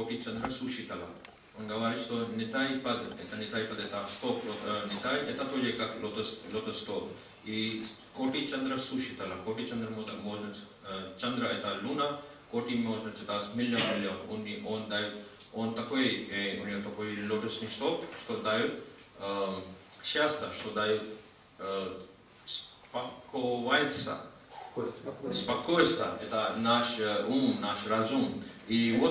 Коти Чандра Сушитала. Он говорит, что Нитай Пад, это стоп, Нитай, это тоже как лотос стоп. И Коти Чандра Сушитала, Коти Чандра можно, Чандра это луна, Коти можно читать миллион. Он такой, у него такой лотосный стоп, что дает счастье, что дает спокойствие, это наш ум, наш разум. И вот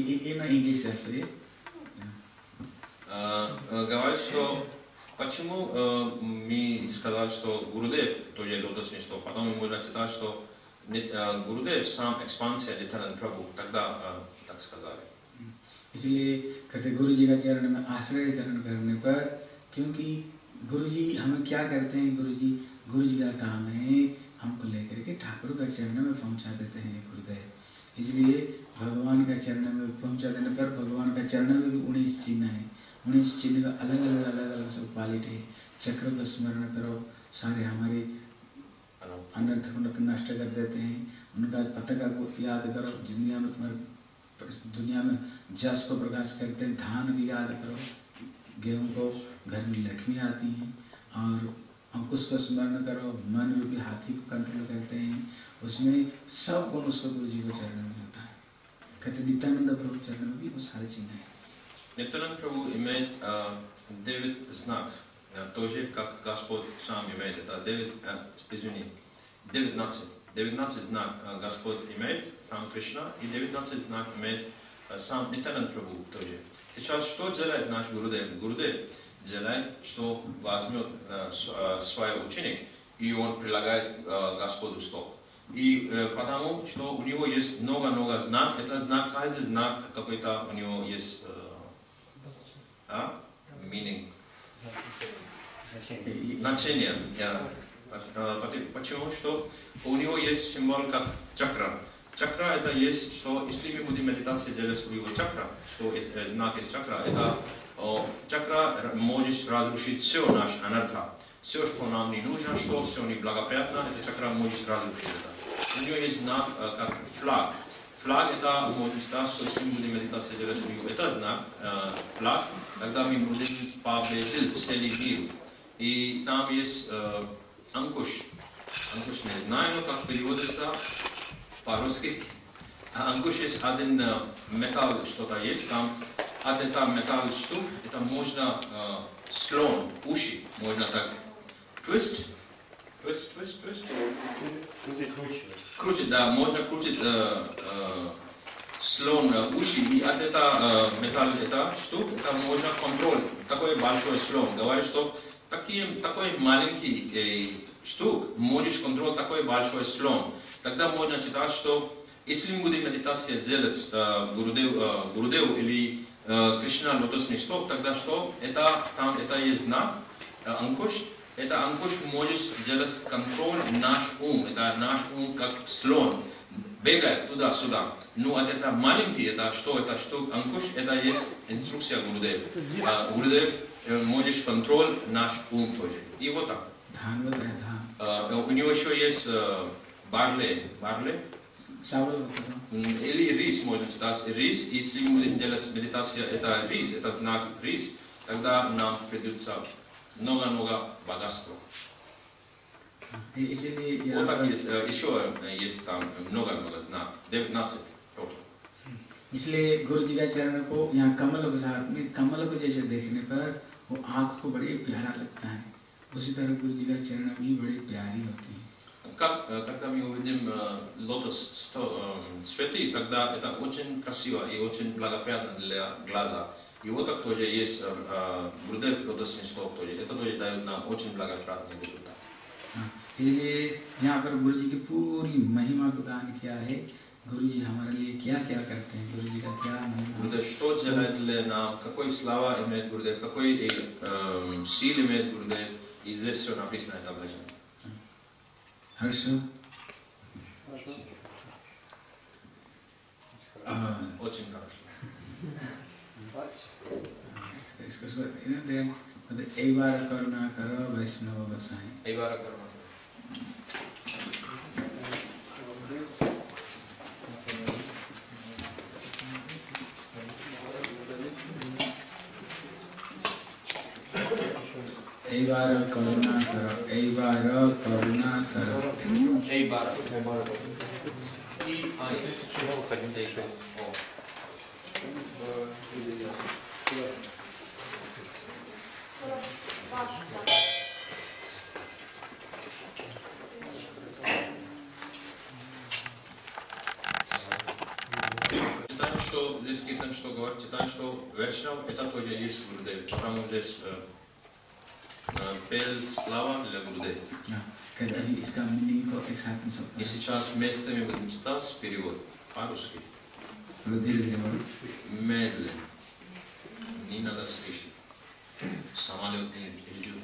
говорит, что почему мы сказали, что Гурудев тоже лотосный стоп, потом можно читать, что Гурудев сам экспансия Нитянанда Прабху, тогда так сказали. इसलिए कहते गुरु जी का चरण में आश्रय करने पर, क्योंकि गुरु जी हमें क्या करते हैं, गुरु जी का काम है हमको लेकर के ठाकुर का चरण में पहुंचा देते हैं गुरुदेव। इसलिए भगवान का चरण में पहुंचा देने पर भगवान का चरण में भी 19 चिन्ह है, 19 चिन्ह का अलग अलग सब क्वालिटी है। चक्र को स्मरण करो, सारे हमारे अनर्थ को नष्ट कर देते हैं। उनका पताका को याद करो, दुनिया में जस को प्रकाश करते हैं। धान की याद करो, गेहूं को घर में लक्ष्मी आती हैं। और अंकुश को स्मरण करो, मन रूपी हाथी को कंट्रोल करते हैं। उसमें सब गुण उसको गुरु जी को चरण में होता है। कहते नित्यानंद प्रभु चरण में भी वो सारे चिन्ह हैं। Nityananda Prabhu имеет 9 знак, тоже как Господь сам имеет. Это 19 знак Господь имеет, сам Кришна, и 19 знак имеет сам Нитянанда Прабху тоже. Сейчас что делает наш Гурудев? Гурудев делает, что возьмет свой ученик, и он прилагает Господу стоп. И потому, что у него есть много знак, это знак, каждый знак какой-то у него есть meaning, значение. Почему? Что у него есть символ как чакра. Чакра это есть, что если мы будем медитацию делать с его чакра, что знак из чакра, это чакра может разрушить все наш анарха. Все, что нам не нужно, что все неблагоприятно, это чакра может разрушить это. У него есть знак как флаг. Флаг это может стать, что если мы будем медитацию делать с него, это знак, флаг, тогда мы будем победить целый мир. И там есть Анкуш. Анкуш не знаю, как переводится по-русски. Анкуш есть один металл, что-то есть там. Один там металл штук, это можно слон, уши, можно так twist. Крутить, да, можно крутить слон уши, и от этого металл, это штук, это можно контроль, такой большой слон. Говорит, что такой маленький штук, можешь контролировать такой большой слон. Тогда можно читать, что если мы будем медитацию делать Гурудев или Кришна лотосный стоп, тогда что? Это есть знак, анкуш. Это анкуш может делать контроль наш ум. Это наш ум как слон. Бегает туда-сюда. Но это маленький, это что? Это что? Анкуш, это есть инструкция Гурудев. Гурудев можешь контроль наш ум тоже. И вот так. У него еще есть барли. Или рис можно читать. Рис, если мы будем делать медитацию, это рис, это знак рис, тогда нам придется много богатства. Вот так есть, еще есть там много знаков, 19 тоже. इसलिए गुरु जी का चरण को यहाँ कमल के साथ में, कमल को जैसे देखने पर वो आँख को बड़ी प्यारा लगता है, उसी तरह गुरु जी का चरण भी बड़ी प्यारी होती है. Когда мы увидим лотос цветы, тогда это очень красиво и очень благоприятно для глаза. И вот так тоже есть Гурудев лотосный стоп тоже. Это тоже дает нам очень благоприятный результат. इसलिए यहाँ पर गुरु जी की पूरी महिमा को गान किया है. गुरु जी हमारे लिए क्या क्या करते हैं, गुरु जी का क्या महिमा. Гурудев что делает для нас, какой слава имеет Гурудев, какой сил имеет Гурудев, и здесь все написано это в лежании. Хорошо. Очень хорошо. इसको एक बार करुणा करो वैष्णव गोसाई. एक बार करुणा. एक बार करुणा करो, एक बार करुणा करो। एक बार। Здесь Киртан что говорит, читаем, что Вайшнав это тоже есть Гурудев, потому здесь пел слава для Гурудева. И сейчас вместе мы будем читать перевод по-русски. Медленно. Не надо слышать. Самолет не идет.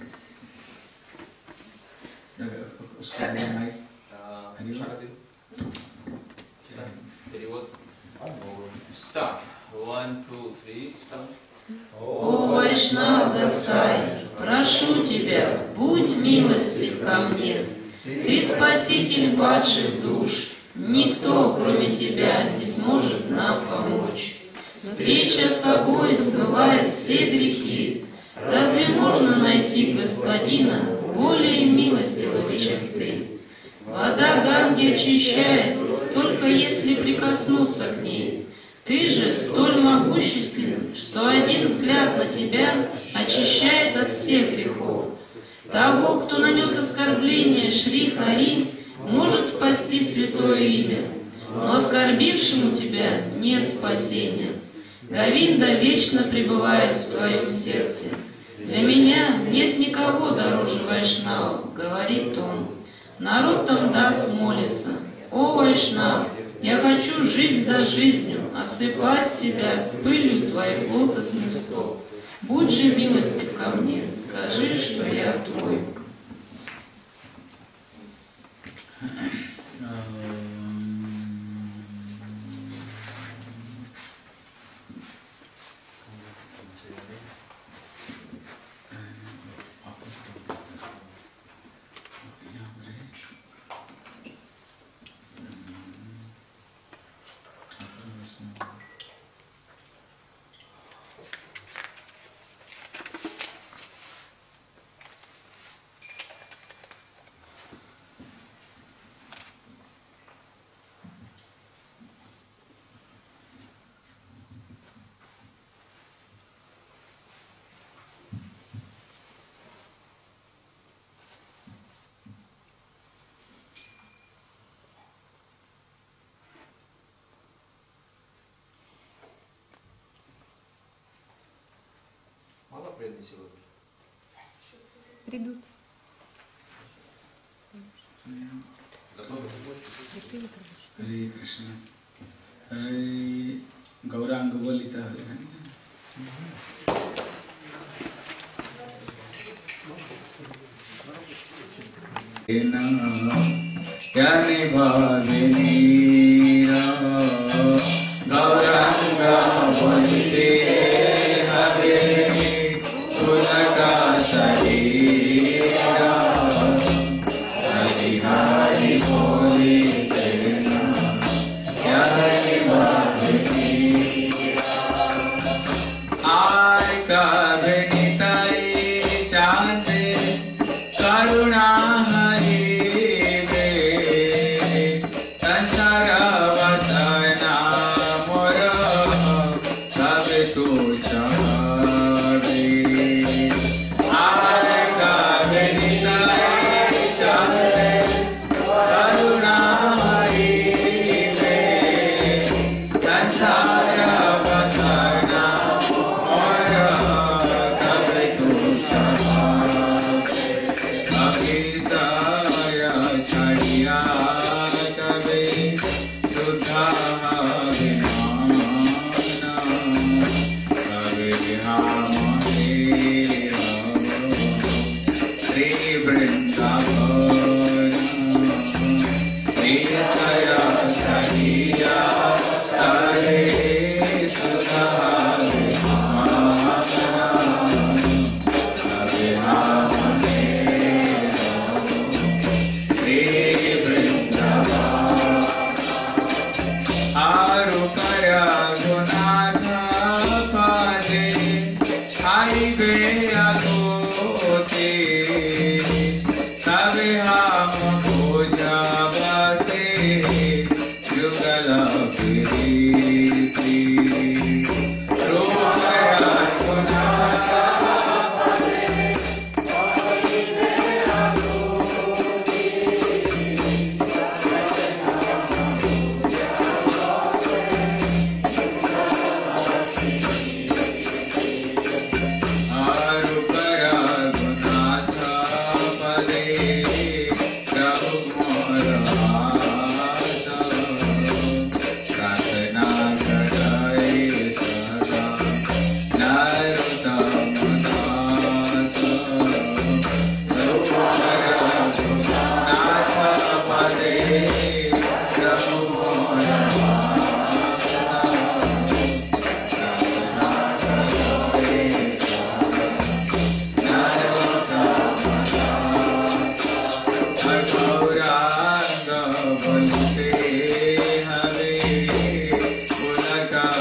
Перевод. Start. 1, 2, 3. Start. О Вайшнав Госай, прошу тебя, будь милостив ко мне. Ты спаситель падших душ, никто, кроме тебя, не сможет нам помочь. Встреча с тобой смывает все грехи. Разве можно найти господина более милостивого, чем ты? Вода Ганги очищает, только если прикоснуться к ней. Ты же столь могущественен, что один взгляд на тебя очищает от всех грехов. Того, кто нанес оскорбление Шри Хари, может спасти святое имя, но оскорбившему тебя нет спасения. Говинда вечно пребывает в твоем сердце. Для меня нет никого дороже Вайшнава, говорит он. Народ Тамдас молится: о Вайшнав, я хочу жизнь за жизнью осыпать себя с пылью твоих лотосных стоп. Будь же милостив ко мне, скажи, что я твой. Мало преданных сегодня? Придут. Готовы? Hare Krishna. Gauranga Bolita. Yani Bhavini Gauranga Bolite Hare Kunaka Sarira Hari Hari Bolite Yani Bhavini Ay Kavinitai Chate Karuna Hare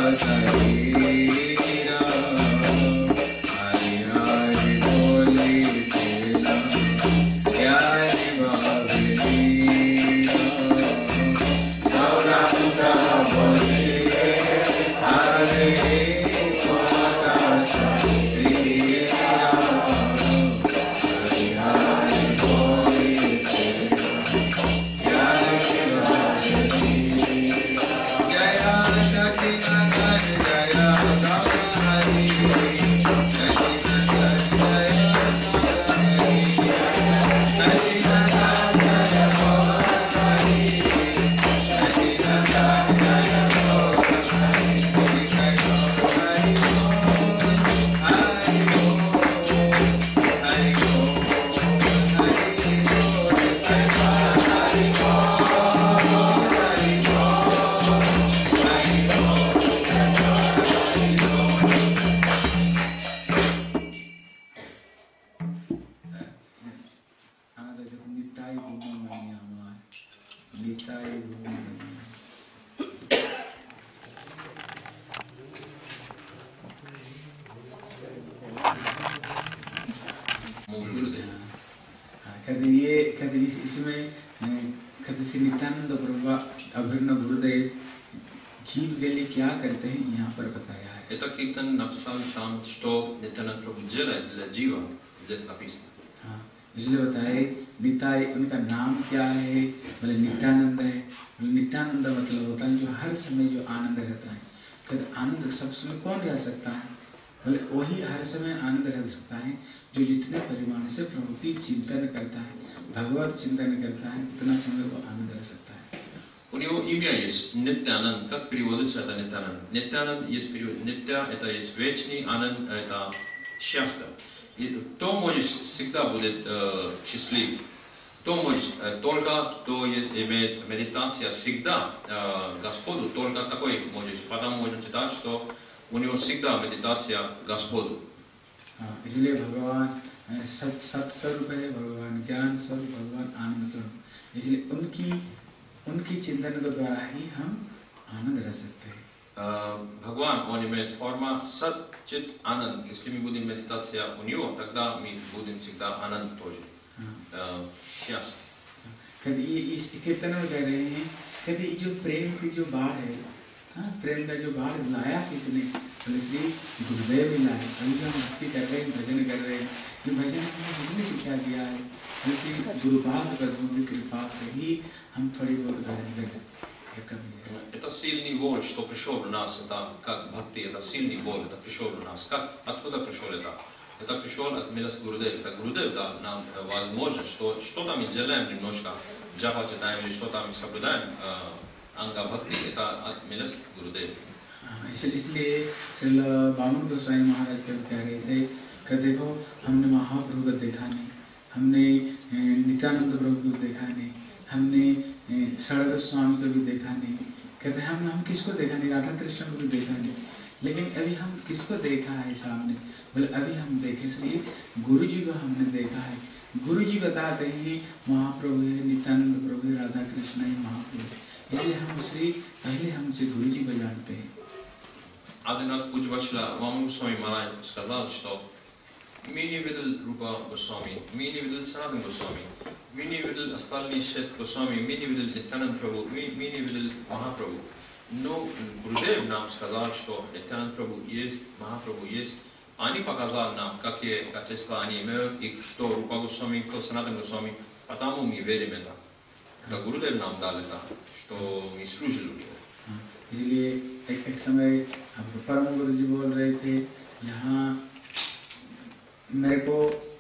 Это Киртан написал там, что Нитянанд Прабhu делает для Джива, здесь написано. इसलिए बताए निताई उनका नाम क्या है, बोले नित्यानंद है। नित्यानंद मतलब होता है जो हर समय जो आनंद रहता है। कहते आनंद सब समय कौन रह सकता है, बोले वही हर समय आनंद रह सकता है जो जितने परिमाण से प्रभु की चिंतन करता है, भगवत चिंतन करता है, उतना समय वो आनंद रह सकता है। У него имя есть Нитянанд. Как переводится это Нитянанд? Нитянанд есть перевод. Нитя это есть вечный, Ананд это счастье. И кто может всегда будет счастлив, кто может только кто имеет медитация всегда Господу, только такой может. Потому можно читать, что у него всегда медитация Господу. इसलिए भगवान सत स्वरूप है, भगवान ज्ञान स्वरूप, भगवान आनंद स्वरूप। इसलिए उनकी चिंतन के द्वारा ही हम आनंद रह सकते हैं। Бхагаван, он имеет форму сад, чит, ананд. Если мы будем медитация у него, тогда мы будем всегда ананд тоже. Счастье. कभी इस कीर्तन में कह रहे हैं, कभी जो प्रेम की जो बाढ़ है, प्रेम का जो बाढ़ लाया किसने, इसलिए गुरुदेव ने लाया। अभी जो हम भक्ति कर रहे हैं, भजन कर रहे हैं, ये भजन हमें किसने सिखा दिया है, क्योंकि गुरुपाद की कृपा से ही हम थोड़ी बहुत भजन कर। Это сильный боль, что пришел у нас, это как бхакти, это сильный боль, это пришел у нас. Откуда пришел это? Это пришел от милости Гурудева. Это Гурудев дал нам возможность, что что-то мы делаем немножко, джапа читаем или что-то мы соблюдаем, анга бхакти, это от милости Гурудева. इसलिए श्रील बामन गोस्वामी महाराज कह रहे थे कि देखो हमने महाप्रभु को देखा नहीं, हमने नित्यानंद प्रभु को देखा नहीं, हमने शरद स्वामी को भी देखा नहीं। कहते हैं हम किसको देखा नहीं, राधा कृष्ण को भी देखा नहीं, लेकिन अभी हम किसको देखा है सामने, बोले अभी हम देखे श्री गुरु जी को हमने देखा है। गुरु जी बताते हैं महाप्रभु है, नित्यानंद प्रभु है, राधा कृष्ण है, महाप्रभु। इसलिए हम श्री पहले हमसे गुरु जी को जानते हैं। Один раз Пуджа Вачла Ваман Госвами Махарадж сказал, что мы не видели Рупа Госвами, мы не видели Санатан Госвами, мы не видели остальные 6 Госвами, мы не видели Нитянанд Прабху, мы не видели Махапрабху. Но Гурудев нам сказал, что Нитянанд Прабху есть, Махапрабху есть. Они показали нам, какие качества они имеют, и кто Рупа Госвами, кто Санатан Госвами. Потому мы верим это. Это Гурудев нам дал это, что мы служили у него. इसलिए एक समय हमको परम गुरु जी बोल रहे थे, यहाँ मेरे को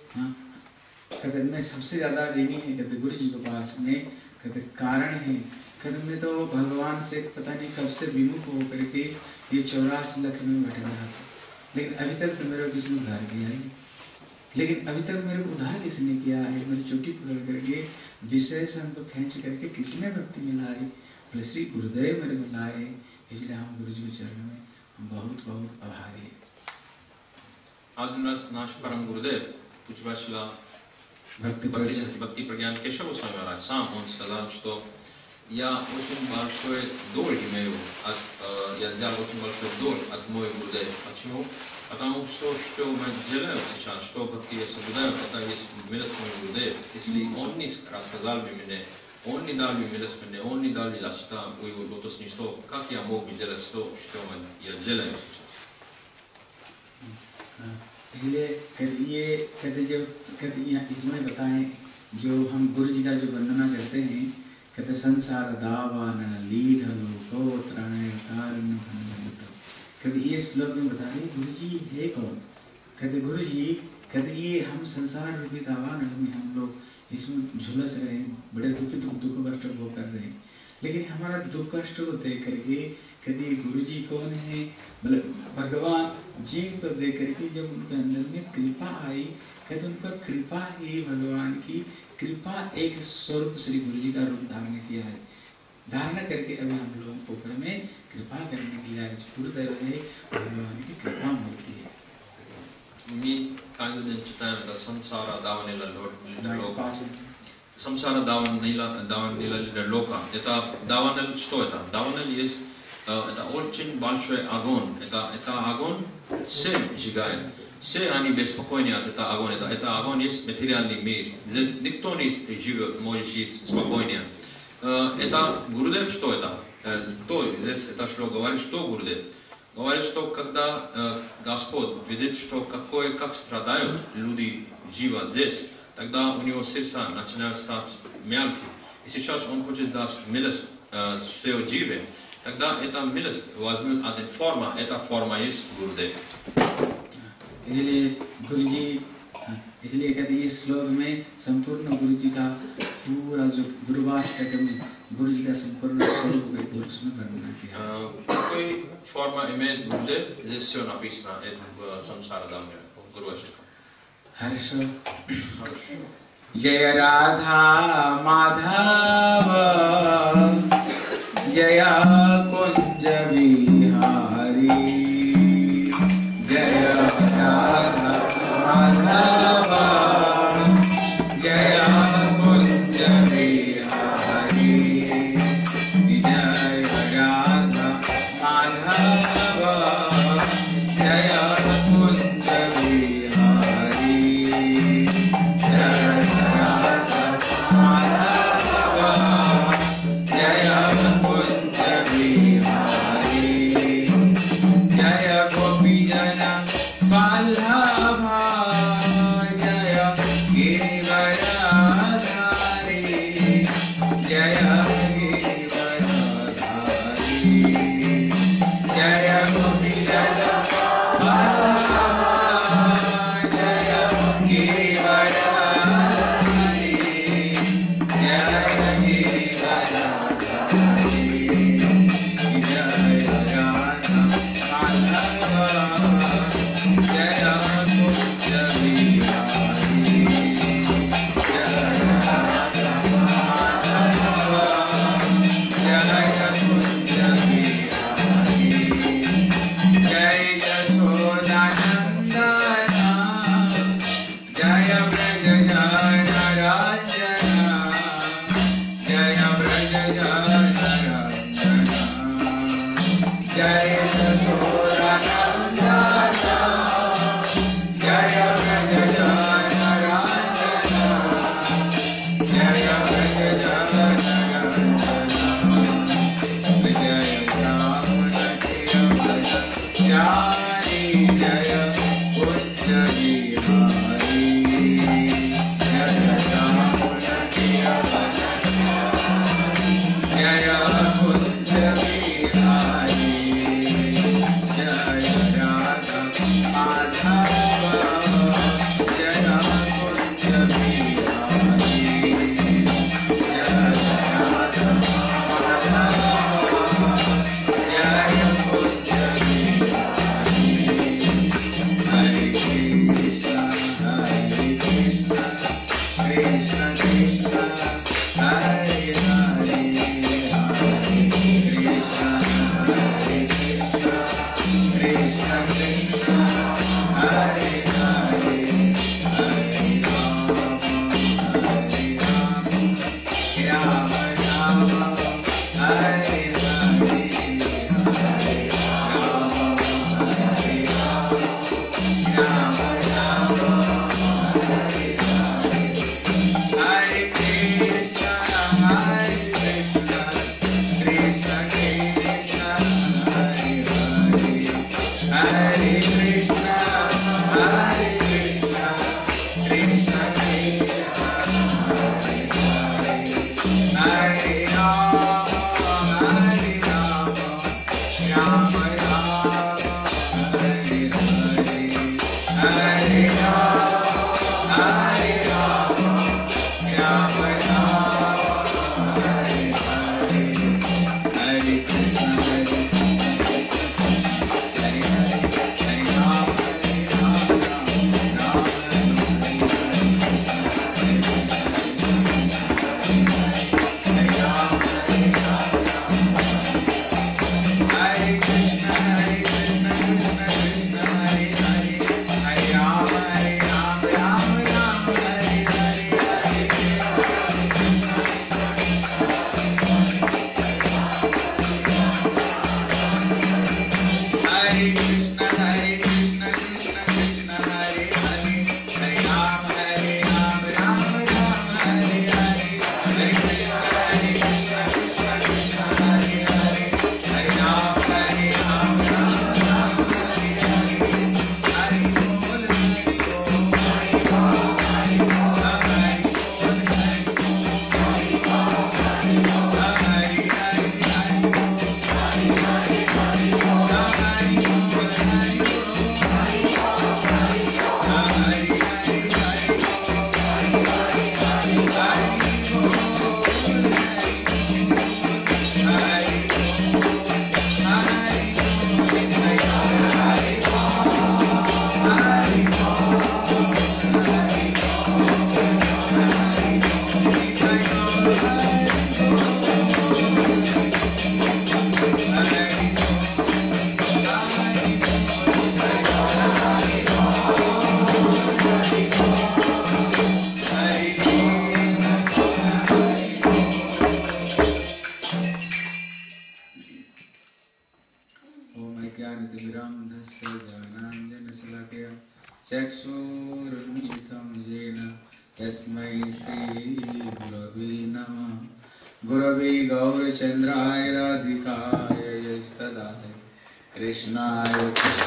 कहते मैं सबसे ज़्यादा ऋणी है, कहते गुरु जी के पास में, कहते कारण है, कहते मैं तो भगवान से पता नहीं कब से विमुख होकर के ये 84 लाख में बैठ रहा था, लेकिन अभी तक तो मेरे किसी ने उद्धार किया ही, लेकिन अभी तक मेरे को उद्धार किसने किया है, मेरी चोटी पकड़ करके विषय से हमको खींच करके किसने भक्ति मिलाई, श्री गुरुदेव मेरे को लाए। इसलिए हम गुरु जी के चरणों में बहुत बहुत आभारी हैं। Один раз наш Парам Гурудев, Пуджа Вачла Бхакти Прагьян Кешава Госвами Махарадж, сам он сказал, что Я очень большой долг имею, я взял очень большой долг от моего Гурудева. Почему? Потому что мы делаем сейчас, что я соблюдаю, это есть милость моего Гурудева. Если он не рассказал бы мне, он не дал бы милость мне, он не дал бы защита моего лотосного стола, как я мог бы делать то, что я делаю сейчас? ये कहते इसमें बताएं जो हम गुरु जी का जो वर्णना करते हैं कहते संसार दावान लीधलो गोत्राय कारण भनवंतो कहते ये श्लोक में बता रहे गुरु जी है कौन कहते गुरु जी कहते ये हम संसार रूपी दावान में हम लोग इसमें झुलस रहे हैं बड़े दुख कष्ट भोग कर रहे हैं लेकिन हमारा दुख कष्ट को देख करके कहते गुरु जी कौन है भगवान जीव को देख करके जब उनके अंदर में कृपा आई कहते उनका कृपा ही भगवान की कृपा एक स्वरूप श्री गुरु जी का रूप धारण किया है धारण करके अभी हम लोगों को ऊपर में कृपा करने के लिए गुरुदेव है भगवान की कृपा मिलती है Мы каждый день читаем это самсара даванила лока. Самсара даванила лока. Это даванил, что это? Даванил есть, это очень большой огонь. Это огонь, все сжигает. Все они беспокойны от этого огня. Это огонь есть материальный мир. Здесь никто не живет, может жить спокойнее. Это Гурудев, что это? Кто здесь это что говорит, что Гурудев? Говорит, что когда Господь видит, что как страдают люди живут здесь, тогда у него сердце начинает стать мягким. И сейчас он хочет дать милость своей живе. Тогда эта милость возьмет одну форму, эта форма есть Гурудев. इसलिए कहते ये श्लोक में संपूर्ण गुरु जी का पूरा जो गुरुवाष्टक में गुरु जी का संपूर्ण स्वरूप को उसमें वर्णना किया कोई форма имеет Гурудев, здесь все написано в Самсарадаме, Гуруваштака. Хорошо. जय राधा माधव जय कुंज विहारी जय राधा माधव जय कुंज विहारी जय राधा माधव जय कुंज विहारी चक्षुरुन्मिलितं येन तस्मै श्रीगुरवे नमः। गुरवे गौरचन्द्राय राधिकाय यस्तदाय कृष्णाय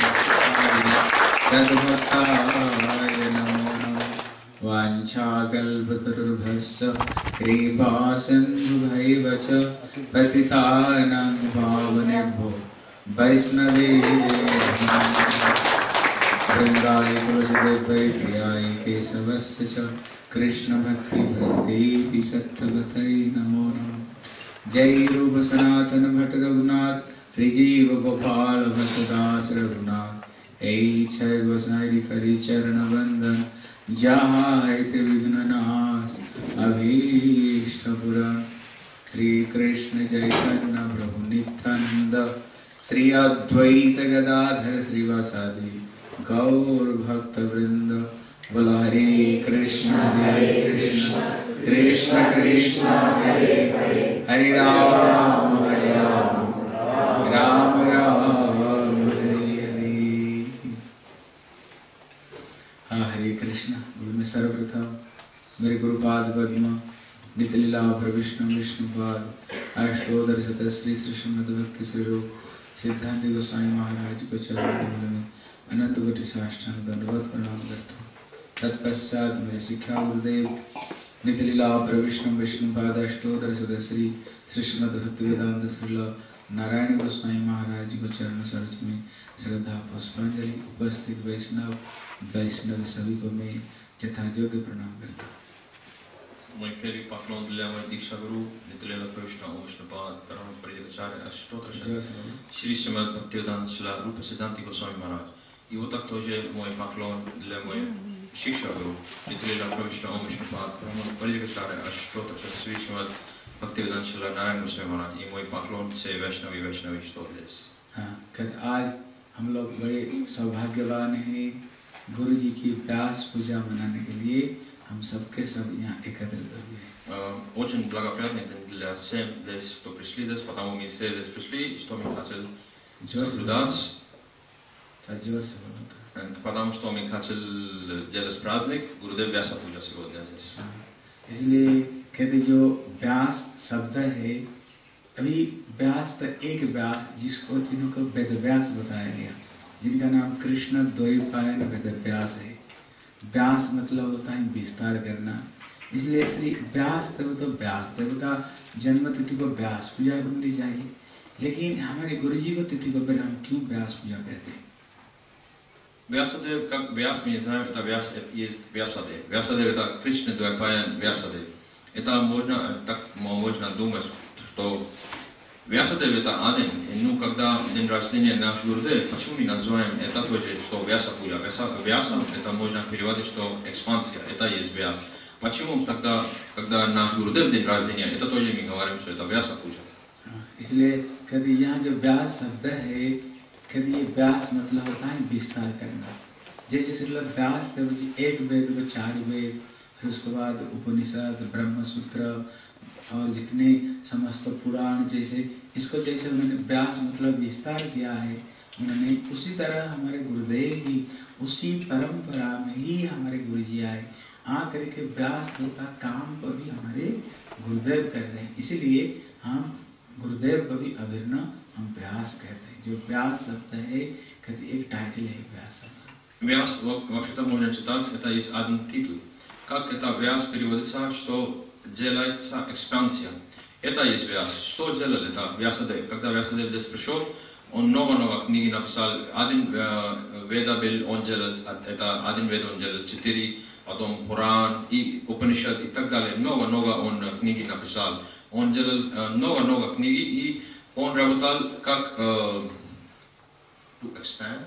तद्भक्ताय नमो नमः। वाञ्छाकल्पतरुभ्यश्च कृपासिन्धुभ्यैव च पतितानां पावनेभ्यो वैष्णवेभ्यो वृन्दाय तुलसीदेवै प्रियाय केशवस्य च कृष्णभक्तिप्रतीति सत्त्ववतै नमो नमः। जय रूप सनातन भट्ट रघुनाथ त्रिजीव गोपाल भट्टदास रघुनाथ ऐ छय गोसाई करी चरण वंदन जहाँ है विघ्ननाश अभीष्ट पुराण। श्री कृष्ण चैतन्य प्रभु नित्यानंद श्री अद्वैत गदाधर श्रीवासादि गौर भक्त वृंद। बोलो हरे कृष्ण कृष्ण कृष्ण हरे हरे हरे राम राम राम हरे हरे। हाँ हरे कृष्ण। मैं सर्वप्रथम मेरे गुरुपाद पद्म नित्यलीला प्रविष्णु विष्णुपाद अष्टोत्तर शतश्री श्री श्रीमद् भक्ति स्वरूप सिद्धांत गोस्वामी महाराज को चरण में अनंत कोटि साष्टांग दंडवत प्रणाम करता हूँ। तत्पश्चात मेरे शिक्षा गुरुदेव नित्यलीला प्रविष्णु विष्णुपाद अष्टोत्तर शतश्री श्री श्रीमद् भक्ति वेदांत श्रील नारायण गोस्वामी महाराज को चरण सरोज में श्रद्धा पुष्पांजलि। उपस्थित वैष्णव सभी को मैं यथायोग्य प्रणाम करता हूँ। Мой первый поклон для моего Дикшагуру, Нитилела Правишна Вишнупад, Парам Паридакачаря Аштотра Шри Шримад Бхактивиданта Шрила Рупа Сиддханти Госвами Махарадж. И вот так тоже мой поклон для моего Шикшагуру, Нитилела Правишна Вишнупад, Парам Паридакачаря Аштотра Шри Шримад Бхактивиданта Шрила Нараяна Госвами Махарадж. И мой поклон से वैष्णवी что здесь. हाँ, आज हम लोग बड़े सौभाग्यवान हैं गुरु जी की व्यास पूजा मनाने के लिए हम सबके सब यहाँ एकत्रित हो गए। Очень благоприятный день для всех здесь, кто пришли здесь, потому мы все здесь пришли, и что мы хотели соблюдать, потому что мы хотели делать праздник Гурудев व्यास पूजा сегодня здесь. इसलिए कहते जो व्यास शब्द है, अभी व्यास तो एक व्यास जिसको जिन्हों को वेद व्यास बताया गया, जिनका नाम कृष्ण द्वैपायन वेदव्यास है। व्यास मतलब होता है विस्तार करना, इसलिए श्री व्यास देव का जन्म तिथि को व्यास पूजा बननी चाहिए। लेकिन हमारे गुरुजी को तिथि को फिर हम क्यों व्यास पूजा कहते हैं? Vyasadeva, как Вяс мы знаем, это Вяс есть Вясадев. Вясадев это Кришна Двайпаян Вясадев. Это можно думать, что Вясадев это один. Ну, когда день рождения наш Гурудев, почему мы называем это тоже, что Вяса пуля? Вяса это можно переводить, что экспансия, это есть Вяс. Почему тогда, когда наш Гурудев день рождения, это тоже мы говорим, что это Вяса пуля? इसलिए कहते यहाँ जो व्यास शब्द है, कहते ये व्यास मतलब होता है विस्तार करना। जैसे श्रील व्यास देव जी एक वेद को 4 वेद, फिर उसके बाद उपनिषद, ब्रह्म सूत्र और जितने समस्त पुराण, जैसे इसको जैसे उन्होंने व्यास मतलब विस्तार किया है उन्होंने, उसी तरह हमारे गुरुदेव भी उसी परंपरा में ही हमारे गुरु जी आए, आकर के व्यास देव का काम को भी हमारे गुरुदेव कर रहे हैं। इसीलिए हम गुरुदेव को भी अभिन्न हम व्यास कहते हैं। जो व्यास शब्द है, कहते एक टाइटल है व्यास शब्द। Вяс, вообще-то можно читать, это есть один титул. Как это Вяс переводится, что делается экспансия. Это есть Вяс. Что делал это Вясадев? Когда Вясадев здесь пришел, он много книги написал. Один Веда был, он делал, это один Вед он делал 4, потом Пуран и Упанишад и так далее. Много он книги написал. Он делал много книги, и он работал как to expand,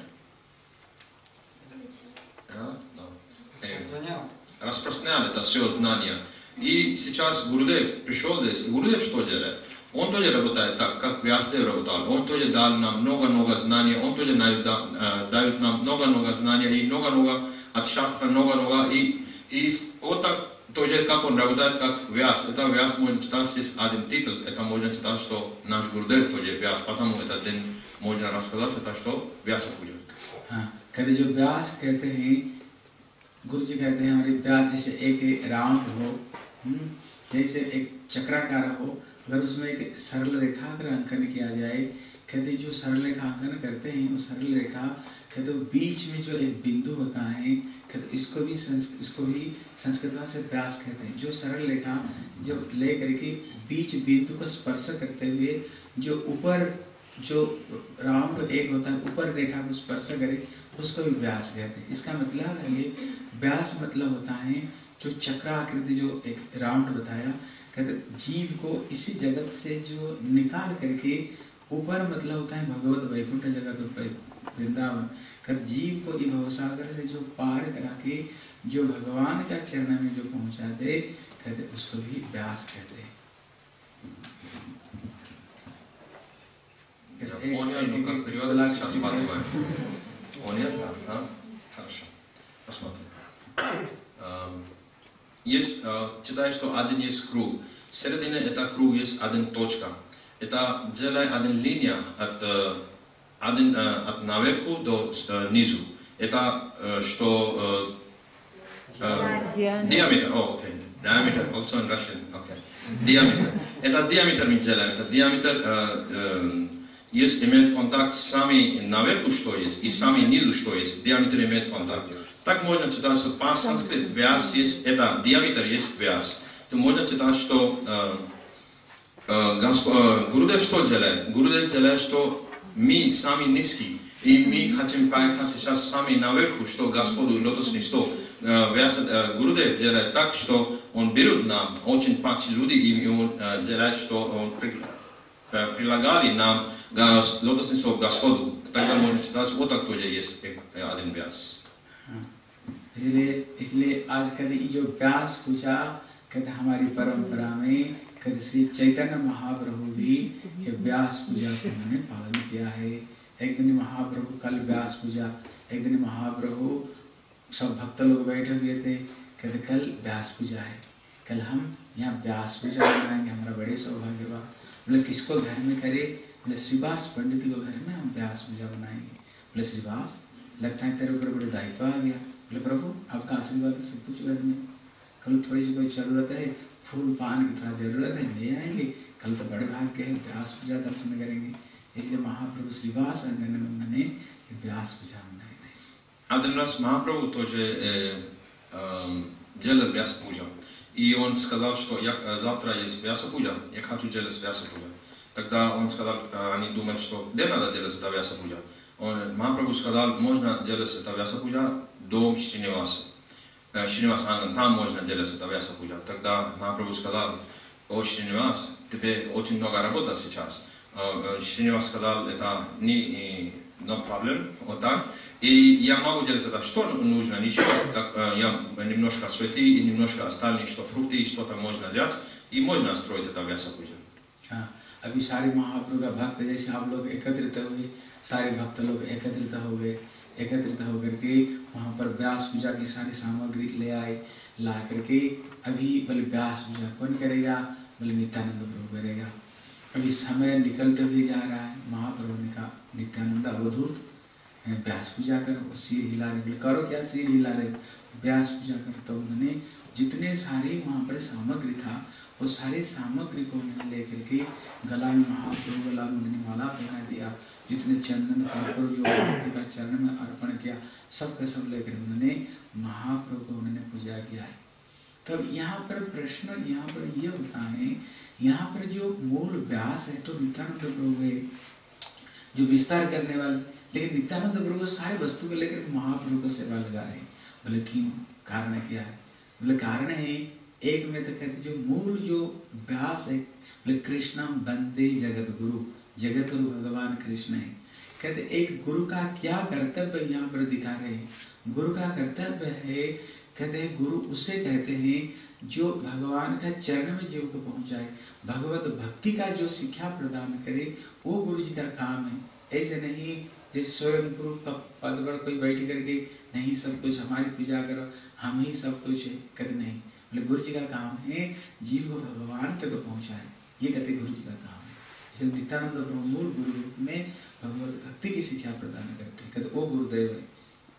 распространял это все знания. И сейчас Гурудев пришел здесь, и Гурудев что делает? Он тоже работает так, как Вясадев работал. Он тоже дал нам много знаний, он тоже дает нам много знаний, и много от шастра, много, и вот так тоже, как он работает, как Вяс. Это Вяс можно читать, здесь один титул, это можно читать, что наш Гурудев тоже Вяс, потому этот день можно рассказать, это что Вяса पूजा। हाँ, कहते जो व्यास कहते हैं, गुरु जी कहते हैं हमारे व्यास जैसे एक राउंड हो, जैसे एक चक्राकार हो, अगर उसमें एक सरल रेखा अगर अंकन किया जाए, कहते जो सरल रेखा अंकन करते हैं, वो सरल रेखा कहते बीच में जो एक बिंदु होता है, कहते इसको भी संस्कृत से व्यास कहते हैं। जो सरल रेखा जब ले करके बीच बिंदु को स्पर्श करते हुए जो ऊपर जो राउंड एक होता है, ऊपर रेखा को स्पर्श करे, उसको भी व्यास कहते हैं। इसका मतलब है ये व्यास मतलब होता है जो चक्राकृति जो एक राउंड बताया, कहते जीव को इसी जगत से जो निकाल करके ऊपर मतलब होता है भगवत वैकुंठ जगत वृंदावन कर जीव को भवसागर से जो पार करा के जो भगवान का चरण में जो पहुंचा दे, कहते उसको भी व्यास कहते हैं। Понятно, как переводится, сейчас подумаем. Понятно, да? Хорошо. Посмотрим. Есть, читаю, что один есть круг. В середине это круг есть один точка. Это делай один линия от наверху до низу. Это что диаметр. Окей. Diameter, also in Russian. Okay. Diameter. Это диаметр мы делаем. Это диаметр есть, имеет контакт с самим наверху, что есть, и самим низу, что есть. Диаметр имеет контакт. Так можно читать, что по-санскрит вяз есть, это диаметр есть вяз. То можно читать, что Гурудев что делает? Гурудев делает, что мы сами низкие, и мы хотим поехать сейчас сами наверху, что Господу лотосный стол. Гурудев делает так, что он берет нам очень паче люди, и он делает, что он прилагали нам лотосный стол Господу. Тогда можно читать, вот так тоже есть один व्यास। इसलिए आज कहते जो व्यास पूजा कहते हमारी परंपरा में कहते श्री चैतन्य महाप्रभु भी ये व्यास पूजा को उन्होंने पालन किया है। एक दिन महाप्रभु कल व्यास पूजा, एक दिन महाप्रभु सब भक्त लोग बैठे हुए थे, कहते कल व्यास पूजा है, कल हम यहाँ व्यास पूजा मनाएंगे, हमारा बड़े सौभाग्य हुआ। बोले किसको घर में करे? बोले श्रीवास पंडित को घर में हम व्यास पूजा बनाएंगे। बोले श्रीवास लगता है तेरे ऊपर बड़े दायित्व आ गया। बोले प्रभु आपका आशीर्वाद है सब कुछ घर में, कल थोड़ी सी कोई जरूरत है, फूल पान की थोड़ा जरूरत है, ले आएंगे, कल तो बड़े भाग के व्यास पूजा दर्शन करेंगे। इसलिए महाप्रभु श्रीवास अंगन में उन्होंने व्यास पूजा नहीं नहीं। Один раз Махапрабху тоже делал Вяса Пуджа. И он сказал, что завтра есть Вяса Пуджа, я хочу делать Вяса Пуджа. Тогда он сказал, они думают, что где надо делать это Вяса Пуджа. Махапрабху сказал, можно делать это Вяса Пуджа до Шриниваса. Шринивас Анган, там можно делать это Вяса Пуджа. Тогда Махапрабху сказал, о Шринивас, тебе очень много работы сейчас. Шринивас сказал, это не проблем, вот так. И я могу делать это, что нужно, ничего, так, я немножко цветы и немножко остальные, что фрукты и что-то можно взять, и можно строить это Вяса Пуджа. अभी सारे महाप्रभु का भक्त जैसे आप लोग एकत्रित हुए, सारे भक्त लोग एकत्रित हो गए, एकत्रित होकर के वहाँ पर व्यास पूजा की सारी सामग्री ले आए, ला करके अभी बोले व्यास पूजा कौन करेगा, बोले नित्यानंद प्रभु करेगा। अभी समय निकलते हुए जा रहा है, महाप्रभु ने कहा नित्यानंद अवधूत व्यास पूजा करो, सिर हिला रहे, बोले करो क्या, सिर हिला रहे, व्यास पूजा करो। तो उन्होंने जितने सारे वहाँ पर सामग्री था वो सारे सामग्री को उन्होंने लेकर के गला में महाप्रभु गला में उन्होंने माला पहना दिया, जितने चंदन कर्पूर जो महाप्रभु का चरण में अर्पण किया सब का सब लेकर उन्होंने महाप्रभु को उन्होंने पूजा किया है। तब यहाँ पर प्रश्न यहाँ पर ये होता है, यहाँ पर जो मूल व्यास है तो नित्यानंद प्रभु है जो विस्तार करने वाले, लेकिन नित्यानंद प्रभु सारे वस्तु को लेकर महाप्रभु को सेवा लगा रहे हैं। बोले क्यों, कारण क्या है, बोले कारण है एक में तो कहते जो मूल जो व्यास है, बोले कृष्णम वंदे जगत गुरु, जगत गुरु भगवान कृष्ण है। कहते एक गुरु का क्या कर्तव्य यहाँ पर दिखा रहे हैं, गुरु का कर्तव्य है, कहते हैं गुरु उसे कहते हैं जो भगवान का चरण में जीव को पहुंचाए, भगवत भक्ति का जो शिक्षा प्रदान करे वो गुरु जी का काम है। ऐसे नहीं जैसे स्वयं गुरु का पद पर कोई बैठ करके नहीं सब कुछ हमारी पूजा करो, हम ही सब कुछ है, कहते नहीं, बोले गुरु जी का काम है जीव को भगवान तक पहुंचाए, ये कहते गुरु जी का काम है। इसलिए नित्यानंद प्रभु मूल गुरु रूप में भगवत भक्ति की शिक्षा प्रदान करते हैं, कहते वो गुरुदेव है।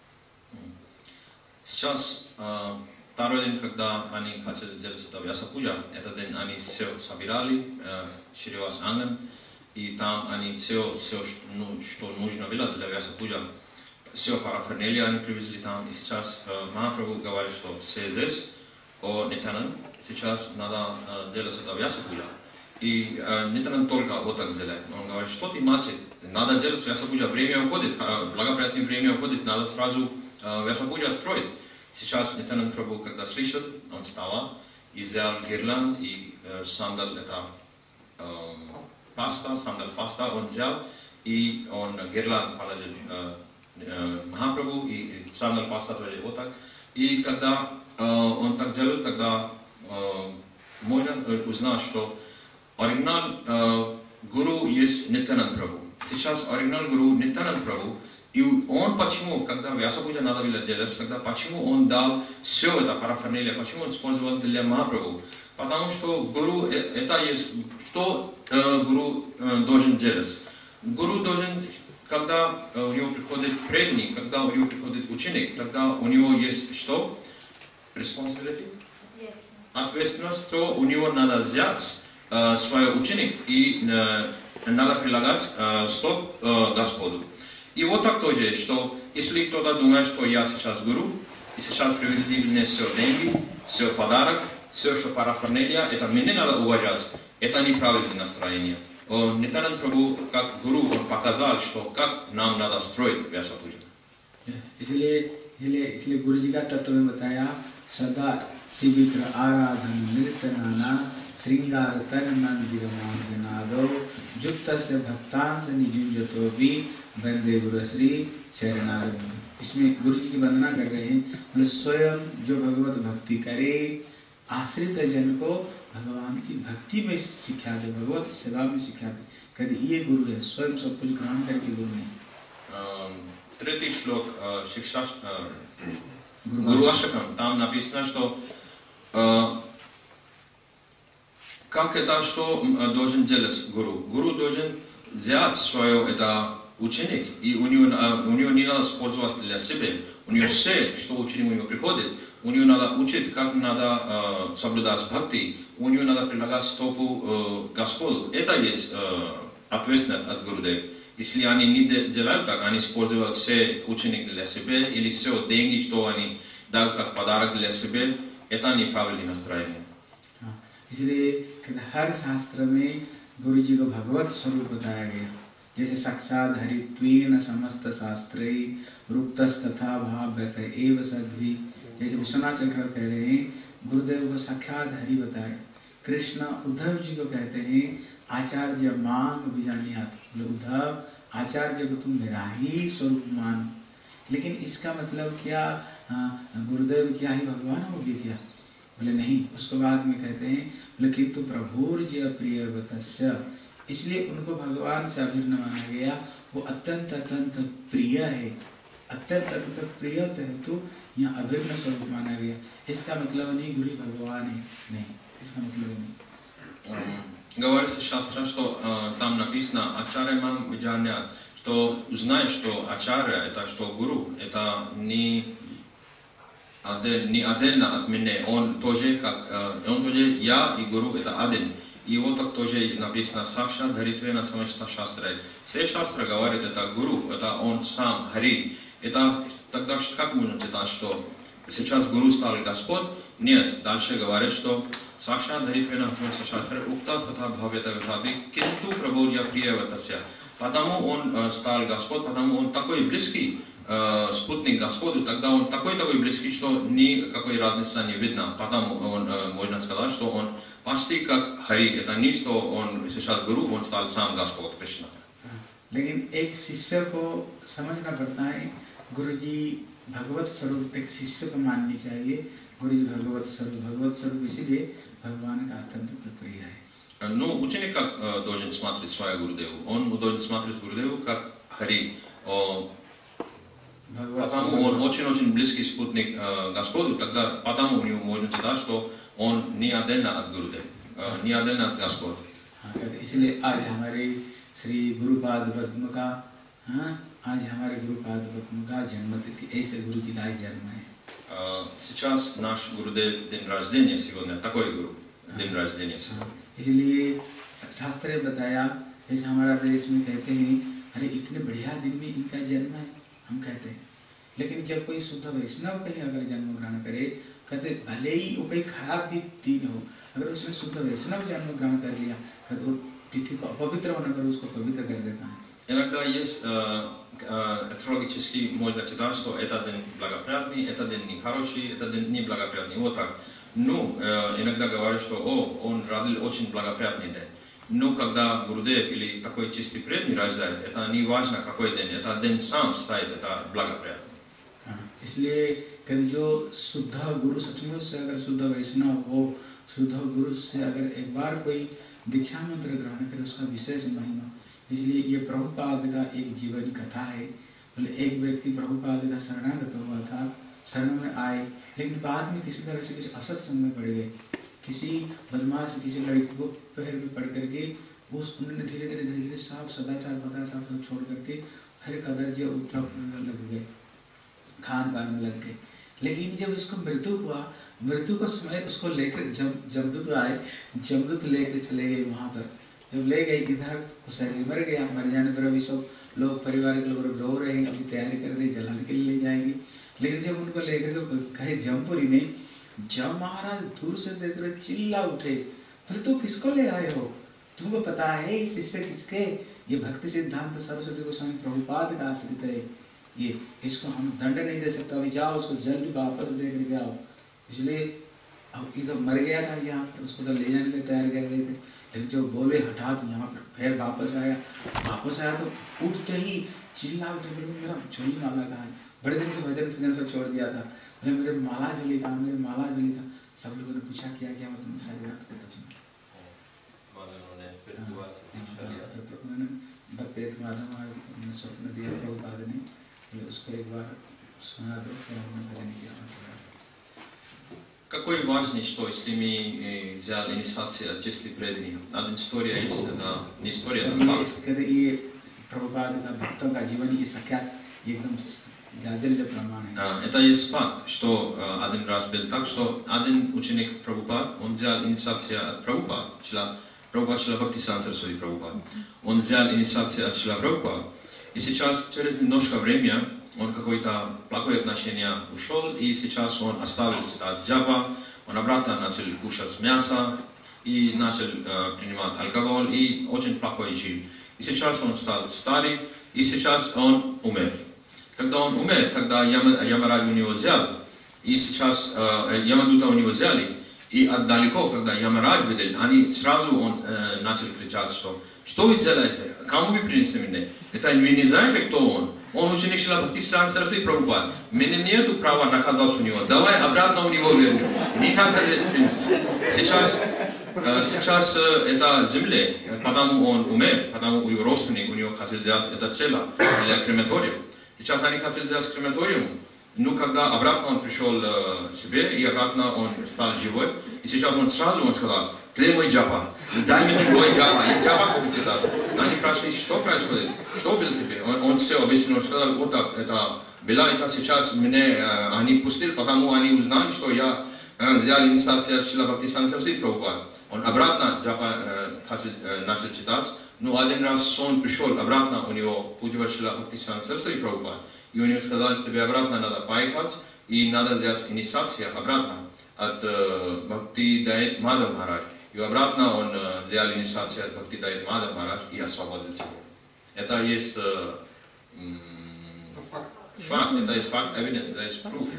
Сейчас второй день, когда они хотели делать это Вяса Пуджа, этот день они все собирали, Шривас Анган, и там они все, что нужно было для Вяса Пуджа, все параферналия они привезли там. И сейчас Махапрабху говорит, что все здесь, Нитянанд, сейчас надо делать это Вяса Пуджа. И Нитянанд только вот так делает. Он говорит, что ты мальчик, надо делать Вяса Пуджа, время уходит, благоприятное время уходит, надо сразу Вяса Пуджа строить. Сейчас Нитянанд Прабху, когда слышит, он встал и взял гирланд и сандал, это паста, сандал паста, он взял и он гирланд положил Махапрабху и сандал паста тоже вот так. И когда он так делал, тогда можно узнать, что оригинал гуру есть Нитянанд Прабху. Сейчас оригинал гуру Нитянанд Прабху. И он почему, когда Вяса Пуджа надо было делать, тогда почему он дал все это параферналия, почему он использовал для Махапрабху? Потому что гуру, это есть, что гуру должен делать. Гуру должен, когда у него приходит преданный, когда у него приходит ученик, тогда у него есть что? Responsibility? Ответственность, что у него надо взять свой ученик и надо прилагать стоп Господу. И вот так тоже, что если кто-то думает, что я сейчас гуру, и сейчас привезли мне все деньги, все подарок, все, что параферналия, это мне надо уважать, это неправильное настроение. Нитянанд Прабху, как гуру, он показал, что как нам надо строить Вяса Пуджа. इसलिए गुरु जी का तत्व में बताया सदा शिविक्र आराधन नृत्य नाना श्रृंगार तन मन गिरनादो युक्त से भक्तांश निजुंजतो भी वंदे गुरु श्री चरणारविंद। इसमें गुरु जी की वंदना कर रहे हैं, मतलब स्वयं जो भगवत भक्ति करे, आश्रित जन को भगवान की भक्ति में शिक्षा दे, भगवत सेवा में शिक्षा दे, कहते ये गुरु है, स्वयं सब कुछ ग्रहण करके गुरु है। Третий шлок शिक्षा Гуру-Ашакам, там написано, что как это, что должен делать гуру? Гуру должен взять свое это ученик, и у него не надо использовать для себя. У него все, что ученик у него приходит, у него надо учить, как надо соблюдать бхакти, у него надо прилагать стопу Господу. Это есть ответственность от Гурудева. И Если они не делают так, они используют все ученик для себя или все деньги, что они дают как подарок для себя, это неправильное настроение. इसलिए हर शास्त्र में गुरु जी को भगवत स्वरूप बताया गया, जैसे साक्षात हरित्वेन समस्त शास्त्रे रुक्तस्तथा भाव्यत एव सद्भि, जैसे विश्वनाथ चक्रवर्ती कह रहे हैं गुरुदेव को साक्षात हरि बताया। कृष्ण उद्धव जी को कहते हैं आचार्य मांग विजानियात, उद्धव आचार्य को तुम मेरा ही स्वरूप मान। लेकिन इसका मतलब क्या गुरुदेव क्या ही भगवान हो गए क्या? बोले नहीं। उसके बाद में कहते हैं बोले किंतु प्रभुर्जय प्रिय वतस्य, इसलिए उनको भगवान से अभिन्न माना गया। वो अत्यंत अत्यंत प्रिय है, अत्यंत अत्यंत प्रिय तो यहाँ अभिन्न स्वरूप माना गया। इसका मतलब नहीं गुरु भगवान है, नहीं, इसका मतलब नहीं। Говорится в шастре, что там написано «Ачарья мам видянят», что узнай, что ачарья, это что гуру, это не отдельно от меня, он тоже я и гуру, это один. И вот так тоже написано «Сакшат Харитвена самашта шастре». Все шастры говорят, это гуру, это он сам, Хари. Это тогда как можно читать, что сейчас гуру стал Господь? Нет, дальше говорит, что Сакшат Харитвена самашта шастре уктас тата бхавета васаби кинту прабхурья прияватася. Потому он стал Господь, потому он такой близкий спутник Господу, тогда он такой близкий, что никакой радости не видно. Потому он, можно сказать, что он почти как Хари. Это не что он сейчас гуру, он стал сам Господь Кришна. लेकिन एक शिष्य को समझना पड़ता है गुरु जी भगवत स्वरूप एक शिष्य को माननी चाहिए। गुरु जी भगवत स्वरूप इसीलिए भगवान का अत्यंत प्रिय है। Но ученик как должен смотреть свою Гурудеву? Он должен смотреть Гурудеву как Хари. Потому он очень близкий спутник Господу, тогда потому у него можно читать, что он не отдельно от Гурудева, не отдельно от Господа. इसलिए आज हमारे श्री गुरुपाद पद्म का आज हमारे गुरुपाद पद्म का जन्मतिथि, ऐसे गुरु जी का जन्म है। Сейчас наш Гурудев день рождения сегодня, такой гуру, день рождения сегодня. इसलिए शास्त्र ने बताया, जैसे हमारा देश में कहते हैं अरे इतने बढ़िया दिन में इनका जन्म है, हम कहते हैं। लेकिन जब कोई शुद्ध वैष्णव कहीं अगर जन्म ग्रहण करे, कहते भले ही वो कोई खराब भी दिन हो, अगर उसने शुद्ध वैष्णव जन्म ग्रहण कर लिया, कहते वो तिथि को अपवित्र होने पर उसको पवित्र कर देता है। Иногда есть астрологически можно читать, что это день благоприятный, это день нехороший, это день неблагоприятный. Вот так. Ну, иногда говорят, что он родил очень благоприятный день. Но когда Гурудев или такой чистый преданный рождает, это не важно какой день, это день сам стоит, это благоприятный. इसलिए कभी जो शुद्ध गुरु सचमुच से अगर शुद्ध वैष्णव हो, शुद्ध गुरु से अगर एक बार कोई दीक्षा मंत्र ग्रहण करे, उसका विशेष महिमा। इसलिए ये प्रभुपाद का एक जीवन कथा है। बोले एक व्यक्ति प्रभुपाद का शरणागत हुआ था, शरण में आए, लेकिन बाद में किसी तरह से किसी असत संग में पड़ गए, किसी बदमाश किसी लड़की को पैर में पड़ करके उन्होंने धीरे धीरे सब सदाचार सब छोड़ करके हर कदर्य लग गए, खान पान में लग गए। लेकिन जब उसको मृत्यु हुआ, मृत्यु को समय उसको लेकर जमदूत आए, जमदूत लेकर चले गए वहाँ पर। जब ले गए इधर वो शरीर मर गया, मर जाने पर अभी सब लोग परिवार के लोग रो रहे हैं, अभी तैयारी कर रहे, जलाने के लिए ले जाएंगे। लेकिन जब उनको लेकर कहे जमपुरी में, जब महाराज दूर से देख रहे चिल्ला उठे, फिर तो किसको ले आए हो? तुमको पता है इस शिष्य किसके? ये भक्ति सिद्धांत सरस्वती गोस्वामी प्रभुपाद का आश्रित है, ये इसको हम दंड नहीं दे सकते, अभी जाओ उसको जल्दी वापस दे करके आओ। इसलिए अब इधर मर गया था यहाँ पर, उसको तो ले जाने की तैयारी कर रहे थे। लेकिन जो बोले हठात यहाँ पर फिर वापस आया तो उठते ही चिल्ला उठे, मेरा झोली माला कहाँ है? बड़े दिन से भजन को छोड़ दिया था, मेरे माला झोली था। सब लोगों ने पूछा क्या क्या मतलब सारी बात को उन्होंने स्वप्न दिया प्रभुपाद ने, उसको एक बार सुना दो, फिर हमने भजन किया। Какой важный, что если мы взяли инициацию от чистых преданий, одна история есть, это не история, это факт. कहते ये प्रभुपाद का भक्तों का जीवन ये साक्षात एकदम जाजल्य प्रमाण है। Это есть факт, что один раз был так, что один ученик Прабхупад, он взял инициацию от Прабхупад, Прабхупад Шрила Бхактисиданта Сарасвати Прабхупад. Он взял инициацию от Шрила Прабхупада, и сейчас через немножко времени он какое-то плохое отношение ушел, и сейчас он оставил читать джапа, он обратно начал кушать мясо и начал принимать алкоголь, и очень плохой жил. И сейчас он стал старый, и сейчас он умер. Когда он умер, тогда Ямарадж у него взял, и сейчас Ямадута у него взяли, и отдалеко, когда Ямарадж видел, они сразу он начал кричать, что вы делаете, кому вы принесли меня? Это вы не знаете, кто он? Он ученик Шрила Бхактисиданта Сарасвати Прабхупад. Мне нету права наказать у него. Давай обратно у него вернем. Не надо здесь принести. Сейчас это земля, потому он умер, потому его родственник, у него хотел сделать это тело для крематория. Сейчас они хотели сделать крематориум. Но когда обратно он пришел к себе, и обратно он стал живой, и сейчас он сразу сказал, где мой джапа? Дай мне мой джапа, я джапа хочу читать. Они спрашивали, что происходит? Что было теперь? Он все объяснил, он сказал, вот так, это было, это сейчас меня они пустили, потому они узнали, что я взял инициацию от Шрила Бхактисиданта Сарасвати Прабхупада. Он обратно джапа начал читать, но один раз сон пришел обратно, у него путевал Шрила Бхактисиданта Сарасвати Прабхупада. И у него сказали, тебе обратно надо поехать, и надо сделать инициацию обратно от Бхакти Дайит Мадхав Махарадж. И обратно он сделал инициацию от Бхакти Дайит Мадхав Махарадж и освободился. Это есть факт, это есть факт, evidence, это есть proof.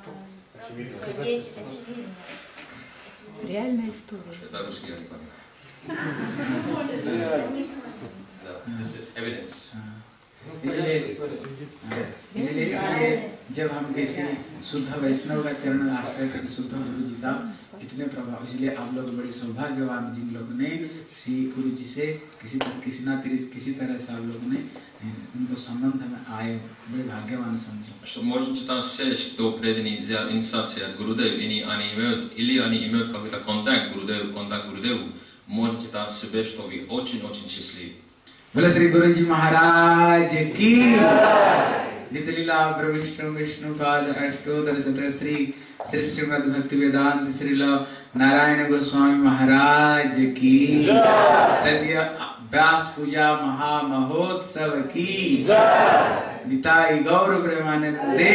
Реальная история. Это русский, я не понимаю. This is evidence. इसलिए जब हम किसी शुद्ध वैष्णव का चरण आश्रय करके शुद्ध गुरु जी का इतने प्रभाव, इसलिए आप लोग बड़े सौभाग्यवान जिन लोगों ने श्री गुरु जी से किसी तरह से आप लोगों ने उनको संबंध में आए, बड़े भाग्यवान समझो. Что можно читать все, кто преданный взял инициацию от Гурудева, или они имеют какой-то контакт Гурудеву, можно читать себе, что вы очень-очень счастливы. बोले श्री गुरु जी महाराज की नित्य लीला प्रविष्णु विष्णु पाद अष्टोत्तर शत श्री श्री श्रीमद् भक्ति वेदांत श्रील नारायण गोस्वामी महाराज की तदीय व्यास पूजा महा महोत्सव की निताई गौर प्रेमानंदे.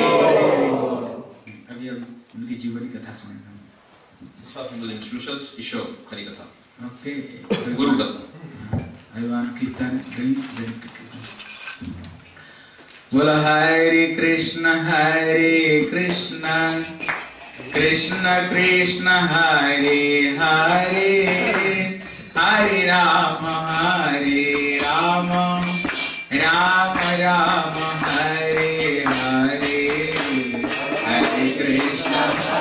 अभी उनकी जीवनी कथा सुनेंगे. Сейчас мы будем слушать еще Харикатха. ओके, Гуру Катха. भगवान कीर्तन बोला हरे कृष्ण कृष्ण कृष्ण हरे हरे हरे राम राम राम हरे हरे हरे कृष्ण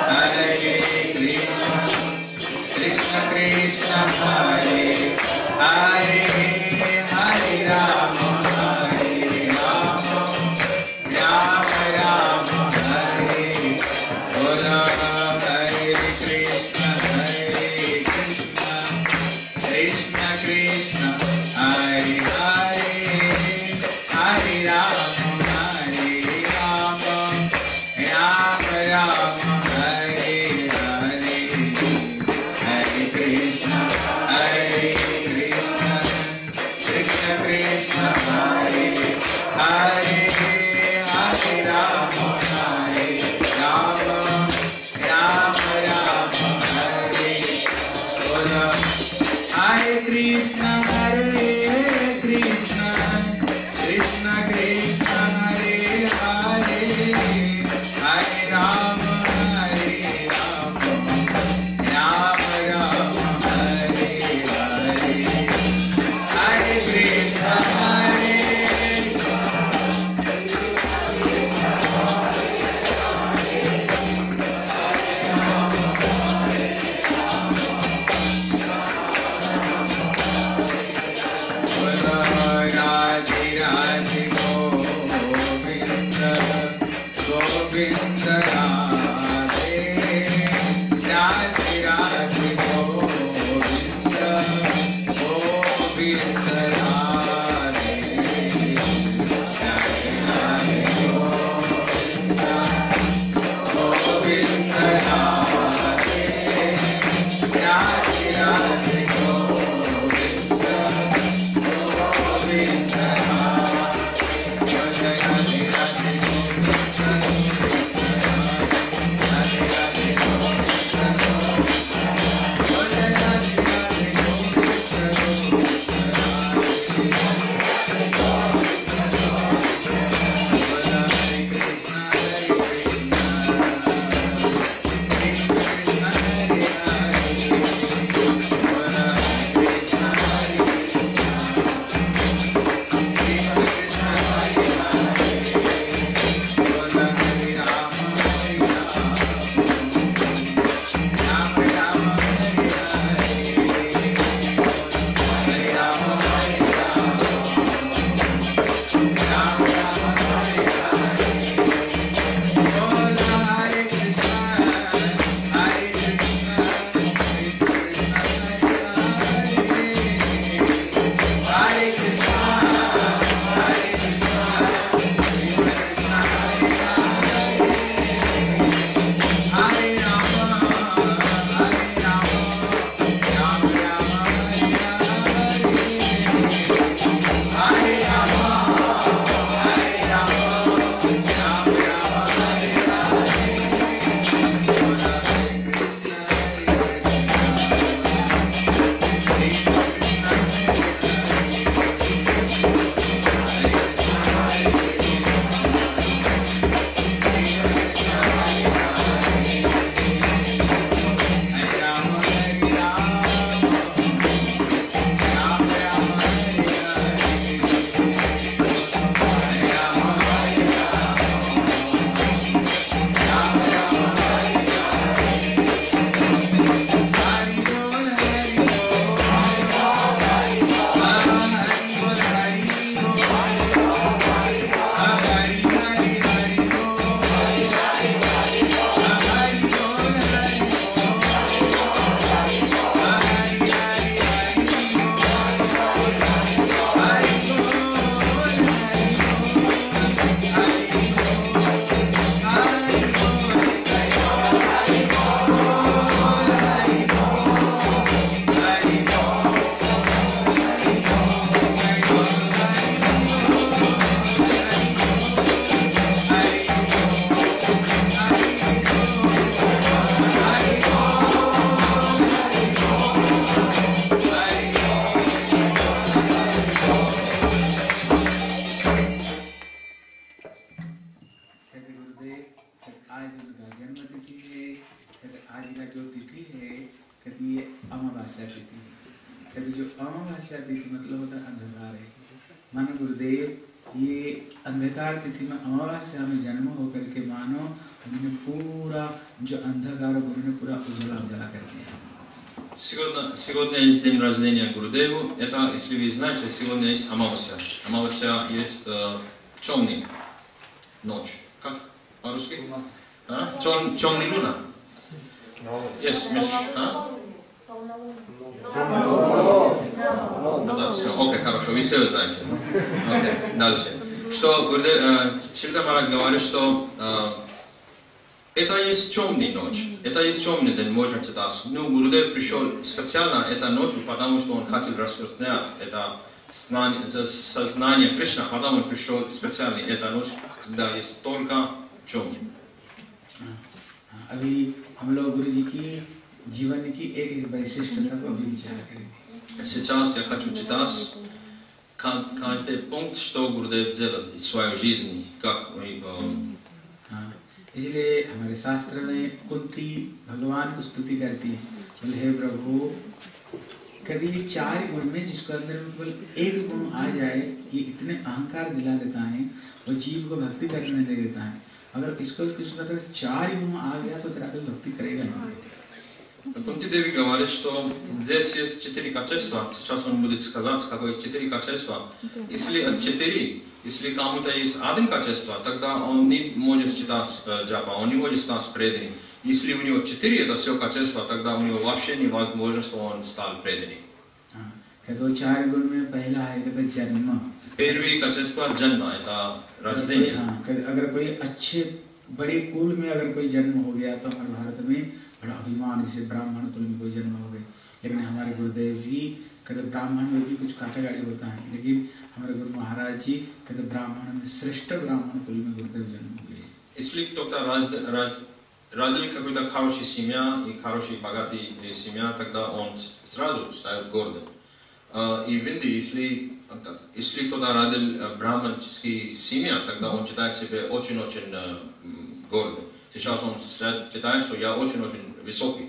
कृष्ण कृष्ण हरे हरे हरे राम राम राम हरे बोला हरे कृष्ण कृष्ण कृष्ण हरे हरे हरे राम राम राम हरे हरे हरे कृष्ण कृष्ण हरे हरे हरे राम राम राम हरे बोला हरे कृष्ण कृष्ण कृष्ण हरे हरे हरे राम राम राम हरे हरे हरे कृष्ण गोविंद राधे राधे राधे गोविंद गोविंद राधे राधे राधे गोविंद गोविंद राधे राधे राधे गोविंद गुरुदेव आज उनका जन्म तिथि है, आज का जो तिथि है कहते ये अमावस्या तिथि है। तभी जो अमावस्या तिथि मतलब होता है अंधकार है। मानो गुरुदेव ये अंधकार तिथि में अमावस्या में जन्म होकर के मानो उन्होंने पूरा जो अंधकार उन्होंने पूरा उजाला कर दिया। Сегодня есть день рождения Гурудеву. Это, если вы знаете, сегодня есть Амавасия. Амавасия есть темный ночь. Как по-русски? Темный луна. Есть меж... Да, все, окей, хорошо, вы все знаете. Окей, дальше. Что Гурудев всегда Махарадж говорит, что это есть темная ночь, это есть темный день, можно читать. Но Гурудев пришел специально этой ночью, потому что он хотел распространять это сознание Кришны, потому он пришел специально этой ночью, когда есть только темный. अभी हम लोग गुरु जी की जीवन की एक वैशिष्टता को अभी विचार करेंगे. Сейчас я хочу читать каждый пункт, что Гурудев делал в своей жизни, как इसलिए हमारे शास्त्र में कुंती भगवान की स्तुति करती है, बोले हे प्रभु कभी चार गुण में जिसको अंदर में केवल एक गुण आ जाए ये इतने अहंकार दिला देता है और जीव को भक्ति करने नहीं देता है. अगर किसको चार गुण आ गया तो तेरा कोई भक्ति करेगा नहीं. Кунти Деви говорит, что здесь есть 4 качества. Сейчас он будет сказать, какое 4 качества. Если от 4, если кому-то есть один качество, тогда он не может читать джапа, он не может стать преданным. Если у него 4 это все качества, тогда у него вообще невозможно, что он стал преданным. तो 4 गुण में पहला है कि जन्म. Первое качество जन्म, это рождение. अगर कोई अच्छे बड़े कुल में अगर कोई जन्म हो गया तो हमारे भारत में बड़ा अभिमान, जैसे ब्राह्मण कुल में कोई जन्म हो गए. लेकिन हमारे गुरुदेव जी कहते ब्राह्मण में भी कुछ काटेगाड़ी होता है, लेकिन हमारे गुरु महाराज जी कहते ब्राह्मण में श्रेष्ठ ब्राह्मण कुल में गुरुदेव जन्म हो गए. Если кто-то родил какую-то хорошую семью и хороший богатый семья, тогда он сразу ставит гордым. И в Индии, если кто-то родил браманический семья, тогда он считает себя очень-очень гордым. Сейчас он считает, что я очень-очень высокий.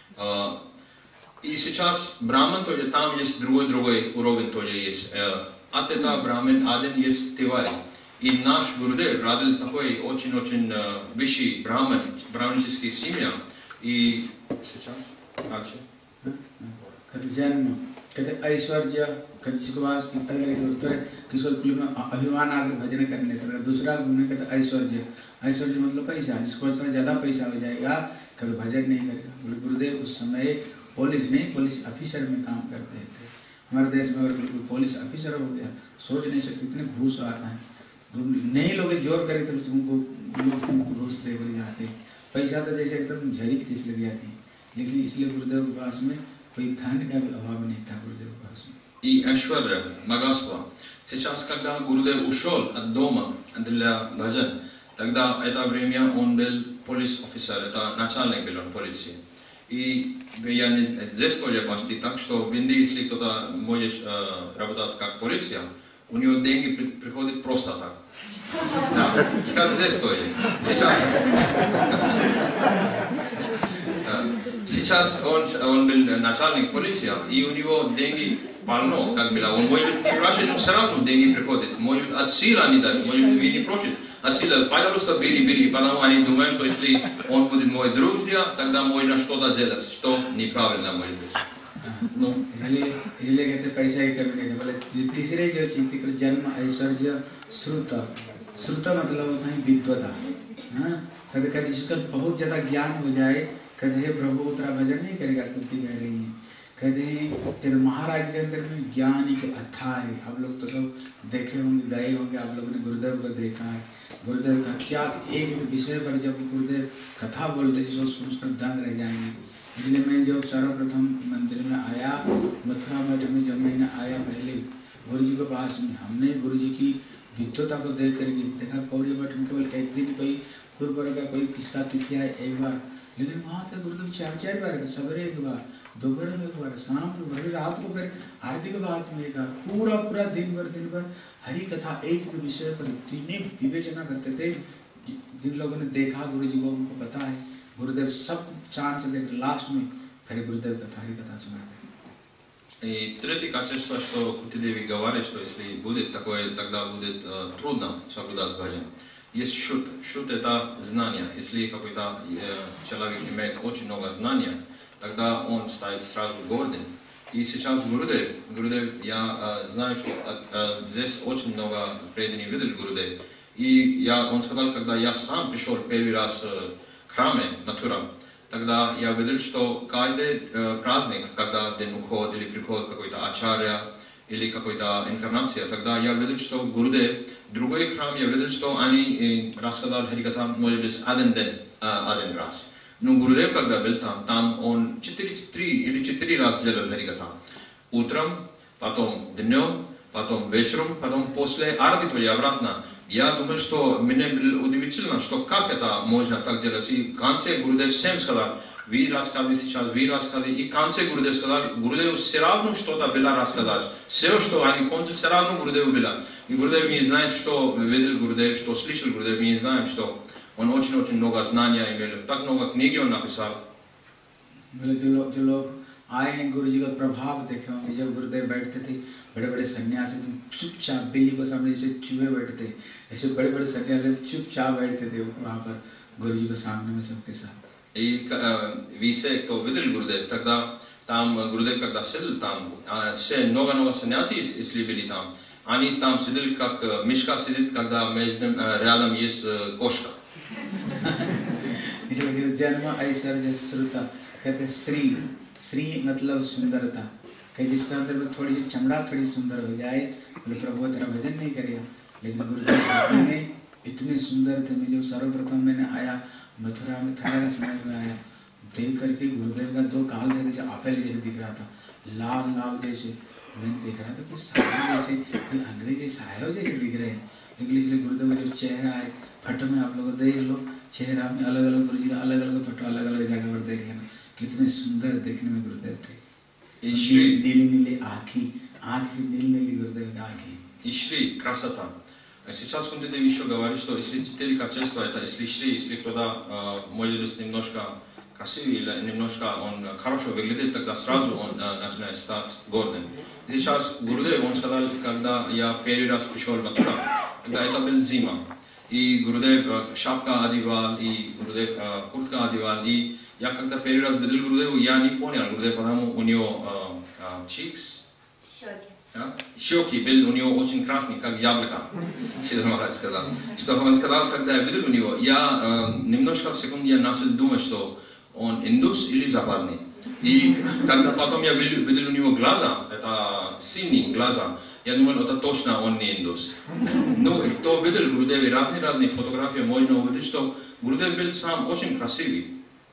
И сейчас браман, то есть там есть другой уровень, то есть от этого браман один есть тивари. И наш Гурудев родил такой очень-очень высший браманический семья. И сейчас дальше. कहते ऐश्वर्य किसको पास किसको कुल में अभिमान आकर भजन करने का. दूसरा गुण कहते ऐश्वर्य. ऐश्वर्य मतलब पैसा, जिसको ज्यादा पैसा हो जाएगा कभी भजन नहीं करेगा. गुरुदेव उस समय पुलिस ऑफिसर में काम करते थे. हमारे देश में अगर कोई पुलिस ऑफिसर हो गया सोच नहीं सकते कितने घूस आता है. नहीं लोग जोर करे तो तुमको घूस दे कर जाते. पैसा तो जैसे एकदम झरी चीज लग जाती. लेकिन इसलिए गुरुदेव के पास में कोई धन का भी अभाव नहीं था गुरुदेव के पास में. И Айшварья, богатство. Сейчас, когда Гурудев ушел от дома для баджан, тогда это время он был полис-офицер, это начальник был он полиции. И я здесь тоже почти так, что в Индии, если кто-то может работать как полиция, у него деньги приходят просто так. Да, как здесь тоже. Сейчас он был начальник полиции, и у него деньги полно, как было. Он может просить, но все равно деньги приходят. Может от силы они дают, может вы не просит. От силы, пожалуйста, бери. Потому они думают, что если он будет мой друг, тогда можно что-то делать, что неправильно может быть. इसलिए कहते पैसा की कमी नहीं. बोले तीसरे जो चीज जन्म ऐश्वर्य श्रुत. श्रुत मतलब होता है विद्वता. कभी कभी जिसका बहुत ज्यादा ज्ञान हो जाए कहते हैं प्रभु तेरा भजन नहीं करेगा. कुत्ती कह रही है. कहते हैं तेरे महाराज के अंदर में ज्ञान एक अथाह है. आप लोग तो सब देखे होंगे, गए होंगे, आप लोगों ने गुरुदेव को देखा है. गुरुदेव का क्या एक विषय पर जब गुरुदेव कथा बोलते जिसको सुनकर दंग रह जाएंगे. इसलिए मैं जब सर्वप्रथम मंदिर में आया, मथुरा मठ में जब मैंने आया पहले गुरु जी के पास में, हमने गुरु जी की विद्वता को देख करके देखा. कौड़ी मठ में केवल एक दिन कोई गुरुपुर का कोई किसका तिथि आए एक बार, लेकिन वहाँ पे गुरुदेव 4 बार, सवेरे एक बार, दोपहर में एक बार, शाम को भरी रात को फिर आरती के बाद में एक बार, पूरा दिन भर हरि कथा एक विषय पर इतने विवेचना करते थे जिन लोगों ने देखा गुरु जी को, उनको पता है गुरुदेव सब चांद से देख लास्ट में फिर गुरुदेव कथा सुनाते हैं। И третье качество, что Кутидеви говорит, что если будет такое, тогда будет трудно соблюдать баджан. Есть шут. Шут это знание. Если какой-то человек имеет очень много знания, тогда он станет сразу гордым. И сейчас Гурудев, я знаю, что здесь очень много преданий видел Гурудев. И он сказал, когда я сам пришел первый раз к храме на Турам, тогда я видел, что каждый праздник, когда день уход или приходит какой-то ачарья или какой-то инкарнация, тогда я видел, что Гурудев, другой храм, я видел, что они рассказали Харикатха, может быть, один раз. Но Гурудев, когда был там он 3 или 4 раза делал Харикатха. Утром, потом днем, потом вечером, потом после арги и обратно. Я думаю, что мне было удивительно, что как это можно так делать. И в конце Гурудев всем сказал, вы рассказываете сейчас, вы рассказываете. И в конце Гурудев сказал, Гурудев все равно что-то было рассказать. Все, что они кончили, все равно Гурудев было. И Гурудев не знает, что видел Гурудев, что слышал Гурудев, не знаем, что он очень-очень много знаний имел. Так много книг он написал. जो लोग आए हैं गुरु जी का प्रभाव देखे होंगे, जब गुरुदेव बैठते थे बड़े बड़े सन्यासी तुम चुपचाप बिल्ली को सामने जैसे चूहे बैठते, ऐसे बड़े बड़े सन्यासी चुपचाप बैठते थे वहाँ पर गुरु जी के सामने में सबके साथ. И все, кто видел Гурудев, тогда там Гурудев, когда сидел там, все много сन्याси, если были там, они там сидели, как мишка сидит, когда между рядом есть кошка. जन्म ऐश्वर्य श्रुता कहते श्री मतलब सुंदरता, कहीं जिसके अंदर में थोड़ी सी चमड़ा थोड़ी सुंदर हो जाए बोले प्रभु तेरा भजन नहीं करेगा. लेकिन गुरुदेव में इतने सुंदर थे. मैं जब सर्वप्रथम मैंने आया मथुरा में थाना का समय में आया, देख करके गुरुदेव का 2 काल जैसे आपेल जैसे दिख रहा था, लाल जैसे मैंने देख रहा था कुछ साहब जैसे, कोई अंग्रेजी साहब जैसे दिख रहे हैं. लेकिन इसलिए गुरुदेव का जो चेहरा है फोटो में आप लोग देख लो, चेहरा में अलग अलग गुरु जी का अलग अलग फोटो अलग अलग जगह पर देख लेना, कितने सुंदर देखने में गुरुदेव थे. नीले आँख भी नीली गुरुदेव की आँखें. Шри, красота. Сейчас Кунтидев еще говорит, что если 4 качества, это если Шри, если кто-то может быть немножко красивый или немножко он хорошо выглядит, тогда сразу он начинает стать гордым. Сейчас Гурудев, он сказал, когда я первый раз пришел в Матура, тогда это был зима. И Гурудев шапка одевал, и Гурудев куртка одевал. И я когда первый раз видел Гурудева, я не понял Гурудев, потому у него cheeks, щеки были у него очень красные, как яблоко. Шридхар Махарадж сказал. Что он сказал, когда я видел у него, я немножко секунд я начал думать, что он индус или западный. И когда потом я видел у него глаза, это синие глаза, я думал, это точно он не индус. Ну, кто видел Гурудева, разные фотографии, можно увидеть, что Гурудев был сам очень красивый.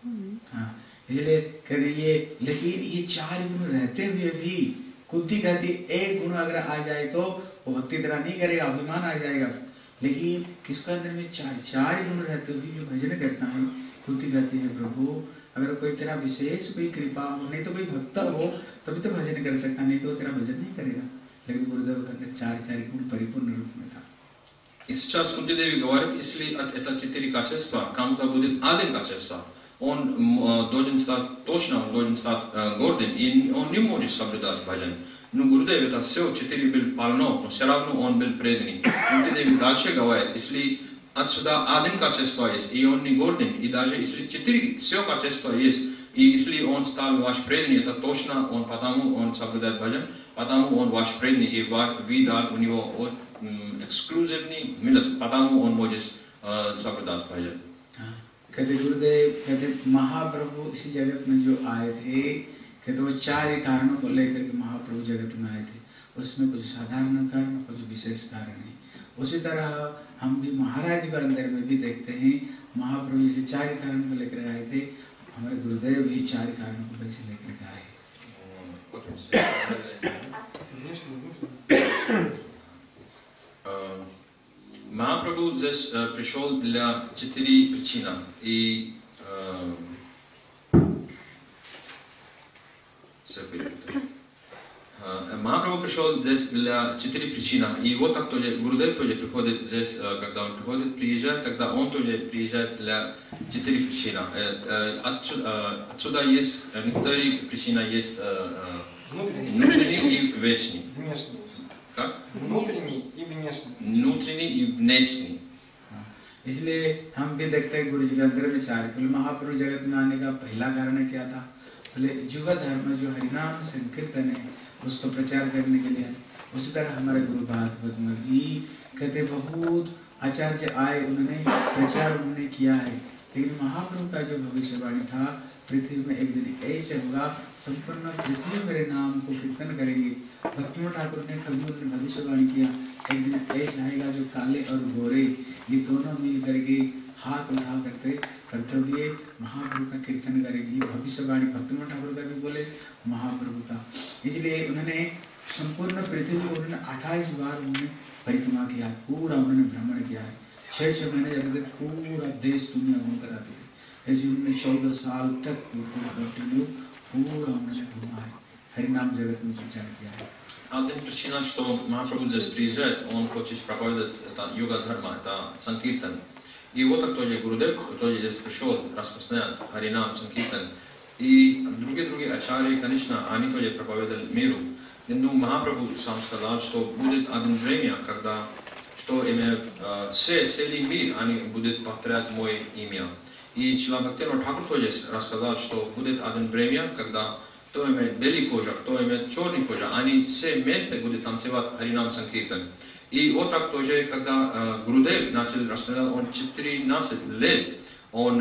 इसलिए कहते लेकिन ये 4 गुण रहते हुए भी कुंती कहती एक गुण अगर आ जाए तो वो भक्ति तरह नहीं करेगा, अभिमान आ जाएगा. लेकिन किसका अंदर में 4 गुण रहते हुए जो भजन करता है, कुंती कहती है प्रभु अगर कोई तेरा विशेष कोई कृपा हो, नहीं तो कोई भक्त हो तभी तो भजन कर सकता, नहीं तो तेरा भजन नहीं करेगा. लेकिन गुरुदेव का अंदर 4 गुण परिपूर्ण रूप में था. И сейчас Кунтидеви говорит, если это 4 качества, кому-то будет один качество, он должен стать точно, он должен стать гордым, и он не может соблюдать баджан. Но Гурудев это все 4 был полно, но все равно он был преданный. Кунтидеви дальше говорит, если отсюда один качество есть, и он не гордым, и даже если 4 все качества есть, и если он стал ваш преданный, это точно, он потому он соблюдает баджан, потому он ваш преданный, и вы дали у него эксклюзивный милость, потому он может соблюдать баджан. कहते गुरुदेव कहते महाप्रभु इसी जगत में जो आए थे, कहते वो 4 कारणों को लेकर के महाप्रभु जगत में आए थे. उसमें कुछ साधारण कारण, कुछ विशेष कारण है. उसी तरह हम भी महाराज के अंदर में भी देखते हैं, महाप्रभु जैसे 4 कारण को लेकर आए थे, हमारे गुरुदेव भी 4 कारणों को वैसे लेकर के आए. Махапрабху здесь пришел для 4 причин. И Махапрабху Махапрабху пришел здесь для 4 причины. И вот так тоже Гурудев тоже приходит здесь, когда он приезжает, тогда он тоже приезжает для 4 причины. Отсюда есть некоторые причины, есть внутренний и вечный. Внешний. Как? Внутренний и внешний. Внутренний и внешний. इसलिए हम भी देखते हैं गुरु जी के अंदर विचार बोले महाप्रभु जगत में आने का पहला कारण क्या था? बोले युग धर्म जो हरिनाम संकीर्तन है उसको प्रचार करने के लिए। उसी तरह हमारे गुरु भागवत में भी कहते बहुत आचार्य आए, उन्होंने प्रचार उन्होंने किया है, लेकिन महाप्रभु का जो भविष्यवाणी था पृथ्वी में एक दिन ऐसे होगा संपूर्ण पृथ्वी मेरे नाम को कीर्तन करेंगे। भक्तिमोहन ठाकुर ने कभी उन्होंने भविष्यवाणी किया एक दिन ऐसा आएगा जो काले और गोरे ये दोनों मिल करके हाथ उठा करते हुए महाप्रभु का कीर्तन करेगी। भविष्यवाणी भक्तिमोहन ठाकुर का भी बोले महाप्रभु का। इसलिए उन्होंने संपूर्ण पृथ्वी को उन्होंने 28 बार उन्होंने परिक्रमा किया, पूरा उन्होंने भ्रमण किया है। 6 महीने जब पूरा देश दुनिया घूम कर आते थे, ऐसे उन्होंने 14 साल तक पूरा उन्होंने घूमा है, हरिनाम जगत में प्रचार किया है। Один причина, что Махапрабху здесь приезжает, он хочет проповедовать это юга дхарма, это санкиртан. И вот так тоже Гурудев, который здесь пришел, распространяет Харинам, санкиртан. И другие ачарьи, конечно, они тоже проповедовали миру. Но Махапрабху сам сказал, что будет одно время, когда что имя целый мир они будут повторять мое имя. И Шрила Бхактивинода Тхакур тоже рассказал, что будет одно время, когда кто имеет белый кожа, кто имеет черный кожа, они все вместе будут танцевать Харинам Санкиртан. И вот так тоже, когда Гурудев начал рассказать, он 14 лет он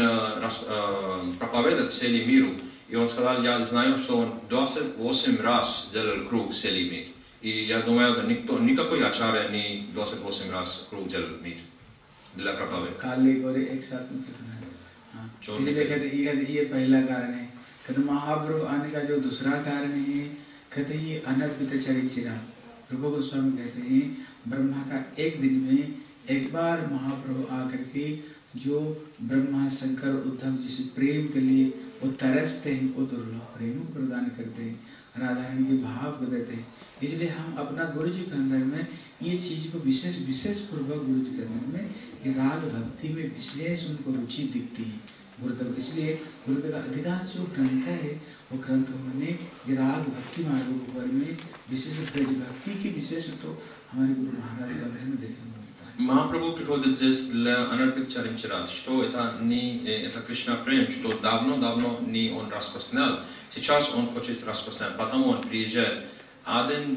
проповедует целый миру. И он сказал, я знаю, что он 28 раз делал круг целый мир. И я думаю, никакой ачарья не 28 раз круг делал мир для проповеди. काले गोरे एक साथ में कितना है? हाँ, इसलिए कहते ये पहला कारण है। कहते महाप्रभु आने का जो दूसरा कारण है, कहते ये अनर्पित चरिचिरा। प्रभु गोस्वामी कहते हैं ब्रह्मा का एक दिन में एक बार महाप्रभु आकर के जो ब्रह्मा शंकर उद्धव जिस प्रेम के लिए वो तरसते हैं, वो दुर्लभ प्रेम प्रदान करते हैं, राधा रानी के भाव को देते हैं। इसलिए हम अपना गुरु जी के अंदर में ये चीज को विशेष पूर्वक गुरु जी के अंदर में ये राग भक्ति में विशेष उनको रुचि दिखती है गुरुदेव। इसलिए गुरुदेव का अधिकांश जो ग्रंथ है वो ग्रंथ उन्होंने ये राग भक्ति मार्ग के ऊपर में विशेष भक्ति की विशेष तो हमारे गुरु महाराज का में देखने को मिलता है। Махапрабху приходит здесь для анарпит чаринчара, что это не это Кришна прем, что давно не он распространял. Сейчас он хочет распространять, потому он приезжает один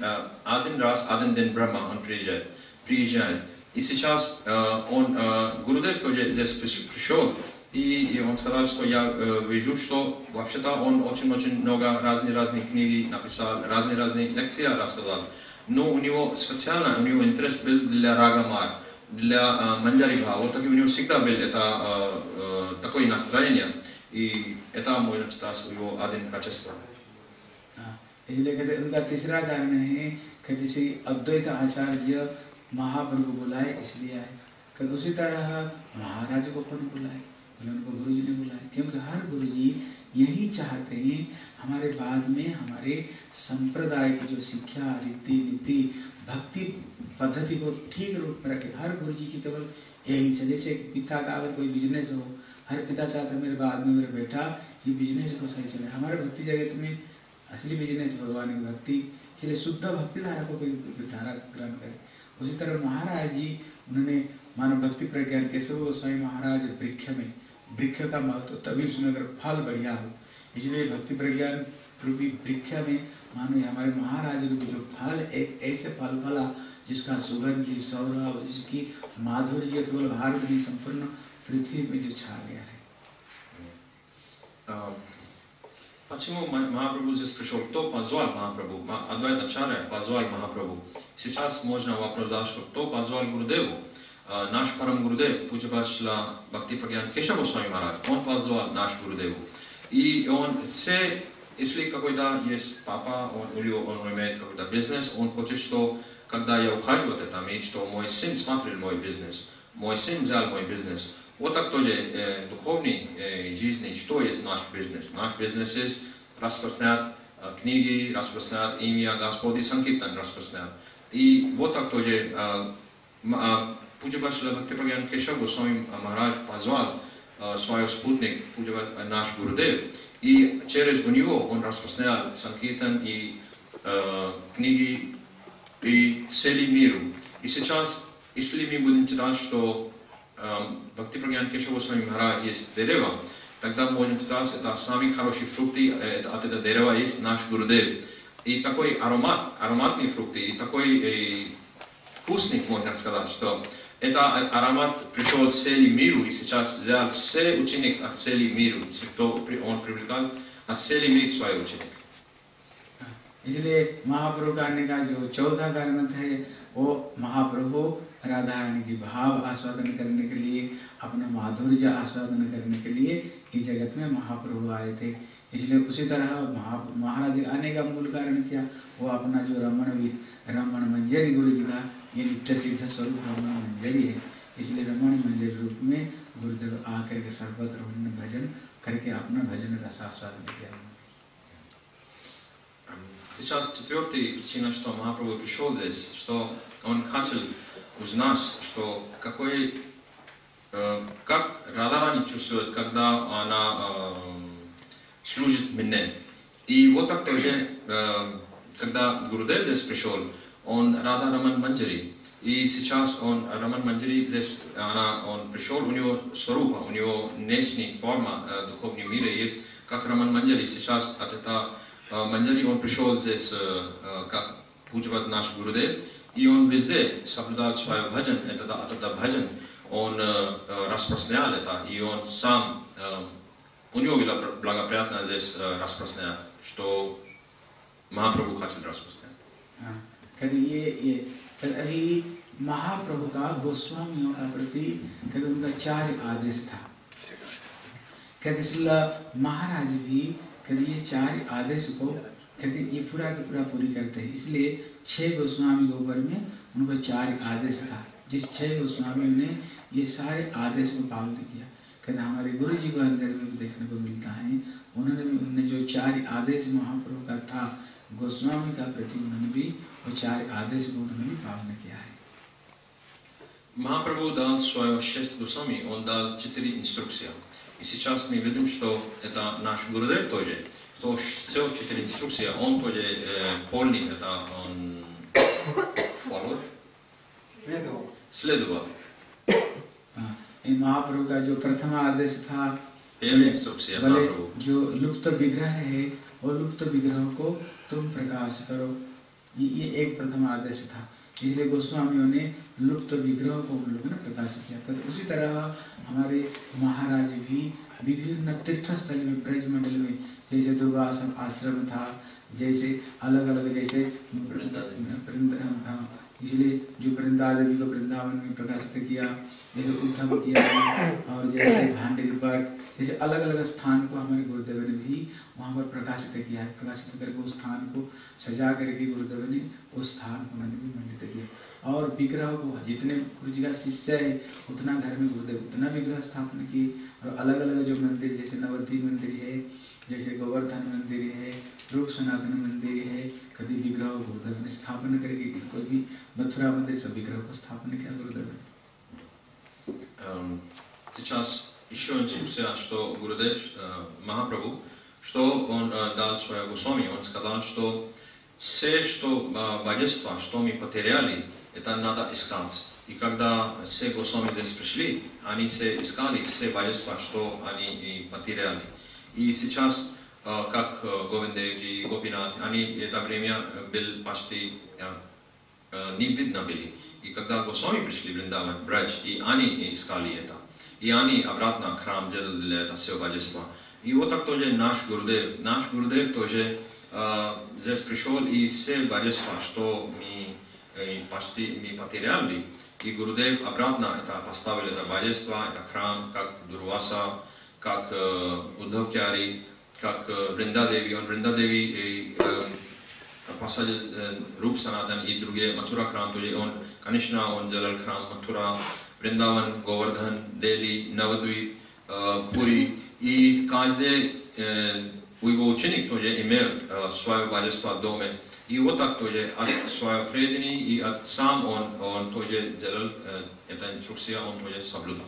раз, один день Брахма он приезжает. И сейчас Гурудев тоже здесь пришел, и он сказал, что я вижу, что вообще-то он очень много разных книг написал, разные лекции рассказал. Но у него специально, у него интерес был для Рагамар, для Манджари-бхава. Вот так у него всегда было это такое настроение, и это можно считать его одним качеством. इसलिए कहते उनका तीसरा कारण है कहते श्री अद्वैत आचार्य महाप्रभु बुलाए इसलिए आए। कहते उसी तरह महाराज को कौन बुलाए? बोले उनको गुरु जी ने बुलाए, क्योंकि हर गुरु जी यही चाहते हैं हमारे बाद में हमारे संप्रदाय की जो शिक्षा रीति नीति भक्ति पद्धति को ठीक रूप में रखे। हर गुरु जी की केवल यही है, जैसे पिता का अगर कोई बिजनेस हो, हर पिता चाहता है मेरे बाद में मेरा बेटा ये बिजनेस को सही चले। हमारे भक्ति जगत में असली बिजनेस भगवान की भक्ति, इसलिए शुद्ध भक्ति धारा को कोई धारा ग्रहण करे। उसी तरह महाराज जी उन्होंने मानव भक्ति प्रज्ञान कैसे वो स्वयं महाराज वृक्ष का महत्व तभी उसमें अगर फल बढ़िया हो, इसलिए भक्ति प्रज्ञान रूपी वृक्ष में मानो हमारे महाराज रूपी जो फल एक ऐसे फल फला जिसका सुगंध की सौरभ जिसकी माधुर्य केवल भारत की संपूर्ण पृथ्वी में जो छा गया है। Почему Махапрабху здесь пришел? Кто позвал Махапрабху? Адвайта Ачарья позвал Махапрабху. Сейчас можно вопрос задать, что кто позвал Гурудеву? Наш Парам Гурудев, Пуджапад Шрила Бхакти Прагьян Кешава Госвами Махарадж, он позвал наш Гурудеву. И он все, если какой-то есть папа, он имеет какой-то бизнес, он хочет, что когда я ухожу от этого мира, что мой сын смотрел мой бизнес, мой сын взял мой бизнес. Вот так тоже духовной жизни, что есть наш бизнес? Наш бизнес есть распространять книги распространяют имя Господа и Санкиртан распространяют. И вот так тоже Пуджапад Бхактипрагьян Кешав Госвами Махарадж позвал свой спутник Пуджапад наш Гурудев, и через него он распространял Санкиртан и книги и цели миру. И сейчас, если мы будем читать, что Бхактипрагьян Кешав Госвами Махарадж есть дерево, тогда можем читать, это самые хорошие фрукты, от этого дерева есть наш Гурудев. И такой ароматные фрукты, и такой вкусный, можно сказать, что это аромат пришел в цели миру, и сейчас взял все ученик от цели миру, что он привлекал от цели мира свой ученик. इसलिए महाप्रभु का आने का जो चौथा कारण है वो महाप्रभु राधा रानी की भाव आस्वादन करने के लिए, अपना माधुर्य आस्वादन करने के लिए इस जगत में महाप्रभु आए थे। इसलिए उसी तरह महाराज आने का मूल कारण क्या, वो अपना जो रमण मंजरी गुरु जी का ये नित्य सिद्ध स्वरूप रमण मंजरी है। इसलिए रमण मंजरी रूप में गुरुदेव आकर के सर्वत्र भजन करके अपना भजन रस आस्वादन किया। Сейчас четвертая причина, что Махапрабху пришел здесь, что он хотел узнать, что как Радharani чувствует, когда она служит мне. И вот так тоже, когда Гурудев здесь пришел, он Рада Раман Манджари. И сейчас он Раман Манджари здесь, он пришел, у него сварупа, у него внешняя форма духовного мира есть, как Раман Манджари. Сейчас от этого Манджари он пришел здесь, как Пуджапад наш Гурудев, и он везде соблюдает свой бхаджан, это бхаджан, он распространял это, и он сам, у него было благоприятно здесь распространять, что Махапрабху хотел распространять. अभी महाप्रभु का गोस्वामियों का प्रति कभी उनका 4 आदेश था। कहते श्रीला महाराज भी कभी ये 4 आदेश को कहते ये पूरा का पूरा पूरी करते हैं। इसलिए 6 गोस्वामी के ऊपर में उनको 4 आदेश था, जिस 6 गोस्वामियों ने ये सारे आदेश को पालन किया। कहते हमारे गुरु जी को अंदर में देखने को मिलता है, उन्होंने जो 4 आदेश महाप्रभु का था गोस्वामी का प्रति, उन्होंने भी वो 4 आदेश को उन्होंने भी पालन किया है। Махапрабху дал свое 6 госвами, он дал 4 инструкции. И сейчас мы видим, что это наш Гурудев тоже, что все 4 инструкции, он тоже полный, это он следовал. इन महाप्रभु का जो प्रथम आदेश था, पहली इंस्ट्रक्शन महाप्रभु जो लुप्त विग्रह है वो लुप्त विग्रह को तुम प्रकाश करो, ये एक प्रथम आदेश था। इसलिए गोस्वामियों ने लुप्त विग्रह को उन लोगों ने प्रकाशित किया। तो उसी तरह हमारे महाराज भी विभिन्न तीर्थस्थल में, ब्रज मंडल में, जैसे दुर्वासा आश्रम था, जैसे अलग अलग जैसे इसलिए जो वृंदादेवी को वृंदावन में प्रकाशित किया, जैसे उद्धव किया, और जैसे भांडीपट, जैसे अलग अलग स्थान को हमारे गुरुदेव ने भी वहाँ पर प्रकाशित किया है। प्रकाशित करके उस स्थान को सजा करके गुरुदेव ने उस स्थान को उन्होंने भी मंडित किया। और विग्रह को जितने गुरु जी का शिष्य है उतना घर में गुरुदेव उतना विग्रह स्थापन किए। और अलग अलग जो मंदिर, जैसे नवद्वीप मंदिर है, जैसे गोवर्धन मंदिर है, रूप सनातन मंदिर है, कभी विग्रह गुरुदेव ने स्थापन करके, कोई भी मथुरा मंदिर सब विग्रह को स्थापन किया गुरुदेव ने। Сейчас еще инструкция, что Гурудев Махапрабху, что он дал свое госвами, он сказал, что все, что божество, что мы потеряли, это надо искать. И когда все госвами здесь пришли, они все искали все божества, что они потеряли. И сейчас, как Говиндевджи, Гопинат, они это время были почти не видно были. И когда госвами пришли в Вриндаван, Брадж, и они искали это. И они обратно храм делали это все божество. И вот так тоже наш Гурудев тоже здесь пришел, и все божества, что мы почти мы потеряли, и Гурудев обратно это поставили, это божество, это храм, как Дурваса, как Уддhavчари, как Вриндадеви. Он Вриндадеви посадил Руп Санатан и другие, Матура храм, тоже он, конечно, он делал храм, Матура, Вриндаван, Говардхан, Дели, Навадвип, Пури. И каждый у его ученик тоже имеет свое божество в доме. И вот так тоже от своего предания и от сам он тоже делал эта инструкция, он тоже соблюдал.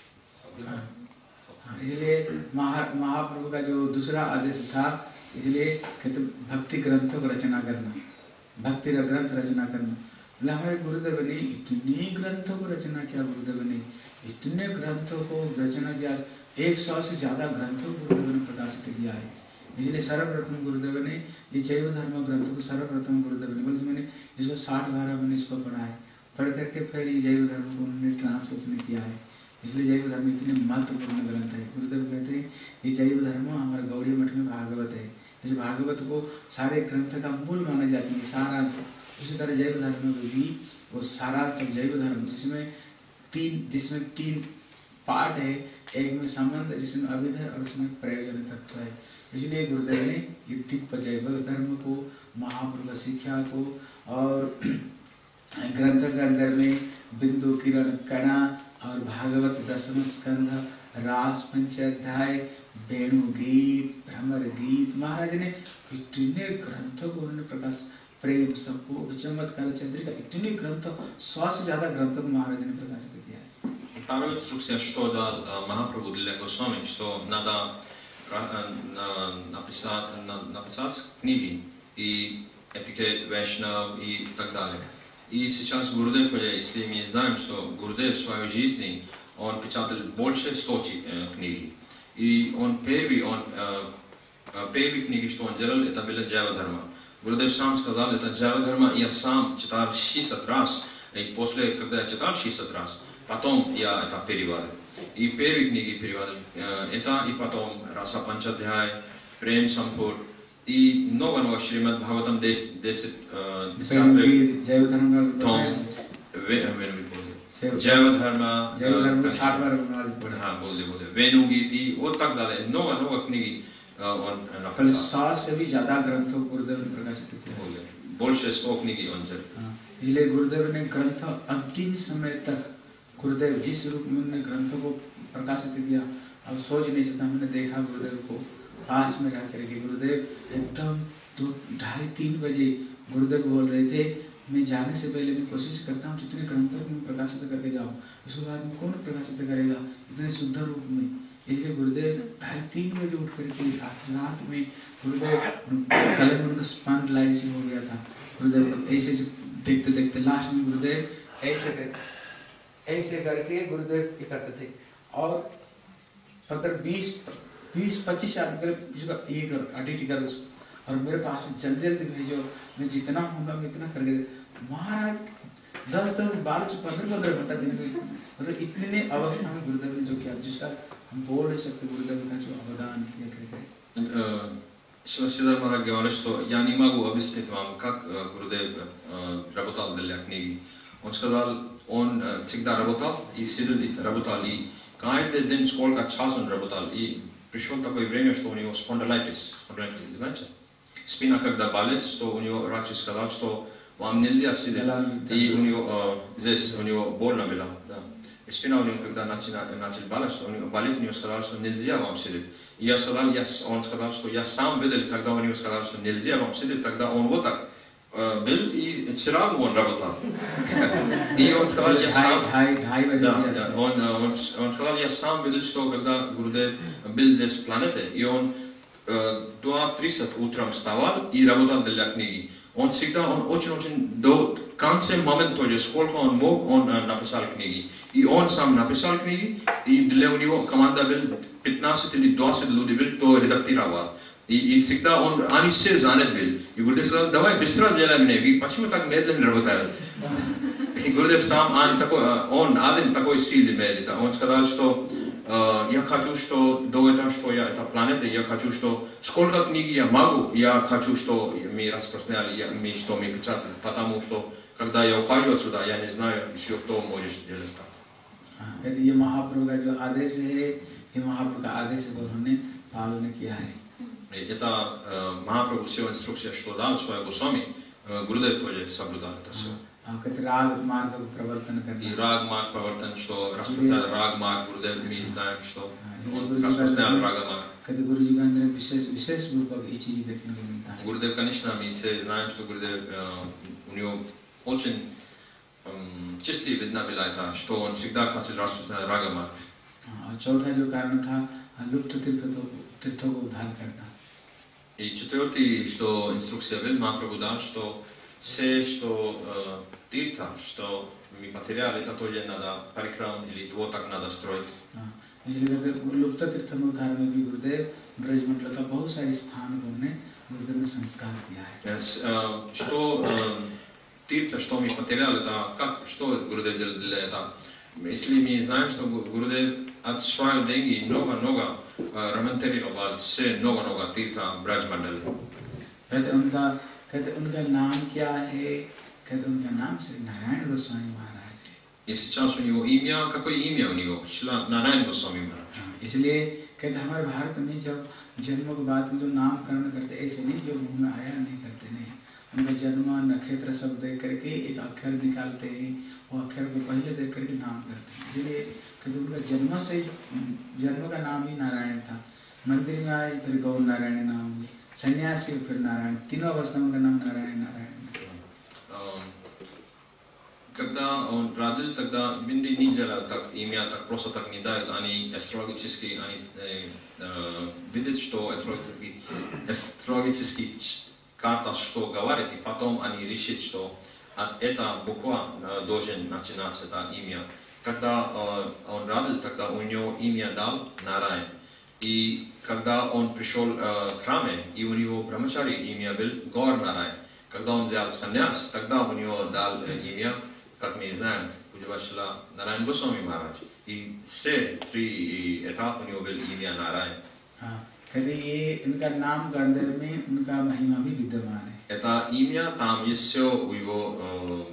इसलिए महाप्रभु का जो दूसरा आदेश था, इसलिए कहते भक्ति ग्रंथों को रचना करना, भक्ति ग्रंथ रचना करना। बोला हमारे गुरुदेव ने इतने ग्रंथों को रचना किया, गुरुदेव ने इतने ग्रंथों को रचना किया, 100 से ज्यादा ग्रंथों को गुरुदेव ने प्रकाशित किया है। इसलिए सर्वप्रथम गुरुदेव ने ये जैव धर्म ग्रंथ को सर्वप्रथम गुरुदेव ने बोले मैंने इसको 60 मैंने इसको पढ़ा है, पढ़ करके फिर ये जैव धर्म को उन्होंने ट्रांसलेशन किया है। इसलिए जैव धर्म इतने महत्वपूर्ण ग्रंथ है। गुरुदेव कहते हैं ये जैव धर्म हमारे गौड़ी मठ में भागवत है। इस भागवत को सारे ग्रंथ का मूल माना जाता है, सारांश। उसी तरह जैव धर्म में भी वो सारांश जैव धर्म जिसमें तीन पार्ट है, एक में संबंध जिसमें अविध है और उसमें प्रयोजन तत्व है। इसलिए गुरुदेव ने ये दिव्य जैव धर्म को, महाप्रभु शिक्षा को और ग्रंथ के अंदर में बिंदु किरण कणा और भागवत 10वां स्कंध, रास पंचाध्याय, वेणु गीत, भ्रमर गीत, महाराज ने कितने ग्रंथों को उन्होंने प्रकाश, प्रेम सबको, चमत्कार चंद्रिका, इतने ग्रंथ 100 से ज्यादा ग्रंथों को महाराज ने प्रकाशित किया है। Вторая инструкция, что дал Махапрабху для Госвами, что надо написать книги и этикет, Вайшнав и так далее. И сейчас Гурудев тоже, если мы знаем, что Гурудев в своей жизни, он печатал больше 100 книг. И он первые книги, что он делал, это было Джайва Дхарма. Гурудев сам сказал, это Джайва Дхарма, я сам читал 60 раз. И после, когда я читал 60 раз, потом я это переводил. И первые книги переводил это, и потом Раса Панчадхяй, Прем Сампур. И много Шримад Бхагаватам 10 Джайва Дхарма, Вену Гити, вот так далее. Много книги он написал. 100 से भी ज्यादा ग्रंथों गुरुदेव ने प्रकाशित किया। больше 100 книг он делал. इसलिए गुरुदेव ने ग्रंथ अंतिम समय तक, गुरुदेव जिस रूप में उन्होंने ग्रंथों को प्रकाशित किया, अब सोच नहीं सकता। हमने देखा गुरुदेव को पास में रह करके, गुरुदेव एकदम 2-2:30-3 बजे गुरुदेव बोल रहे थे, मैं जाने से पहले मैं कोशिश करता हूँ जितने ग्रंथों को मैं प्रकाशित करके जाऊँ, उसके बाद में कौन प्रकाशित करेगा इतने शुद्ध रूप में। इसलिए गुरुदेव 2:30-3 बजे उठ करके रात में गुरुदेव कलम उनका स्पॉन्डिलाइटिस हो गया था। गुरुदेव ऐसे देखते देखते लास्ट में गुरुदेव ऐसे करके गुरुदेव ये करते थे और अगर 20-25 आदमी इसका ये कर एडिट कर उसको और मेरे पास में जल्दी भेजो, मैं जितना होगा मैं इतना करके। महाराज 10-12-15 घंटा दिन में, मतलब इतने अवस्था में गुरुदेव ने जो किया, जिसका हम बोल नहीं सकते गुरुदेव का जो अवदान किया करके। Шрила Махарадж говорил, что я не могу объяснить вам, как Гурудев работал для книги. Он сказал, он всегда работал и сидел и работал, и каждый день сколько час он работал, и пришло такое время, что у него спондилайтис, знаете, спина когда болит, что у него врач сказал, что вам нельзя сидеть, и у него здесь у него больно было, да. И спина у него когда начал болеть, что у него болит, у него сказал, что нельзя вам сидеть. И он сказал, что я сам видел, когда у него сказал, что нельзя вам сидеть, тогда он вот так был и сразу он работал. И он сказал, я сам, он сказал, я сам видел, что когда Гурудев был здесь в планете, и он 2:30 утром вставал и работал для книги. Он всегда, он очень до конца момента тоже, сколько он мог, он написал книги. И он сам написал книги, и для него команда был 15 или 20 людей был, кто редактировал. И всегда они все заняты были. И Гурудев сказал, давай быстро делай мне, почему так медленно работают? И Гурудев сам, он один такой силы имеет. Он сказал, что я хочу, что до этого, что я, это планета, я хочу, что сколько книг я могу, я хочу, что мы распространяли, что мы печатали, потому что когда я ухожу отсюда, я не знаю еще, кто может делать так. ये महाप्रभु का जो आदेश है, ये महाप्रभु का आदेश है, उन्होंने पालन किया है. Это Махапрабху все инструкции, что дал своему Госвами, Гурудев тоже соблюдал это все. राग मार्ग प्रवर्तन करना. И раг марг प्रवर्तन, что распространял раг марг, Гурудев мы знаем, что. Rasmusnál Ragama. कहते गुरु जी का अंदर विशेष रूप का ये चीज देखने को मिलता है। Гурудев, конечно, мы все знаем, что Гурудев, у него очень чистые видна была это, что он всегда хотел распространять Рагама. और चौथा जो कारण था लुप्त तीर्थों को उद्धार करना। И четвертый, что инструкция был Махапрабху дал, что все, что тирта, что мы потеряли, это тоже надо парикрам или вот так надо строить. इसलिए लुप्त तीर्थों में उद्धार में भी गुरुदेव ब्रजमंडल का बहुत सारे स्थान को उन्होंने गुरुदेव ने संस्कार किया है। Что тирта, что мы потеряли, это как, что Гурудев делал для этого? Если мы знаем, что Гурудев от своих денег много ремонтировал все много тирта Браджмандал. कहते उनका नाम क्या है? कहते उनका नाम श्री नारायण गोस्वामी महाराज है। И сейчас у него имя, какое имя у него? Шила Нараян Госвами Махарадж. इसलिए कहते हमारे भारत में जब जन्मों के बाद में जो नामकरण करते ऐसे नहीं जो मुंह में आया नहीं करते नहीं। उनका जन्म नक्षत्र सब देख करके एक अक्षर निकालते हैं, वो अक्षर को पहले देख करके नाम करते हैं। इसलिए कहते उनका जन्म का नाम ही नारायण था। मंदिर में आए फिर गौर नारायण नाम हुए, सन्यासी फिर नारायण, तीनों अवस्थाओं का नाम नारायण नारायण। Когда он родил, тогда Бинди Ниджара так имя так просто так не дают, они астрологически, они видят, что астрологически карта что говорит, и потом они решат, что от этой буквы должен начинаться это имя. Когда он родил, тогда у него имя дал Нараян. И когда он пришел к храме, и у него брамачари имя был Гор Нараян. Когда он взял саньяс, тогда у него дал имя, как мы знаем, Пуджавашила Нараян Госвами Махарадж. И все три этапа у него был имя Нараян. कहते ये इनका नाम के अंदर में उनका महिमा भी विद्यमान है। Это имя, там есть все у его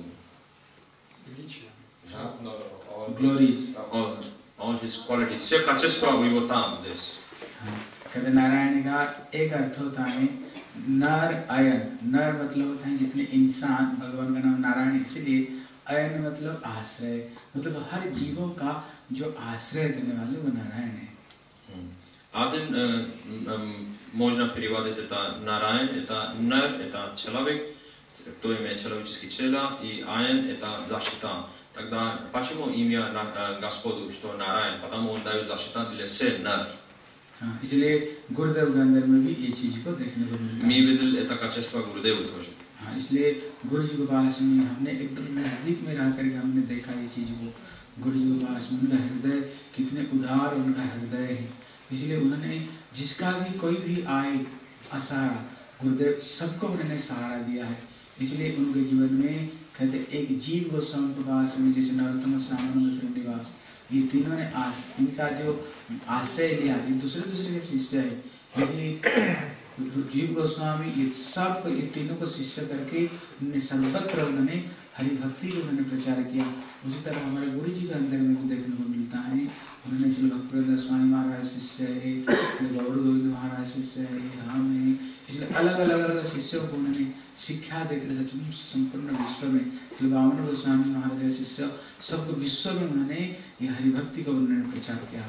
ग्लोरीज, all his qualities, все качества у его там здесь. कहते नारायण का एक अर्थ होता है नर अयन। नर मतलब होता है जितने इंसान, भगवान का नाम नारायण, इसलिए अयन मतलब आश्रय, मतलब हर जीवों का जो आश्रय देने वाले वो नारायण है। Один можно переводить это Нараян, это Нар, это человек, кто имеет человеческие тела, и Аян это защита. Тогда почему имя Господу, что Нараян? Потому он дает защита для всех Нар. इसलिए गुरुदेव के अंदर में भी ये चीज को देखने को मिलता है। Мы видели это качество Гурудева тоже. इसलिए गुरु जी के पास में हमने एकदम नजदीक में रह करके हमने देखा ये चीज को। गुरु जी के पास में उनका हृदय कितने उदार उनका हृदय है। इसलिए उन्होंने जिसका भी कोई भी आए असहारा, गुरुदेव सबको उन्होंने सहारा दिया है। इसलिए उनके जीवन में कहते एक जीव गोस्वामी के पास में जैसे नरोत्तम श्यामानंद श्रीनिवास, ये तीनों ने इनका जो आश्रय लिया, ये दूसरे के शिष्य है। लेकिन जीव गोस्वामी ये सब ये तीनों को शिष्य करके उन्होंने सर्वत्र उन्होंने हरि भक्ति को उन्होंने प्रचार किया। उसी तरह हमारे गुरु जी के अंदर में भी देखने को मिलता है। उन्होंने श्री भक्तिवेदांत स्वामी महाराज शिष्य है, गौर गोविंद महाराज शिष्य है, हम है। इसलिए अलग अलग शिष्यों को उन्होंने शिक्षा देकर सचमुच संपूर्ण विश्व में श्री वामन गोस्वामी महाराज शिष्य सबको विश्व में उन्होंने ये हरिभक्ति को उन्होंने प्रचार किया।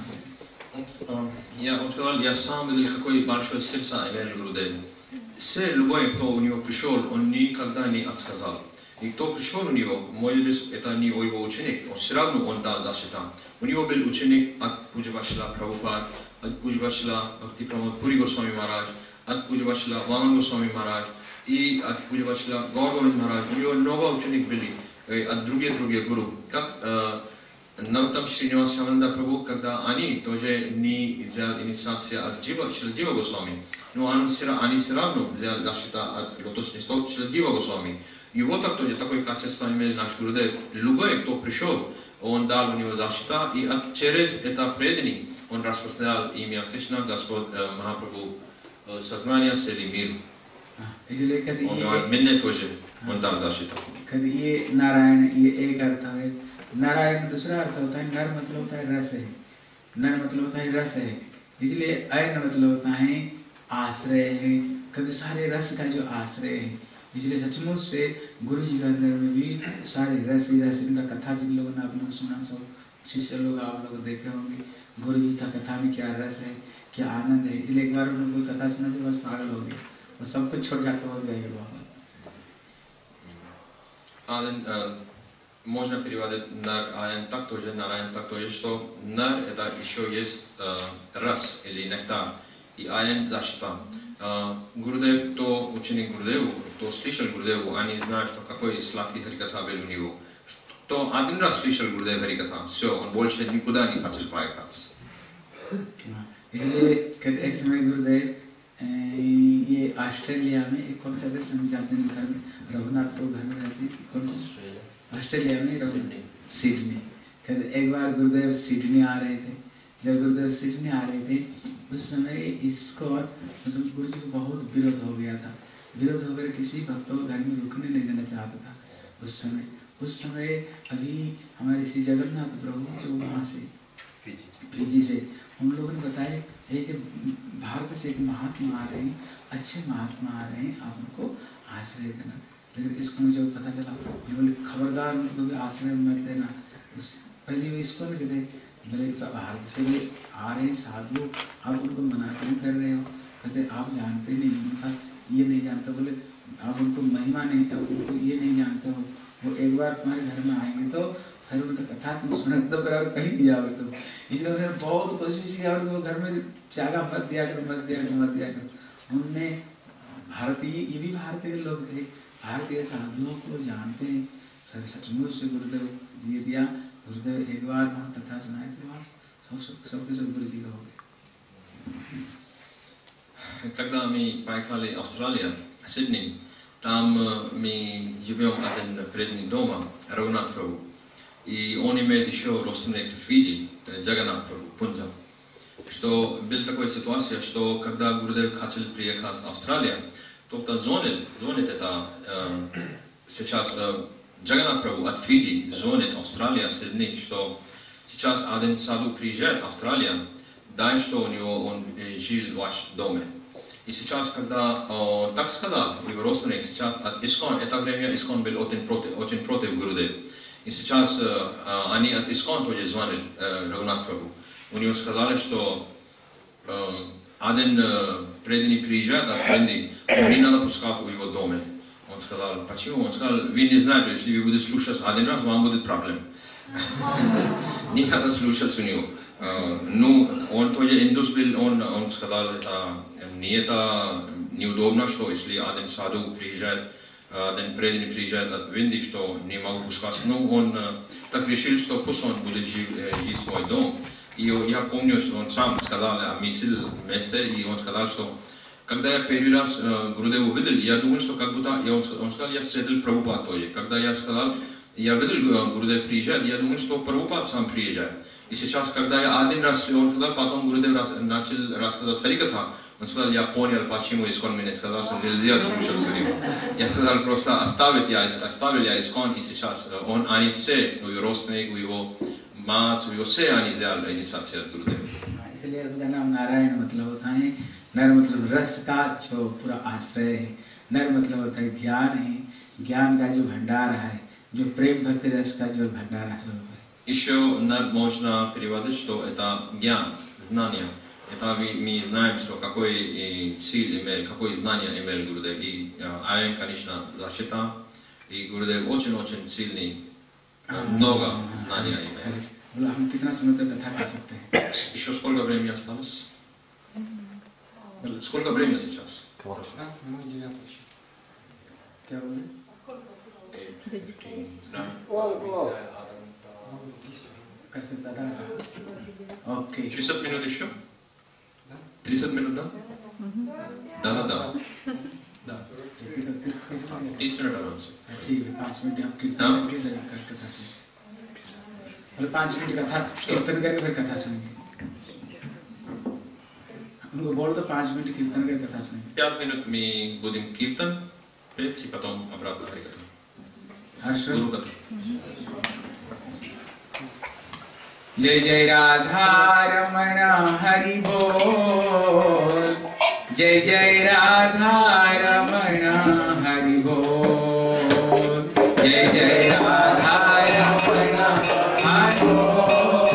Я он сказал, я сам видел, какое большое сердце имел Гурудев. Все, любой, кто у него пришел, он никогда не отказал. И кто пришел у него, молились, это не его ученик, он все равно он дал защиту. У него был ученик от Пуджавашила Прабхупад, от Пуджавашила Бхактипрамод Пури Госвами Махарадж, от Пуджавашила Ваман Госвами Махарадж и от Пуджавашила Гаур Говинд Махарадж. У него много учеников были, от других гуру. Как Нароттам Шринивасананда Прабху, когда они тоже не взяли инициацию от Шрила Госвами, но они все равно взяли защиту от лотосных стоп Шрила Госвами. И вот такое качество имел наш Гурудев. Любой, кто пришел, он дал у него защиту, и через это предание он распространял имя Кришна, Господь Махапрабху, сознание целый мир. Он мне тоже, он дал защиту. ये नारायण ये एक अर्थ है। नारायण दूसरा अर्थ होता है नर मतलब होता है रस है। नर मतलब होता है रस है। इसलिए अयन मतलब होता है आश्रय है। कभी सारे रस का जो आश्रय है। इसलिए सचमुच से गुरु जी के अंदर में भी सारे रस इनका कथा जिन लोगों ने आपने सुना सब शिष्य लोग आप लोग देखे होंगे गुरु जी का कथा में क्या रस है, क्या आनंद है। इसलिए एक बार उन्होंने कोई कथा सुना तो बस पागल हो गया, वो सब कुछ छोड़ जाकर हो गया वहाँ। Можно переводить аян так тоже, нараян так тоже, что нар это еще есть рас или нектар, и аян защита. Гурудев, кто ученик Гурудеву, кто слышал Гурудеву, они знают, что какой сладкий харикатха был у него. Кто один раз слышал Гурудев харикатха, все, он больше никуда не хотел поехать. इसलिए कहते एक समय गुरुदेव ये ऑस्ट्रेलिया में एक कौन सा देश में जाते हैं, घर में रघुनाथ तो घर में रहते हैं, कौन ऑस्ट्रेलिया में सिडनी। कहते एक बार गुरुदेव सिडनी आ रहे थे। जब गुरुदेव सिडनी आ रहे थे उस समय इसको मतलब गुरु जी को बहुत विरोध हो गया था। विरोध होकर किसी भक्त को घर में रुकने नहीं देना चाहता था। उस समय अभी हमारे श्री जगन्नाथ प्रभु जो वहाँ से फिजी से हम लोगों ने बताया एक भारत से एक महात्मा आ रहे हैं, अच्छे महात्मा आ रहे हैं, आप उनको आश्रय देना। लेकिन इसको मुझे जब पता चला बोले खबरदार उनको भी आश्रय मत देना। पहले भी इसको नहीं कहते, बोले भारत से भी आ रहे हैं साधु, आप उनको मना क्यों कर रहे हो। कहते आप जानते नहीं, उनका ये नहीं जानते। बोले आप उनको महिमा नहीं, तब उनको ये नहीं जानते हो। वो एक बार तुम्हारे घर में आएंगे तो फिर उनका कथा तुम सुने तो फिर और कहीं नहीं जाओगे तुम। इसलिए उन्होंने बहुत कोशिश किया और वो घर में जागा मत दिया करो, मत दिया करो, मत दिया करो। उनने भारतीय, ये भी भारतीय लोग थे, भारतीय साधुओं को जानते हैं। फिर सचमुच से गुरुदेव ये दिया। गुरुदेव एक बार वहाँ कथा सुनाए थे, वहाँ सबके सब गुरु जी का हो गए। Когда мы поехали в Австралию, Сидней, там мы живем один преданный дома, Рагунат Прабху. И он имеет еще родственник в Фиджи, Джаганнат Прабху, Пунджаб. Что была такая ситуация, что когда Гурудев хотел приехать в Австралию, то звонит это сейчас Джаганнат Прабху от Фиджи, звонит Австралия, Сидней, что сейчас один саду приезжает в Австралию, дай, что у него он жил в вашем доме. И сейчас, когда он так сказал, его родственник сейчас от Искон, это время Искон был очень против Гурудев. И сейчас они от Искон тоже звонили Рагунат Прабху. У него сказали, что один преданный приезжает от Индии, не надо пускать в его доме. Он сказал, почему? Он сказал, вы не знаете, если вы будете слушать один раз, вам будет проблем. Не надо слушать у него. Ну, он тоже индус был, он сказал, это неудобно, что если один саду приезжает, один преданный приезжает от Индии, что не могу пускать. Ну, он так решил, что пусть он будет жить в свой дом. И я помню, что он сам сказал, я мыслил вместе, и он сказал, что когда я первый раз Гурудеву увидел, я думал, что как будто, он сказал, я встретил Прабхупад тоже. Когда я сказал, я видел Гурудев приезжает, я думал, что Прабхупад сам приезжает. И сейчас, когда я один раз, он сказал, потом Гурудев начал рассказать Харикатха, он сказал, я понял, почему Искон мне сказал, что нельзя слушать него. Я сказал, просто оставил я Искон, и сейчас они все, у его родственник, у его мать, у его все они взяли инициативу от Гурудева. इसलिए उसका नाम नारायण मतलब होता है, नर मतलब रस का जो पूरा आश्रय है, नर मतलब होता है ज्ञान है, ज्ञान का जो भंडार है, जो प्रेम भक्ति रस का जो भंडार है। Еще можно переводить, что это гьян, знание. Это мы знаем, что какой цель имел, какое знание имел Гурудев. И аян, конечно, защита. И Гурудев очень-очень сильный, много знания имел. हम कितना समय तक कथा कर सकते हैं? Еще сколько времени осталось? Сколько времени сейчас? 15 минут 9 часа. क्या बोले? कर सकता था? ओके। 30 минут еще? 30 минут, да? Да. 30 минут आराम से. ठीक है, 5 मिनट आप कीर्तन करके कथा सुनिए। 5 मिनट कथा कीर्तन करके फिर कथा सुनिए। उनको बोलो तो 5 मिनट कीर्तन करके कथा सुनिए। 5 минут мы будем киртан, петь и потом обратно Харикатха. Хорошо. Гуру Катха. जय जय राधा रमण हरि बोल, जय जय राधा रमण हरि बोल, जय जय राधा रमण हरि बोल।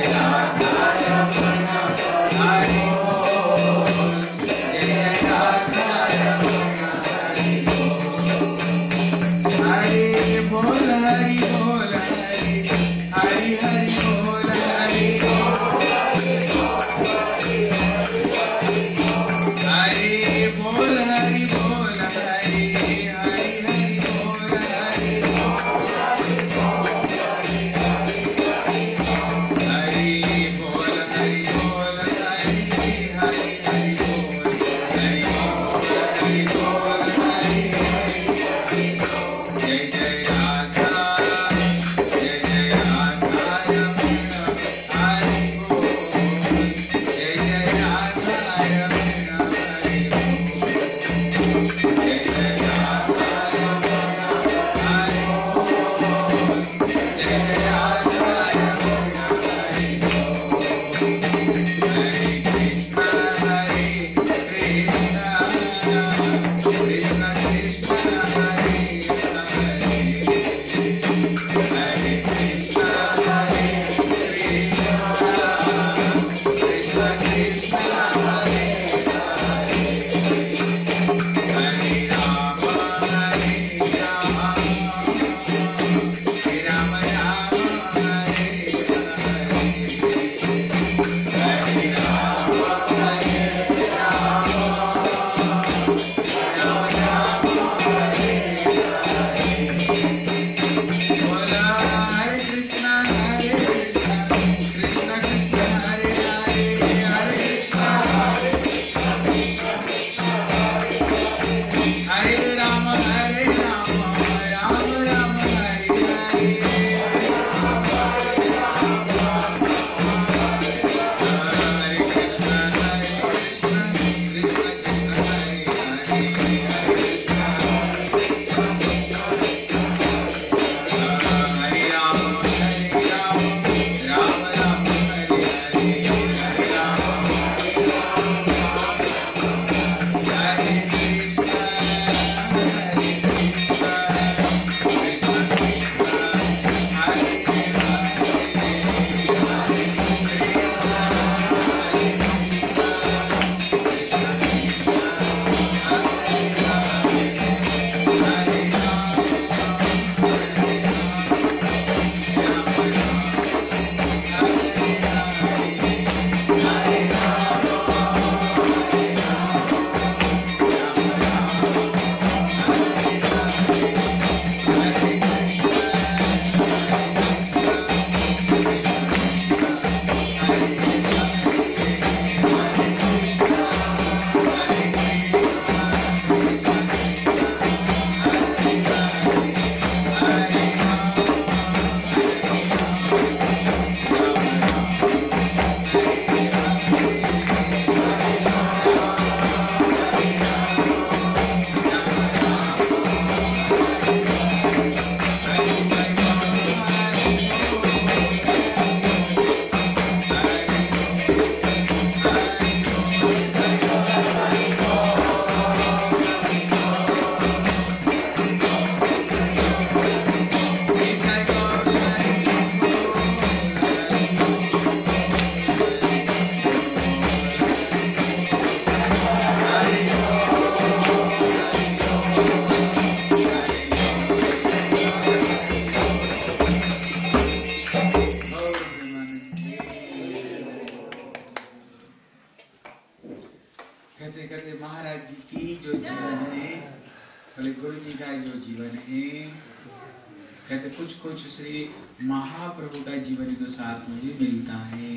कहते कुछ कुछ श्री महाप्रभु का जीवन के साथ मुझे मिलता है।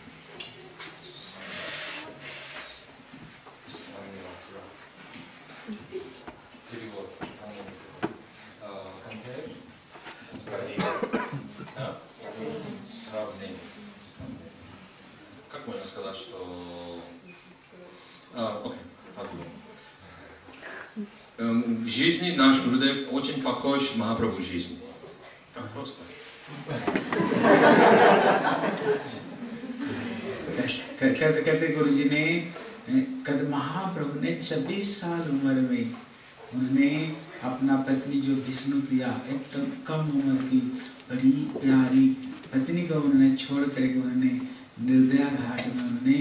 Как можно сказать, что... Окей, в жизни наш Гурудев очень похож на Махапрабху жизни. Так просто. कहते गुरु जी ने कहते महाप्रभु ने 26 साल उम्र में उन्होंने अपना पत्नी जो विष्णु प्रिया एकदम कम उम्र की बड़ी प्यारी पत्नी को उन्होंने छोड़ करके उन्होंने निर्दया घाट में उन्होंने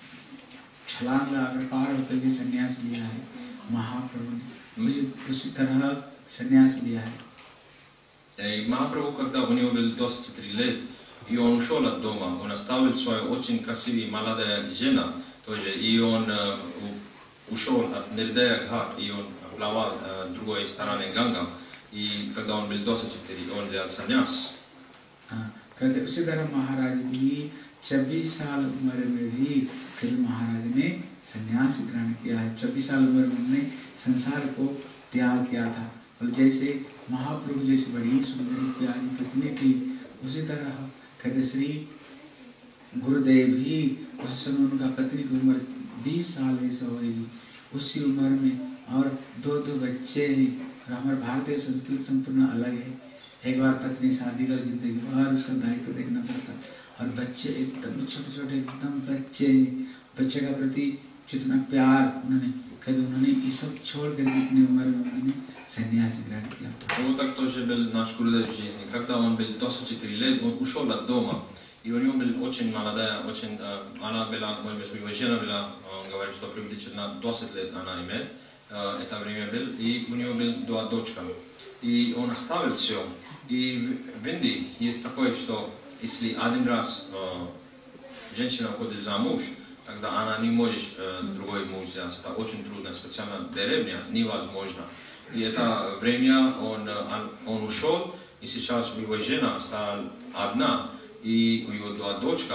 छलांग लगाकर पार होकर के संन्यास लिया है। महाप्रभु ने उसी तरह संन्यास लिया है। Mahaprabhu, когда у него было 24 лет, и он ушел от дома, он оставил свою очень красивая молодая жена, тоже, и он ушел от Нирдея Гхат, и он плавал другой стороны Ганга, и когда он был 24, он взял саньяс. कहते उसी तरह महाराज भी 26 साल उम्र में भी कभी महाराज ने संन्यास ग्रहण किया है। 24 साल उम्र में उन्होंने संसार को त्याग किया था। और जैसे महाप्रभु जैसे बड़ी सुंदर प्यारी पत्नी थी, उसी तरह कहते श्री गुरुदेव भी उस समय उनका पत्नी की उम्र 20 साल ऐसा होगी, उसी उम्र में और दो बच्चे हैं। हमारे भारतीय संस्कृति संपूर्ण अलग है। एक बार पत्नी शादी कर जिंदगी और उसका दायित्व देखना पड़ता, और बच्चे एकदम छोटे छोटे एकदम बच्चे का प्रति जितना प्यार उन्होंने ये सब छोड़ कर अपनी उम्र में उन्होंने संन्यास ग्रहण किया। Вот так тоже был наш Гурудев в жизни. Когда он был 24 лет, он ушел от дома, и у него была очень молодая, очень, она была, может быть, его жена была, он говорит, что приблизительно 20 лет она имеет, это время был, и у него были 2 дочки. И он оставил все. И в Индии есть такое, что если один раз женщина уходит замуж, тогда она не может другой муж взять. Это очень трудно, специально деревня невозможно. И это время он ушел, и сейчас его жена стала одна, и у него 2 дочки,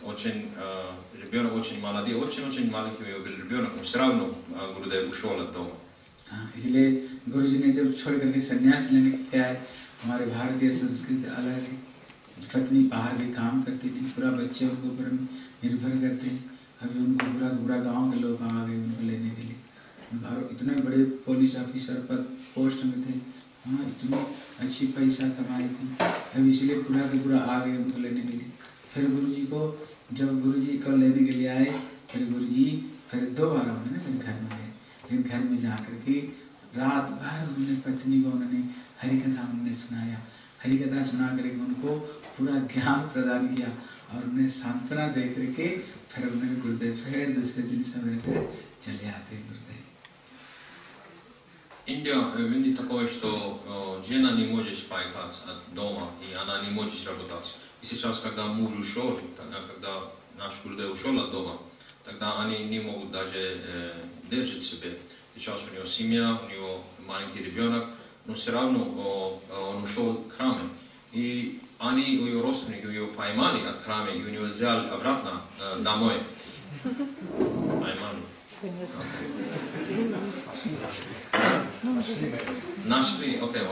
ребенок очень молодой, очень маленький у него был ребенок, но все равно Гурудев ушел от дома. इसलिए गुरु जी ने जब छोड़ करके संन्यास लेने किया है, हमारे भारतीय संस्कृति अलग है। पत्नी बाहर भी काम करती थी, पूरा बच्चे उनके ऊपर निर्भर करते हैं। अभी उनको पूरा गांव के लोग आ गए उनको लेने के लिए, और इतने बड़े पुलिस ऑफिसर पर पोस्ट में थे, हाँ इतनी अच्छी पैसा कमाई थी, अब इसलिए पूरा आ गए उनको लेने के लिए। फिर गुरुजी को जब गुरुजी को लेने के लिए आए, फिर गुरुजी फिर 2 बार उन्होंने घर में गए। लेकिन घर में जा करके रात भर उन्होंने पत्नी को उन्होंने हरिकथा उन्होंने सुनाया, हरिकथा सुना करके उनको पूरा ज्ञान प्रदान किया, और उन्हें सांत्वना दे करके फिर उन्होंने गुरुदेव फिर दूसरे दिन सवेरे चले आते गुरुदेव। В Индии такое, что жена не может поехать от дома, и она не может работать. И сейчас, когда муж ушел, когда наш Гурудев ушел от дома, тогда они не могут даже держать себя. Сейчас у него семья, у него маленький ребенок, но все равно он ушел к храме. И они, у его родственники, его поймали от храма, и у него взяли обратно домой. Поймали. Нашли, окей.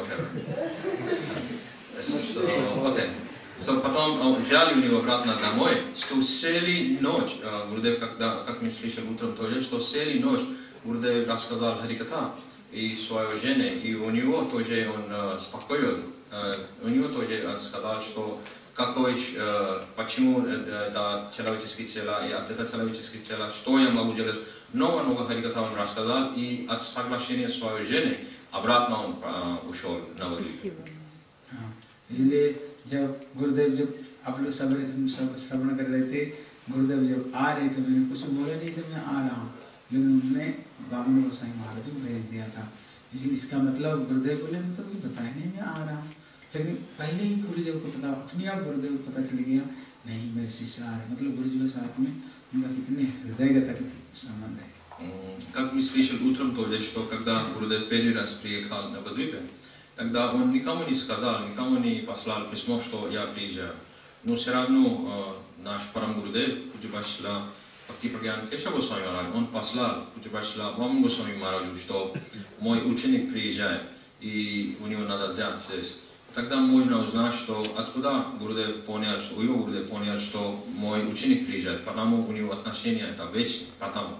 Потом взяли у него обратно домой, что сели ночь, Гурудев, как мы слышали утром тоже, что сели ночь, Гурудев рассказал Хариката и своей жене, и у него тоже он спокоен, у него тоже он сказал, что почему это человеческое тело, и от этого человеческого тела, что я могу делать. Много Хариката он рассказал, и от соглашения своей жены обратно он ушел на воду. इसलिए जब गुरुदेव जब आप लोग सब श्रवण कर रहे थे, गुरुदेव जब आ रहे थे, मैंने कुछ बोला नहीं कि मैं आ रहा हूँ, लेकिन उन्होंने बाबू गोसाई महाराज को भेज दिया था। इसलिए इसका मतलब गुरुदेव बोले मैं तो कुछ बताया नहीं मैं आ रहा हूँ, लेकिन पहले ही गुरुदेव को पता, अपने आप गुरुदेव को पता चल गया नहीं मेरे शिष्य आ रहे, मतलब गुरु जी के साथ में उनका कितने हृदयगत संबंध है। Как мы слышали утром тоже, что когда Гурудев первый раз приехал на Бадвипе, тогда он никому не сказал, никому не послал письмо, что я приезжаю. Но все равно наш Парам Гурудев, Пуджабашла Бхактипрагьян Кешава Госвами Махарадж, он послал Пуджабашла Ваман Госвами Махараджу, что мой ученик приезжает, и у него надо взять здесь. Тогда можно узнать, что откуда Гурудев понял, что его Гурудев понял, что мой ученик приезжает, потому у него отношения это вечные, потому.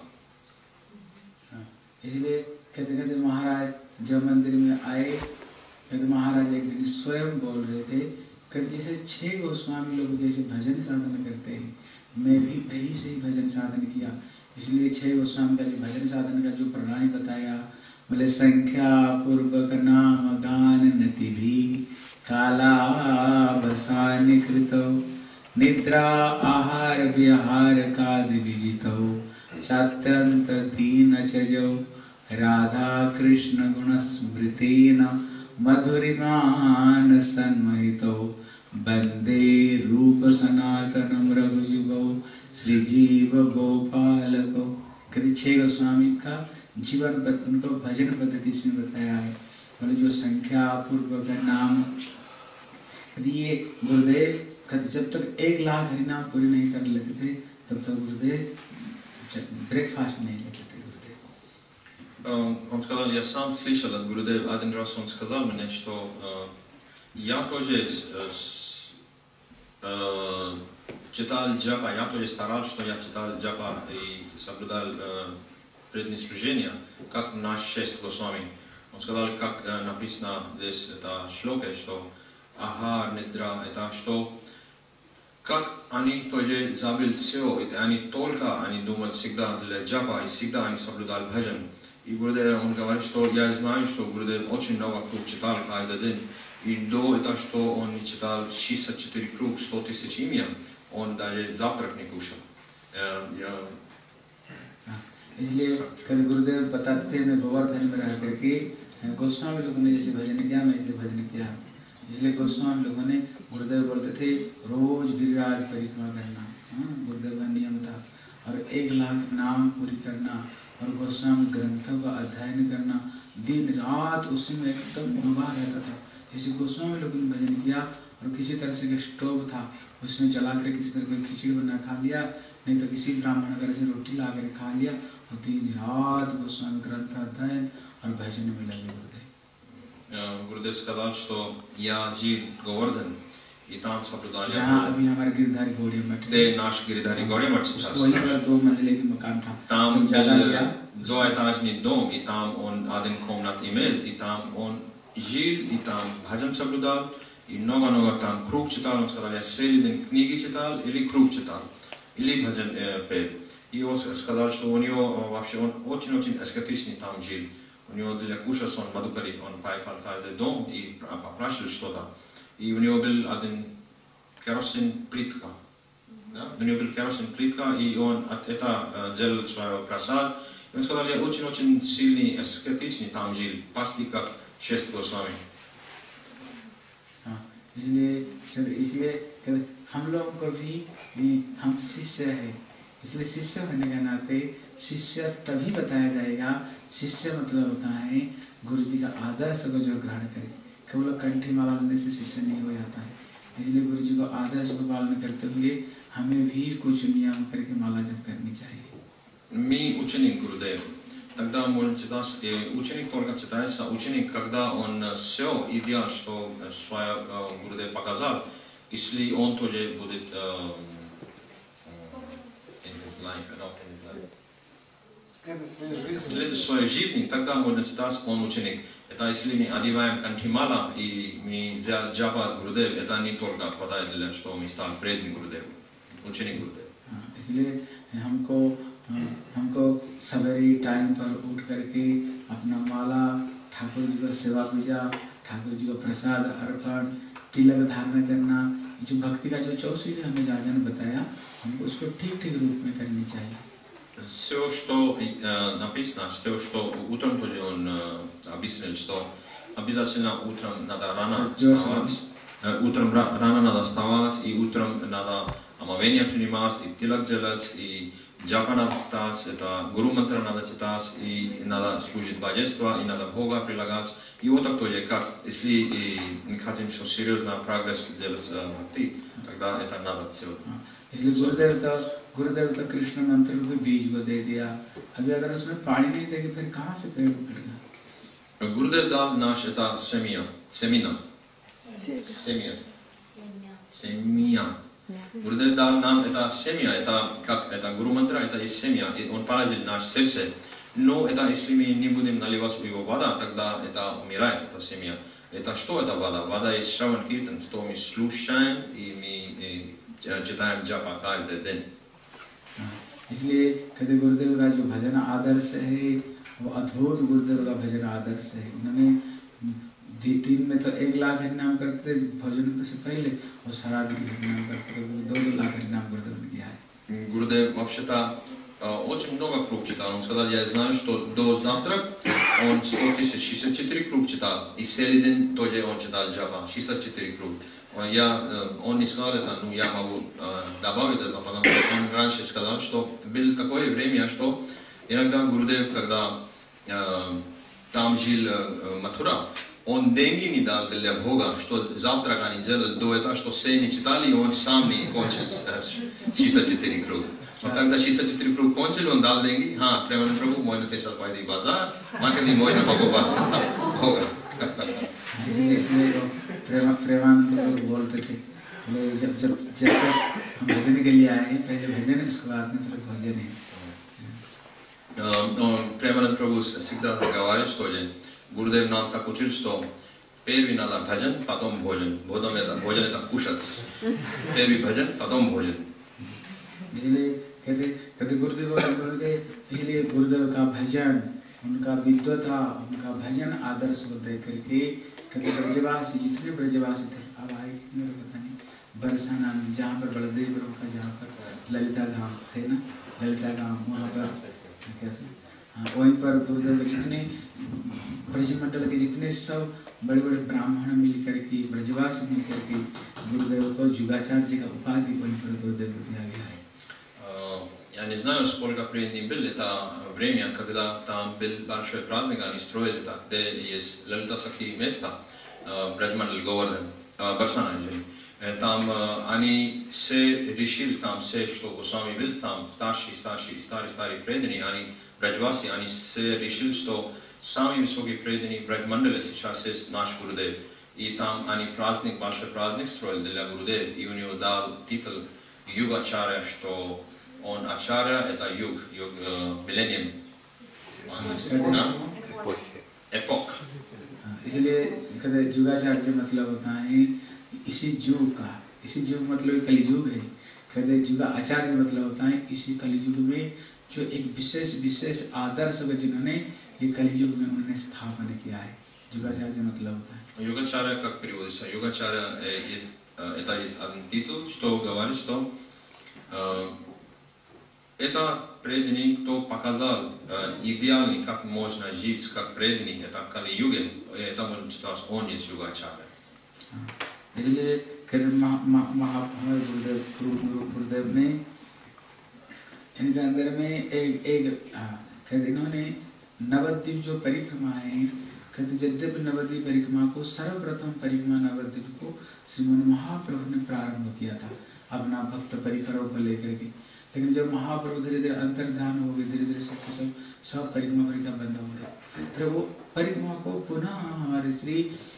इसलिए कहते महाराज जब मंदिर में आए, कहते महाराज एक दिन स्वयं बोल रहे थे, कहते जैसे 6 गोस्वामी लोग जैसे भजन साधन करते हैं, मैं भी वही से ही भजन साधन किया। इसलिए 6 गोस्वामी का भजन साधन का जो प्रणाली बताया, बोले संख्या पूर्वक नाम गान नति भी तालाबसानिकृतौ निद्रा आहार विहार कादि विजितौ चात्यंत दीन चजौ राधा कृष्ण गुण स्मृतेन मधुरिमान सन्महितौ वंदे रूप सनातनम रघुजुगौ श्री जीव गोपालकौ। कभी 6 गोस्वामी का जीवन उनको भजन पद्धति इसमें बताया है और जो संख्या पूर्वक नाम यदि ये गुरुदेव जब तक 1 लाख हरिनाम पूरी नहीं कर लेते थे तब तक गुरुदेव ब्रेकफास्ट नहीं लेते थे गुरुदेव। Он сказал, я сам слышал от Гурудева, один раз он сказал мне, что я тоже читал джапа, я тоже старался, что я читал джапа и соблюдал преданное служение, как наш 6 Госвами. Он сказал, как написано здесь это шлоке, что ахар, нидра, это что, как они тоже забыли все, это они только, они думали всегда для джапа, и всегда они соблюдали бхаджан. И Гурудев, он говорит, что я знаю, что Гурудев очень много круг читал каждый день. И до этого, что он читал 64 круг, 100 тысяч имен, он даже завтрак не кушал. इसलिए कभी गुरुदेव बताते थे मैं गोवर्धन में रह करके गोस्वामी लोगों ने जैसे भजन किया मैं इसलिए भजन किया, इसलिए गोस्वामी लोगों ने गुरुदेव बोलते थे रोज गिरिराज परिक्रमा करना, गुरुदेव का नियम था, और 1 लाख नाम पूरी करना और गोस्वामी ग्रंथों का अध्ययन करना, दिन रात उसी में एकदम डूबा रहता था। जैसे गोस्वामी लोगों ने भजन किया और किसी तरह से स्टोव था उसमें जला कर किसी तरह कोई खिचड़ी बना खा लिया, नहीं तो किसी ब्राह्मण घर से रोटी ला कर खा लिया और दिन रात गोस्वामी ग्रंथ अध्ययन और भजन में लगे होते। Гурудев сказал, что я жил Говардхан, и там соблюдали. जहाँ अभी हमारे गिरधारी गौड़ी मठ Где наш गिरधारी गौड़ी मठ сейчас. वहीं पर 2 मंजिले की मकान था। Там был двухэтажный дом, и там он 1 комнат имел, и там он жил, и там бхаджан соблюдал, и много-много там круг читал. Он сказал, я целый день книги читал, или круг читал, или бхаджан пел. И он сказал, что у него вообще он очень-очень аскетичный там жил. У него для кушать он мадукари, он поехал в каждый дом и попросил что-то. И у него был один керосин плитка. Да? У него был керосин плитка, и он от этого делал свой просад. И он сказал, я очень-очень сильный аскетичный там жил, почти как 6 Госвами. इसलिए हम लोग को भी हम शिष्य है, इसलिए शिष्य होने के नाते शिष्य तभी बताया जाएगा। शिष्य मतलब होता है गुरु जी का आदर्श को जो ग्रहण करे, केवल कंठी माला लेने से शिष्य नहीं हो जाता है। इसलिए गुरु जी को आदर्श को पालन करते हुए हमें भी कुछ नियम करके माला जप करनी चाहिए। Мы ученик Гурудева. Тогда можно читать, ученик только читается, ученик, когда он все идеал, что свой Гурудев показал, если он тоже будет следовать своей жизни, тогда можно читать, он ученик. Это если мы одеваем кантимала и мы взяли джапа от Гурудева, это не только хватает для что мы стали преданным Гурудеву, ученик Гурудева. इसलिए हमको सवेरे टाइम पर उठ करके अपना माला, ठाकुर जी का सेवा पूजा, ठाकुर जी को प्रसाद अर्पण, तिलक धारण करना, जो भक्ति का जो 4 हमें राजा ने बताया, हमको उसको ठीक-ठीक रूप में करनी चाहिए। Все, что написано, все, что утром тоже он объяснил, что обязательно утром надо рано вставать, утром рано надо вставать, и утром надо омовение принимать, и тилак делать, и джапа надо читать, это гуру мантра надо читать, и надо служить божество, и надо Бога прилагать. И вот так тоже, как если мы хотим что серьезно прогресс делать бхакти, тогда это надо все. इसलिए गुरुदेव तो कृष्ण मंत्र को बीज को दे दिया, अभी अगर उसमें पानी नहीं देंगे फिर कहाँ से पेड़ उगेगा? Гурудев дал наш это семя. Гурудев дал нам это семя, это как это гуру мантра, это есть семя, и он положил наше сердце. Но это если мы не будем наливать в его вода, тогда это умирает, это семя. Это что это вода? Вода есть Шраван Киртан, что мы слушаем и мы читаем джапа каждый день. इसलिए कहते गुरुदेव का जो भजन आदर्श है वो अद्भुत गुरुदेव का भजन आदर्श है। उन्होंने दिन में तो 1 लाख हरिनाम करते भोजन से पहले और सारा दिन हरिनाम करते 2 लाख हरिनाम करते उनकी है. Гурдев вообще-то очень много круг читал. Он сказал, я знаю, что до завтра он 100 тысяч, 64 круг читал. И целый день тоже он читал джапа, 64 круг. Он не сказал это, но я могу добавить это, потому что он раньше сказал, что было такое время, что иногда Гурдев, когда там жил Матура, он деньги не дал для Бога, что завтрак они делали до этого, что все не читали, и он сам не кончил 64 круг. Вот когда 64 круг кончили, он дал деньги, Премананд Прабhu, можно сейчас пойти в базар, маркетинг можно покупать Бога. प्रेमानंद प्रभु बोलते थे जब हम भजन के लिए आए हैं पहले भजन है उसके बाद में फिर भोजन है. Премананд Прабhu всегда говорит, что Гурудев нам так учил, что первый надо бхаджан, потом бходжан. Бходжан это кушать. Первый бхаджан, потом бходжан. इसलिए कहते गुरुदेव बोलते इसलिए गुरुदेव का भजन उनका विद्वता उनका भजन आदर्श को देख करके कहते ब्रजवासी जितने ब्रजवासी थे अब आए मेरे पता नहीं बरसाना में जहाँ पर बलदेव प्रभु का जहाँ पर ललिता गांव थे ना ललिता गांव वहाँ पर वहीं पर गुरुदेव जितने ब्रजमंडल के जितने सब बड़े बड़े ब्राह्मण मिलकर के ब्रजवासी मिलकर के गुरुदेव को जुगाचार्य का उपाधि वहीं पर गुरुदेव को दिया गया है. Я не знаю, сколько преданных было. Это время, когда там был большой праздник, они строили так, где есть Лалита Сакхи место, Браджмандал Говардхан, Барсана, извини. Там они все решили, там все, что Госвами был, там старые преданные, они Браджваси, они все решили, что самые высокие преданные Браджмандала сейчас есть наш Гурудев. И там они праздник, большой праздник строили для Гурудева, и у него дал титул Югачаря, что он Ачаря, это юг, миллениум, эпох. इसलिए कहते जुगाचार्य मतलब होता है इसी युग का, इसी युग मतलब कलियुग है. कहते जुगा आचार्य मतलब होता है इसी कलियुग में जो एक विशेष आदर्श को जिन्होंने ये कलियुग में उन्होंने स्थापन किया है. जुगाचार्य मतलब होता है. Югачаря как переводится? Югачаря это есть один титул, что говорит, что это преданный, кто показал идеальный, как можно жить, как преданный, это Кали-юге, это можно читать, он есть Югачаря. इसलिए कहते महाभारत गुरुदेव ने इनके अंदर में एक कहते इन्होंने नवद्वीप जो परिक्रमा है कहते यद्यपि नवद्वीप परिक्रमा को सर्वप्रथम परिक्रमा नवद्वीप को श्रीमन महाप्रभु ने प्रारंभ किया था अपना भक्त परिकरों को लेकर के. लेकिन जब महाप्रभु धीरे धीरे अंतर्धान हो गए, धीरे धीरे सब परिक्रमा बंद हो गए, फिर वो परिक्रमा को पुनः हमारे श्री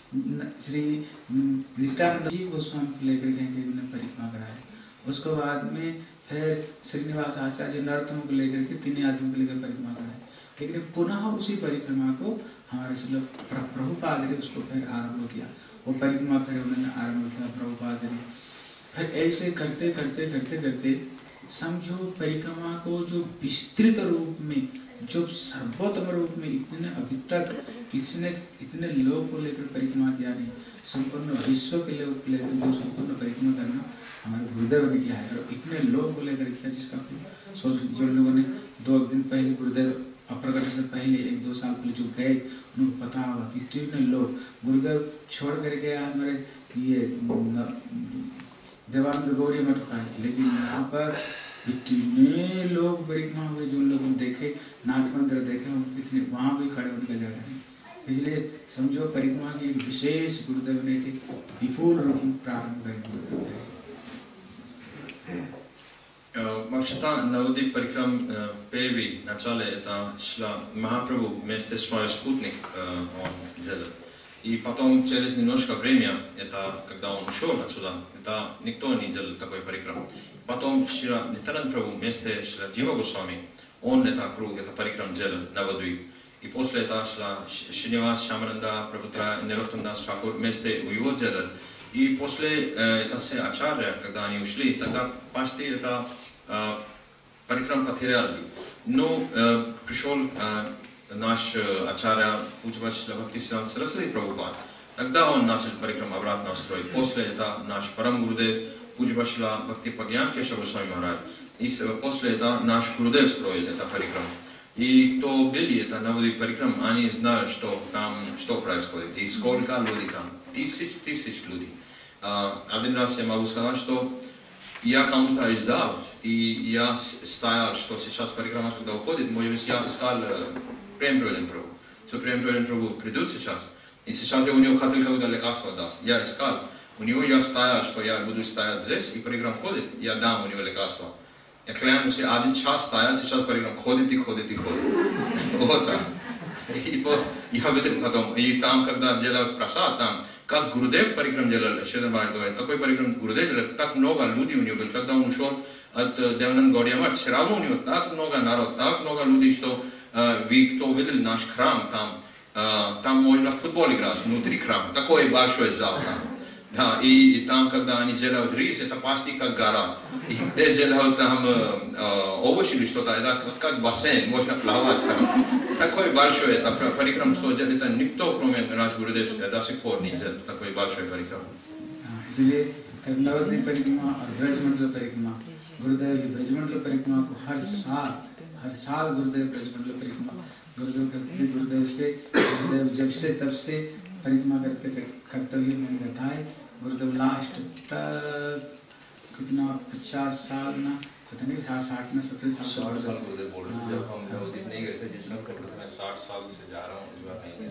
नित्यानंद जी गोस्वामी को लेकर के उन्होंने परिक्रमा कराया. उसके बाद में फिर श्रीनिवास आचार्य नरोत्तम को लेकर के 3 आदमियों को लेकर परिक्रमा कराया. लेकिन पुनः उसी परिक्रमा को हमारे प्रभुपाद ने उसको फिर आरम्भ किया. वो परिक्रमा फिर उन्होंने आरम्भ किया प्रभुपाद ने. फिर ऐसे करते करते करते करते समझो परिक्रमा को जो विस्तृत रूप में, जो सर्वोत्तम रूप में इतने अभी तक इतने लोग को लेकर परिक्रमा किया नहीं, संपूर्ण विश्व के लोग लेकर जो संपूर्ण परिक्रमा करना हमारे गुरुदेव ने किया है. और इतने लोग को लेकर किया जिसका जो लोगों ने 2 दिन पहले गुरुदेव अप्रकट से पहले 1-2 साल पहले जो गए उनको पता होगा कि कितने लोग गुरुदेव छोड़ कर गया हमारे ये देवानंद गौरी मठ का. लेकिन यहाँ पर इतने लोग परिक्रमा हुए, जो लोगों ने देखे नाट मंदिर देखे कितने वहाँ भी खड़े होने का जगह नहीं. इसलिए समझो परिक्रमा की एक विशेष गुरुदेव ने विपुल रूप में प्रारंभ कर. Вообще-то Навадвип Парикрам первый в начале это шла Махапрабху вместе с своим спутник он делал. И потом через немножко время, это когда он ушел отсюда, это никто не делал такой парикрам. Потом Шрила Нитянанда Прабху вместе с Джива Госвами, он это круг, это парикрам делал Навадвип. И после этого шла Шринивас, Шамаранда, Прабхутра, Нароттам Дас Тхакур вместе его делали. И после это все ачарья, когда они ушли, тогда почти это парикрам потеряли. Но пришел наш ачарья Пуджавач Бхактисиданта Сарасвати Прабхупад. Тогда он начал парикрам обратно строить. После этого наш Парам Гурудев, Пуджа Бхактипагьян Кешав Госвами Махарадж. И после этого наш Гурудев строил это парикрам. И кто были это Навадвип парикрам, они знают, что там, что происходит. И сколько людей там. Тысяч людей. Один раз я могу сказать, что я кому-то издал, и я стоял, что сейчас парикрама, когда уходит, может быть, я искал Прем Прабху. Что Прем Прабху придут сейчас. И сейчас я у него хотел какое-то лекарство даст. Я искал. У него я стоял, что я буду стоять здесь, и парикрам ходит, я дам у него лекарство. Я клянусь, один час стоял, сейчас парикрам ходит. Вот так. И вот я видел потом, и там, когда делал прасад, там, как Гурудев парикрам делал, Шридхар Махарадж говорит, какой парикрам Гурудев делал, так много людей у него было, когда он ушел от Девананд Гаудия Мат, все равно у него так много народ, так много людей, что кто видел наш храм, там можно в футбол играть внутри храма, такой большой зал там. Да, и там, когда они делают рис, это почти как гора. И где делают там овощи или что-то, это как бассейн, можно плавать там. Такой большой, это парикрам, что это никто, кроме наш Гурудев, до сих пор не делает такой большой парикрам. इसलिए नवद्वीप परिक्रमा और ब्रजमंडल परिक्रमा गुरुदेव की ब्रजमंडल परिक्रमा को हर साल गुरुदेव ब्रजमंडल परिक्रमा गुरुदेव करते गुरुदेव जब से तब से परिक्रमा करते हुए मैंने बताया गुरुदेव लास्ट तक कितना 50 साल ना पता नहीं 60 ना 70 साल गुरुदेव बोल रहे थे जब हम नवद्वीप नहीं गए थे जिसमें मैं 60 साल से जा रहा हूँ इस बार नहीं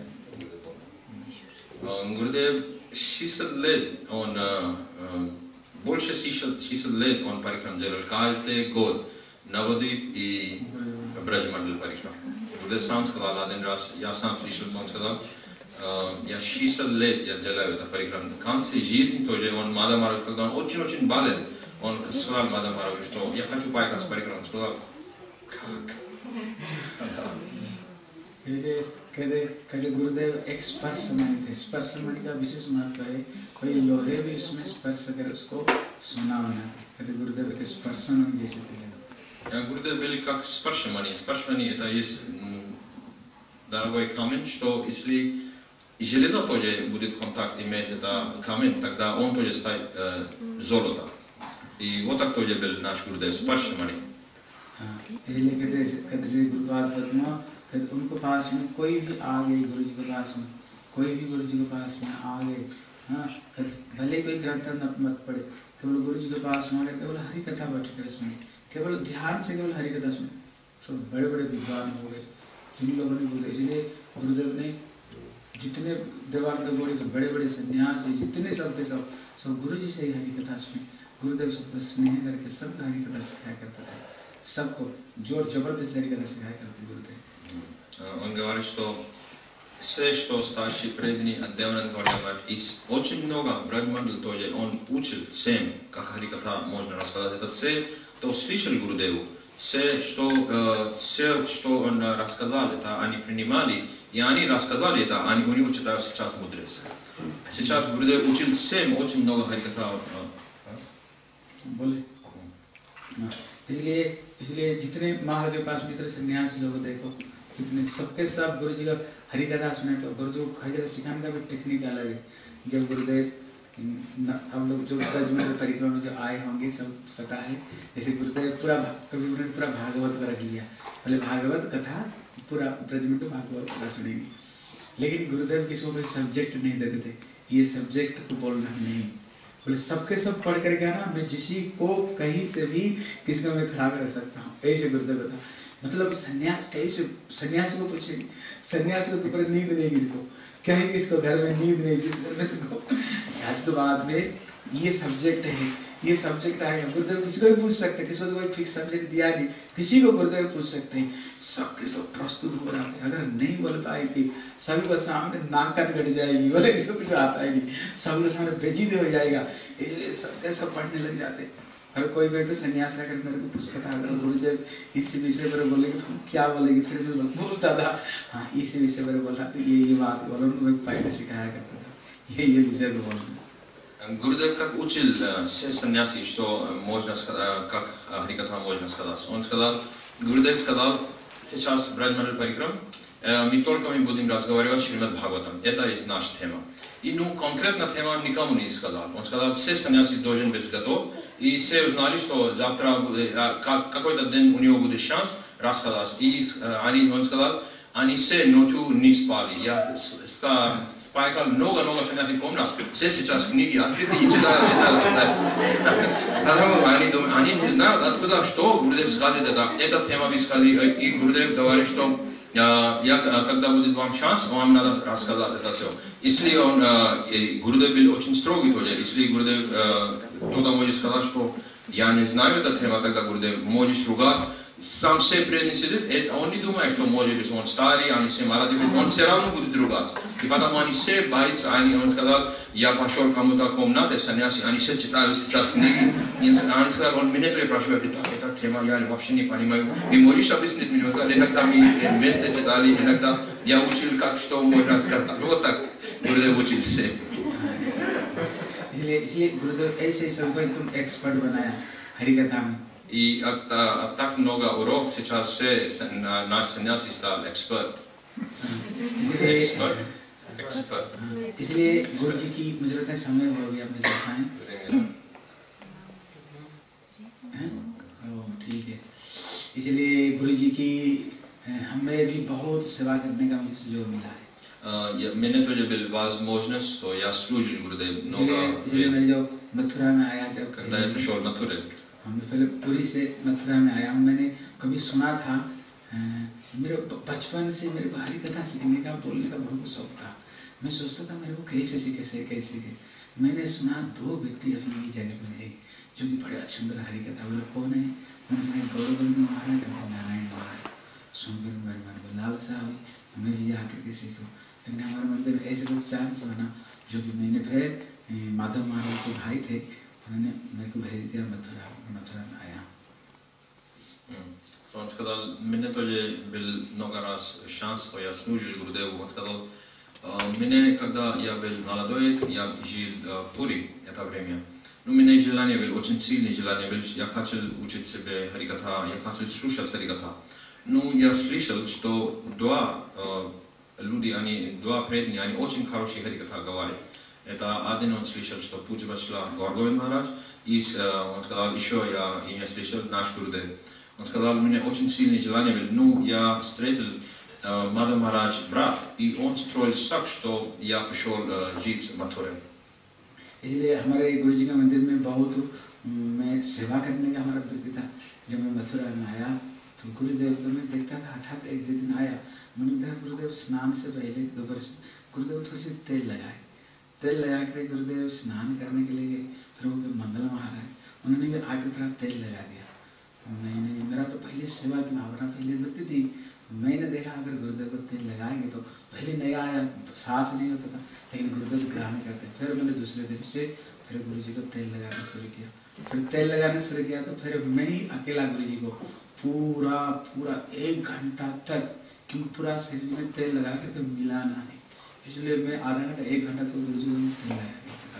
गया Gurudev, she said led on больше she said led on парикрам делал каждый год Навадвип и Браджмандал парикрам. Gurudev сам сказал один раз, я сам слышал, он сказал, я 60 лет я делаю это парикрам. В конце жизни тоже он Мада Марави, когда он очень болен, он сказал Мада Марави, что я хочу поехать с парикрам. Сказал, как? कहते गुरुदेव एक स्पर्श मणि थे। स्पर्श मणि का विशेष महत्व है, कोई लोहे भी उसमें स्पर्श करे उसको सोना बना। कहते गुरुदेव एक स्पर्श मणि जैसे थे। Gurudev были как спаршамани. Спаршамани это есть дорогой камень, что если железо тоже будет контакт иметь это камень, тогда он тоже станет золото. И вот так тоже был наш Гурудев, спаршамани. इसलिए कहते श्री गुरुपाद पद्मा कहते उनको पास में कोई भी आ गए गुरु जी के पास में, कोई भी गुरु जी के पास में आ गए, हाँ भले कोई ग्रंथ मत पढ़े, केवल गुरु जी के पास में आ गए, केवल हरि कथा बैठ कर सुने, केवल ध्यान से केवल हरि कथा सुने, सब बड़े बड़े विद्वान हो गए जिन लोगों ने बोले। इसलिए गुरुदेव ने जितने देवानंद गौड़ी के बड़े बड़े सन्यासी जितने सब गुरु जी से ही हरि कथा सुने। गुरुदेव सबको स्नेह करके सबको हरि कथा सिखाया करता था, सबको जोर जबरदस्त हरि कथा सिखाया करते गुरुदेव। Он говорит, что все, что старшие преданные от Девананд Гаудия Мат, и очень много Браджмандал тоже, он учил всем, как Харикатха можно рассказать. Это все, кто слышал Гурудеву, все, что он рассказал, это они принимали, и они рассказали это, они у него читают сейчас мудрость. Сейчас Гурудев учил всем очень много Харикатха. बोले इसलिए जितने महाराज के पास जितने सन्यासी लोग देखो इतने सबके सब गुरु जी का हरि कथा सुने। तो गुरु जी को हर जगह सिखाने का भी टेक्निक अलग है। जब गुरुदेव हम लोग जो ब्रजमंडल परिक्रमा में जो आए होंगे सब पता है, जैसे गुरुदेव पूरा भागवत का रख लिया, पहले भागवत कथा पूरा ब्रजमंडल भागवत कथा सुनेंगे, लेकिन गुरुदेव किसी को कोई सब्जेक्ट नहीं देते थे, ये सब्जेक्ट को बोलना नहीं, बोले सबके सब पढ़ करके ना मैं किसी को कहीं से भी किसी को मैं खड़ा कर सकता हूँ, ऐसे गुरुदेव बता। मतलब सन्यास कैसे सन्यासी को पूछेंगे, सन्यासी को तो पर नींद नहीं किसको, कहीं किसको घर में नींद नहीं, किस घर में तुमको आज तो बाद में ये सब्जेक्ट है, ये सब्जेक्ट आएगा। गुरुदेव किसी को भी पूछ सकते हैं, किसी को तो कोई फिक्स सब्जेक्ट दिया नहीं, किसी को गुरुदेव पूछ सकते हैं, सबके सब प्रस्तुत हो जाते हैं। अगर नहीं बोल पाएगी सभी को सामने नाक कट जाएगी, बोले किसी को कुछ आता है नहीं, सब लोग सामने बेइज्जती हो जाएगा, इसलिए सबके सब पढ़ने लग जाते। और कोई भी तो सन्यास का मेरे को पूछ कथा अगर गुरुदेव इसी विषय पर बोलेंगे तो क्या बोलेंगे, फिर मैं बोलता था हाँ इसी विषय पर बोला तो ये बात बोलो, मैं पहले सिखाया करता था ये विषय को बोलना। Гурудев как учил все сन्यासी, что можно сказать, как Харикатха можно сказать. Он сказал, Гурудев сказал, сейчас Браджмандал парикрам, мы только будем разговаривать Шримад Бхагаватам. Это есть наша тема. И ну конкретно тема никому не сказал. Он сказал, все саньяси должен быть готов. И все узнали, что завтра какой-то день у него будет шанс рассказать. И он сказал, они все ночью не спали. Я спайкал много саньяси комнат. Все сейчас книги открыты и читают. Они не знают, откуда, что Гурудев скажет это. Эта тема вы сказали, и Гурудев говорит, что когда будет вам шанс, вам надо рассказать это все. Если Гурудев был очень строгий тоже, если Гурудев кто-то может сказать, что я не знаю эту тему, тогда Гурудев может ругаться. Там все преданные сидят, он не думает, что может быть, он старый, они все молодые, он все равно будет ругаться. И потом они все боятся, он сказал, я пошел кому-то в комнате, саньяси, они все читают сейчас книги. Они сказали, он меня спрашивает, эта тема я вообще не понимаю. Ты можешь объяснить мне? Иногда мы вместе читали, иногда я учил, как что можно сказать. Вот так Гурудев учил все. इसलिए गुरुदेव ऐसे सबको एकदम एक्सपर्ट बनाया हरिकथा में. И так много уроков сейчас все наш саньяси стал эксперт. इसलिए गुरु जी की मुझे लगता है समय हो गया अपने दिखाएं. ठीक है. इसलिए गुरु जी की हमें भी बहुत सेवा करने का मुझे सुयोग मिला है. मैंने तो जब возможность, что я служил Гурудев много. इसलिए मैं जो मथुरा में आया जब когда я пришел в Матхуре. हम पहले पुरी से मथुरा में आया हूँ. मैंने कभी सुना था, मेरे बचपन से मेरे को हरी कथा सीखने का, बोलने का बहुत शौक था. मैं सोचता था मेरे को कैसे सीखे. मैंने सुना 2 व्यक्ति अभी यही जगह में है जो कि बड़े सुंदर हरी कथा. बोले कौन है? उन्होंने गौरव महाराज नारायण महाराज सुनकर मेरे लाल साहब हमें भी यहाँ करके सीखो. लेकिन हमारे मंदिर में ऐसे कुछ चांस बना जो कि मैंने फिर माधव महाराज के भाई थे, उन्होंने मेरे को भेज दिया मथुरा में आया. Он сказал, мне тоже был много раз шанс, что я служил Гурудеву. Он сказал, мне, когда я был молодой, я жил в Пури это время. У меня желание было, очень сильное желание было, я хотел учить себе харикатха, я хотел слушать харикатха. Ну, я слышал, что 2 преданные, они очень хорошие харикатха говорят. Это один он слышал, что Пуджа Башла Гор-Говинд Махарадж, и он сказал, еще я имя слышал, наш Гурудев. Он сказал, у меня очень сильное желание было, ну, я встретил Мадхав Махарадж брат, и он строил так, что я пришел жить в Матхуре. इसलिए हमारे गुरु जी के मंदिर में बहुत मैं सेवा करने का हमारा वृत्ति था. जब मैं मथुरा में आया तो गुरुदेव को मैं देखता था, हठात एक दिन आया, मैंने देखा गुरुदेव स्नान से पहले दोपहर गुरुदेव थोड़ी सी तेल लगा कर गुरुदेव स्नान करने के लिए गए. फिर वो मंगल महाराज उन्होंने भी आगे तरफ तेल लगा दिया. मेरा तो पहले सेवा की भावना पहले वृत्ति थी. मैंने देखा अगर गुरुदेव को तेल लगाएंगे तो पहले नया आया सांस नहीं होता था, लेकिन गुरुदेव ग्रहण करते. फिर मैंने दूसरे दिन से फिर गुरु जी को तेल लगाना शुरू किया. फिर तेल लगाना शुरू किया तो फिर मैं ही अकेला गुरु जी को पूरा 1 घंटा तक, क्योंकि पूरा शरीर में तेल लगा के तो मिलाना नहीं, इसलिए मैं आधा घंटा 1 घंटा तो गुरु जी को तेल लगाया.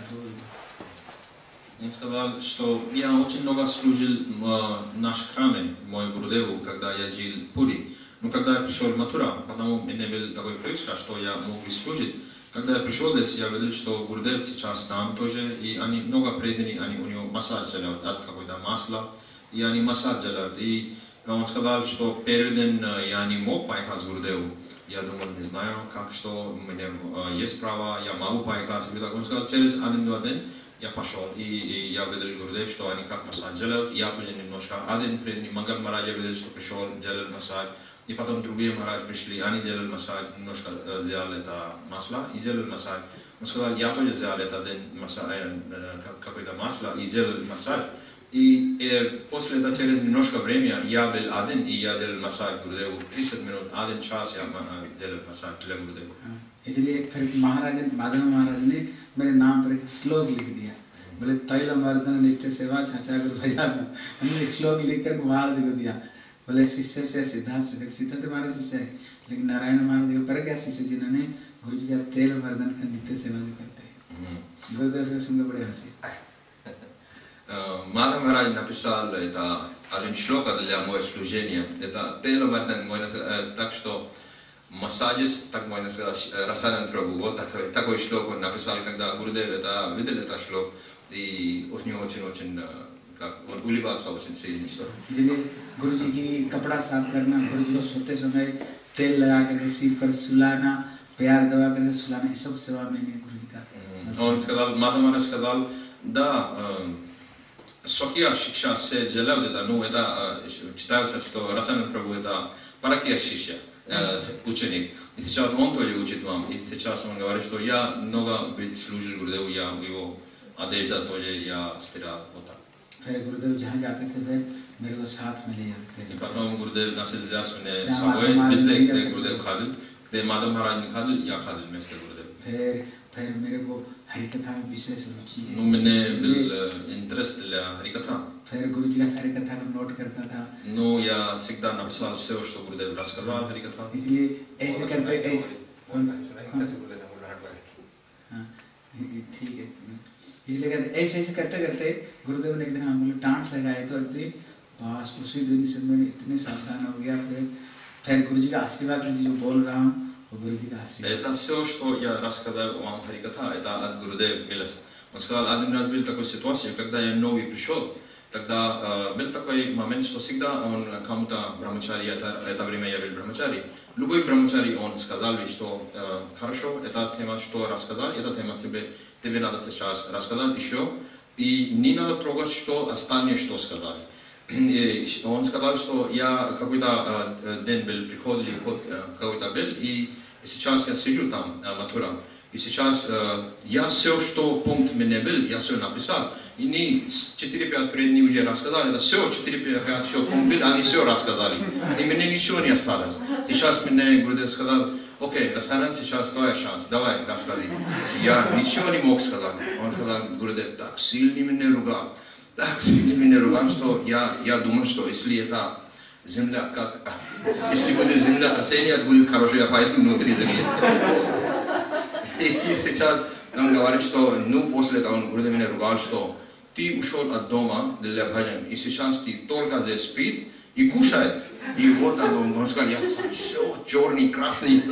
Он сказал, что я очень много служил в нашем храме, мой Гурудеву, когда я жил в Пури. Но когда я пришел в Матхура, потому у меня был такой привычка, что я мог служить. Когда я пришел здесь, я видел, что Гурудев сейчас там тоже, и они много преданные, у него массаж делают от какое-то масло, и они массаж делают. И он сказал, что первый день я не мог поехать с Гурудеву. Я думал, не знаю, как, что у меня есть право, я могу поехать. Он сказал, через 1-2 дня я пошел, и я видел Гурудев, что они как массаж делают. Я тоже немножко, один преданный Мангал Махарадж, я видел, что пришел, делал массаж. И потом другие Махарадж пришли, они делали массаж, немножко сделали это масло и делали массаж. Он сказал, я тоже сделал это день какое-то масло и делал массаж. И после этого через немножко времени я был один, и я делал массаж Гурудеву. 30 минут, 1 час я делал массаж для Гурудеву. इसलिए फिर माधव महाराज ने मेरे नाम पर एक श्लोक लिख दिया. बोले तैलमर्दन नित्य सेवा छाछा गुरु भजा. हमने श्लोक लिख कर महाराज को दिया. बोले शिष्य से सिद्धार्थ महाराज शिष्य है, लेकिन नारायण महाराज पर क्या शिष्य जिन्होंने गुरु जी का तेल वर्धन का नित्य सेवा भी करते हैं. गुरुदेव से सुनकर बड़े हंसी. Мадхав Махарадж написал это один шлока для моего служения. Это тело Вардан, так что Масадис, так можно сказать, Расананд Прабху, вот такой шлок он написал, когда Гурудев это видел это шлок, и у него очень, как, он улыбался очень сильно, что. गुरु जी की कपड़ा साफ करना, गुरु जी को सोते समय तेल लगा कर सिर पर सुलाना, प्यार दबा कर सुलाना, ये सब सेवा मैंने गुरु जी का. Он сказал, Мадамана сказал, да, Сокия Шикша се джелев, это, ну, это читается, что Расананд Прабху это Паракия Шишья, ученик. И сейчас он тоже учит вам. И сейчас он говорит, что я много ведь служил Гурудеву, я его одежда тоже я стирал вот так. फिर गुरुदेव जहाँ जाते थे फिर मेरे को साथ में ले जाते थे. И потом Гурудев нас взял меня с собой, везде, где Гурудев ходил, где Мадам Махарадж не ходил, я ходил вместе с Гурудевом. फिर मेरे को हरिकथा में विशेष रुचि. Ну, мне был интерес для Харикатха. फिर गुरु जी का सारी कथा को नोट करता था. Ну, я всегда написал все, что Гурудев рассказал Харикатха. इसलिए ऐसे करते ठीक है. इसलिए कहते ऐसे करते करते गुरुदेव ने एक दिन हम लोग डांट लगाए तो बस उसी दिन से मैं इतने सावधान हो गया. फिर गुरु जी का आशीर्वाद जो बोल रहा हूँ वो गुरु जी का आशीर्वाद. Это все, что я рассказал вам Харикатха, это от Гурудева милость. Он сказал, один раз был такой ситуация, когда я новый пришел, тогда был такой момент, что всегда он кому-то брамачари, это время я был брамачари. Любой брамачари, он сказал, что хорошо, эта тема, что рассказал, эта тема тебе надо сейчас рассказать еще, и не надо трогать, что остальные что сказали. И он сказал, что я какой-то день был, приходил, какой-то был, и сейчас я сижу там, Матура, и сейчас я все, что пункт меня был, я все написал, и не 4-5 предни уже рассказали, это все, 4-5 все пункт был, они все рассказали, и мне ничего не осталось. Сейчас мне Гурудев сказал, окей, Расананд, сейчас твой шанс, давай, расскажи. Я ничего не мог сказать. Он сказал, Гурудев, так сильно меня ругал, что я думал, что если это земля, как, если будет землетрясение, будет хорошо, я пойду внутри земли. И сейчас он говорит, что, ну, после этого он Гурудев меня ругал, что ты ушел от дома для бхаджан, и сейчас ты только здесь спит и кушает. И вот он сказал, я все черный, красный.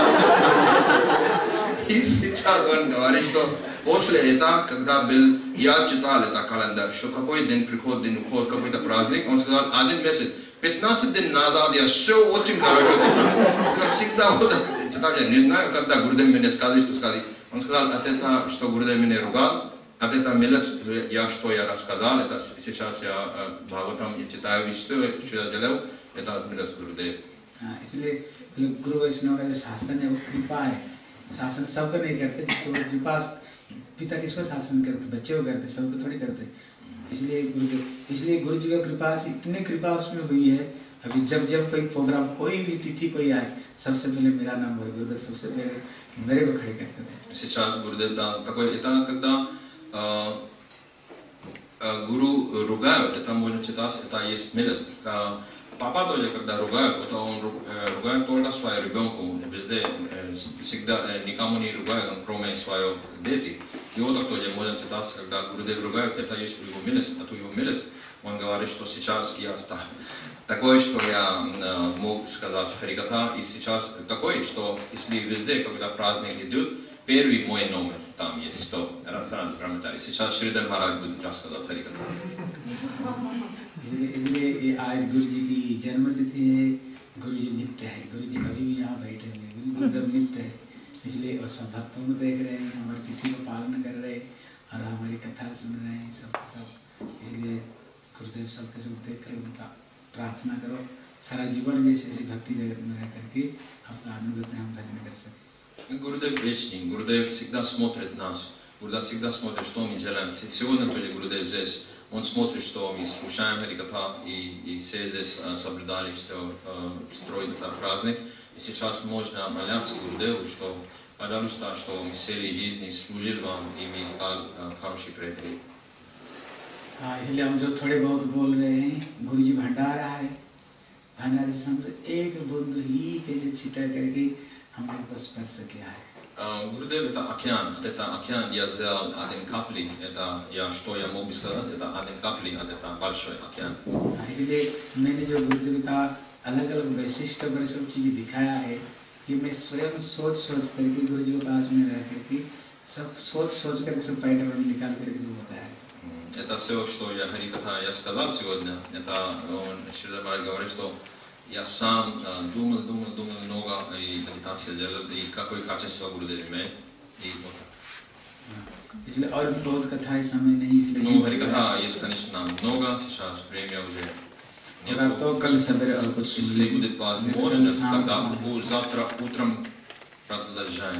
И сейчас он говорит, что после этого, когда был, я читал это календарь, что какой день приход, день уход, какой-то праздник, он сказал, 1 месяц, 15 дней назад я все очень хорошо читал. Всегда вот читал, я не знаю, когда Гурудев мне сказал, что сказал. Он сказал, от этого, что Гурудев меня ругал, от этого милость, что я рассказал, это сейчас я Бхагаватам читаю, и что я делал, это от милость Гурудев. इसलिए गुरु वैष्णव का जो शासन है वो कृपा है. शासन सबको नहीं करते, जिसको कृपा पिता किसको शासन करते, बच्चे को करते, सबको थोड़ी करते. इसलिए गुरु जी का कृपा से इतनी कृपा उसमें हुई है. अभी जब कोई प्रोग्राम, कोई भी तिथि कोई आए, सबसे पहले मेरा नाम गुरुदेव, सबसे पहले मेरे को खड़े करते थे. Сейчас Гурудев, да, такой, это когда гуру ругают, это можно читать, это есть милость. Папа тоже, когда ругают, это он ругает только своего ребенка, везде, всегда никому не ругает, кроме своего дети. И вот так тоже можно читать, когда Гурудев ругают, это есть его милость, это его милость. Он говорит, что сейчас я такой, что я мог сказать Харикатха, и сейчас такой, что если везде, когда праздник идет, первый мой номер там есть, что Расананд Брамачари. Сейчас Шридар Махарадж будет рассказать Харикатха. इसलिए आज गुरु जी की जन्मतिथि है. गुरु जी नित्य है, गुरु जी अभी भी यहाँ बैठे हुए, गुरुदेव नित्य है. इसलिए और सब भक्तों को देख रहे हैं, हमारी तिथि को पालन कर रहे हैं और हमारी कथा सुन रहे हैं सब. इसलिए गुरुदेव सबके सब देख कर उनका प्रार्थना करो, सारा जीवन जैसे भक्ति जगत में रह करके अपना अनुगत हम भजन कर सकें. Гурудев вечный, Гурудев всегда смотрит нас, Гурудев всегда смотрит, что мы делаем. Сегодня тоже Гурудев здесь, он смотрит, что мы слушаем Харикатха, и все здесь соблюдали, что строят этот праздник. И сейчас можно моляться Гурудеву, что, пожалуйста, что мы всей жизни служили вам, и мы стали хорошие преданные. इसलिए हम जो थोड़े बहुत बोल रहे हैं, गुरु जी भंडारा है, भंडारे से समझो एक बूंद ही तेज छिटा करके हम लोग को स्पर्श किया है. Гурудев это океан, я взял один капли, это я что я мог бы сказать, это один капли, это большой океан. इसलिए मैंने जो गुरुदेव का अलग अलग वैशिष्ट पर सब चीजें दिखाया है, ये मैं स्वयं सोच करके गुरु जी के पास में रह करके सब सोच करके सब पैटर्न निकाल करके बताया. Это все, что я Харикатха я сказал сегодня, это Шрила Махарадж говорит, что я сам думал много, и медитация делал, и какое качество Гурудев имеет, и вот так. इसलिए और भी बहुत कथाएं समय नहीं इसलिए. Ну, Харикатха есть, конечно, много, сейчас время уже нет. तो कल सवेरे और कुछ. Если будет возможность, тогда завтра утром продолжаем.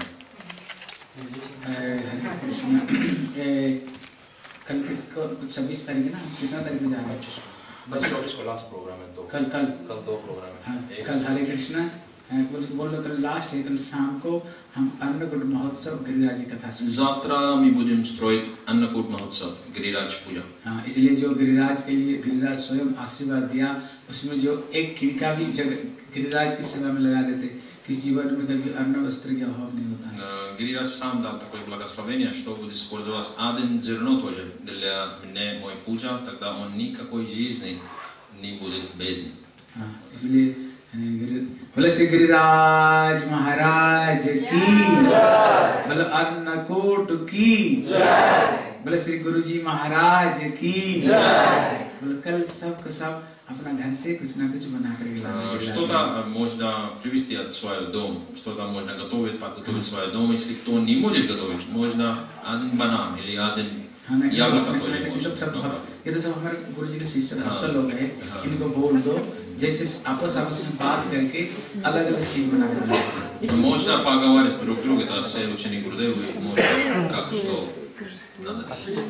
कल कुछ 26 तारीख है ना, कितना तारीख में जा रहे हैं? 24 को लास्ट प्रोग्राम है. तो कल 2 प्रोग्राम है. कल हरे कृष्णा बोल दो, कल लास्ट है, कल शाम को हम अन्नकूट महोत्सव गिरिराज की कथा सुनेंगे. Завтра мы будем строить Аннакут Махотсав, Гирираज पूजा. हाँ, इसलिए जो गिरिराज के लिए गिरिराज स्वयं आशीर्वाद दिया, उसमें जो एक किनका भी गिरिराज की सेवा में लगा देते, किस जीवन में कभी अन्न वस्त्र का अभाव नहीं होता. Гирираज сам дал такое благословение, что будет использовать один зерно тоже для меня, мой пуджа, тогда он никакой жизни не будет бедный. हाँ, इसलिए बोले श्री गिरिराज महाराज की जय, बोले अन्नकूट की जय, बोले श्री गुरुजी महाराज की जय. बोले कल सब अपना घर से कुछ ना कुछ बना करके लाना. Что-то можно привезти от своего дома, что-то можно готовить, подготовить свой дом. Если кто не может готовить, можно один банан или один яблоко тоже можно. ये तो सब हमारे गुरुजी के शिष्य भक्त लोग हैं, इनको बोल दो जैसे आपस में बात करके अलग-अलग चीज बना कर. Можно поговорить друг с другом, это все ученики Гурудева, можно как что надо.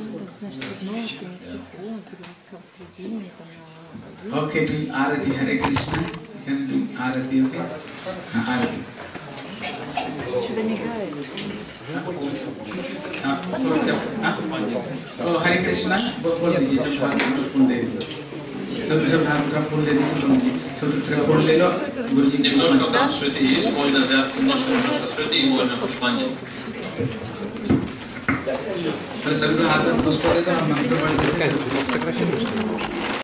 ओके जी, आरती हरे कृष्णा. आरती ओके. आरती तो हरे कृष्णा बोल दीजिए. सब फूल दे दीजिए. सब फूल दे दीजिए. सब फूल ले लो. गुरुजी Немножко там цветы есть, можно взять немножко цветы и можно пушпанди. तो सभी हाथ में पुष्प दे दो, हम मंत्र पढ़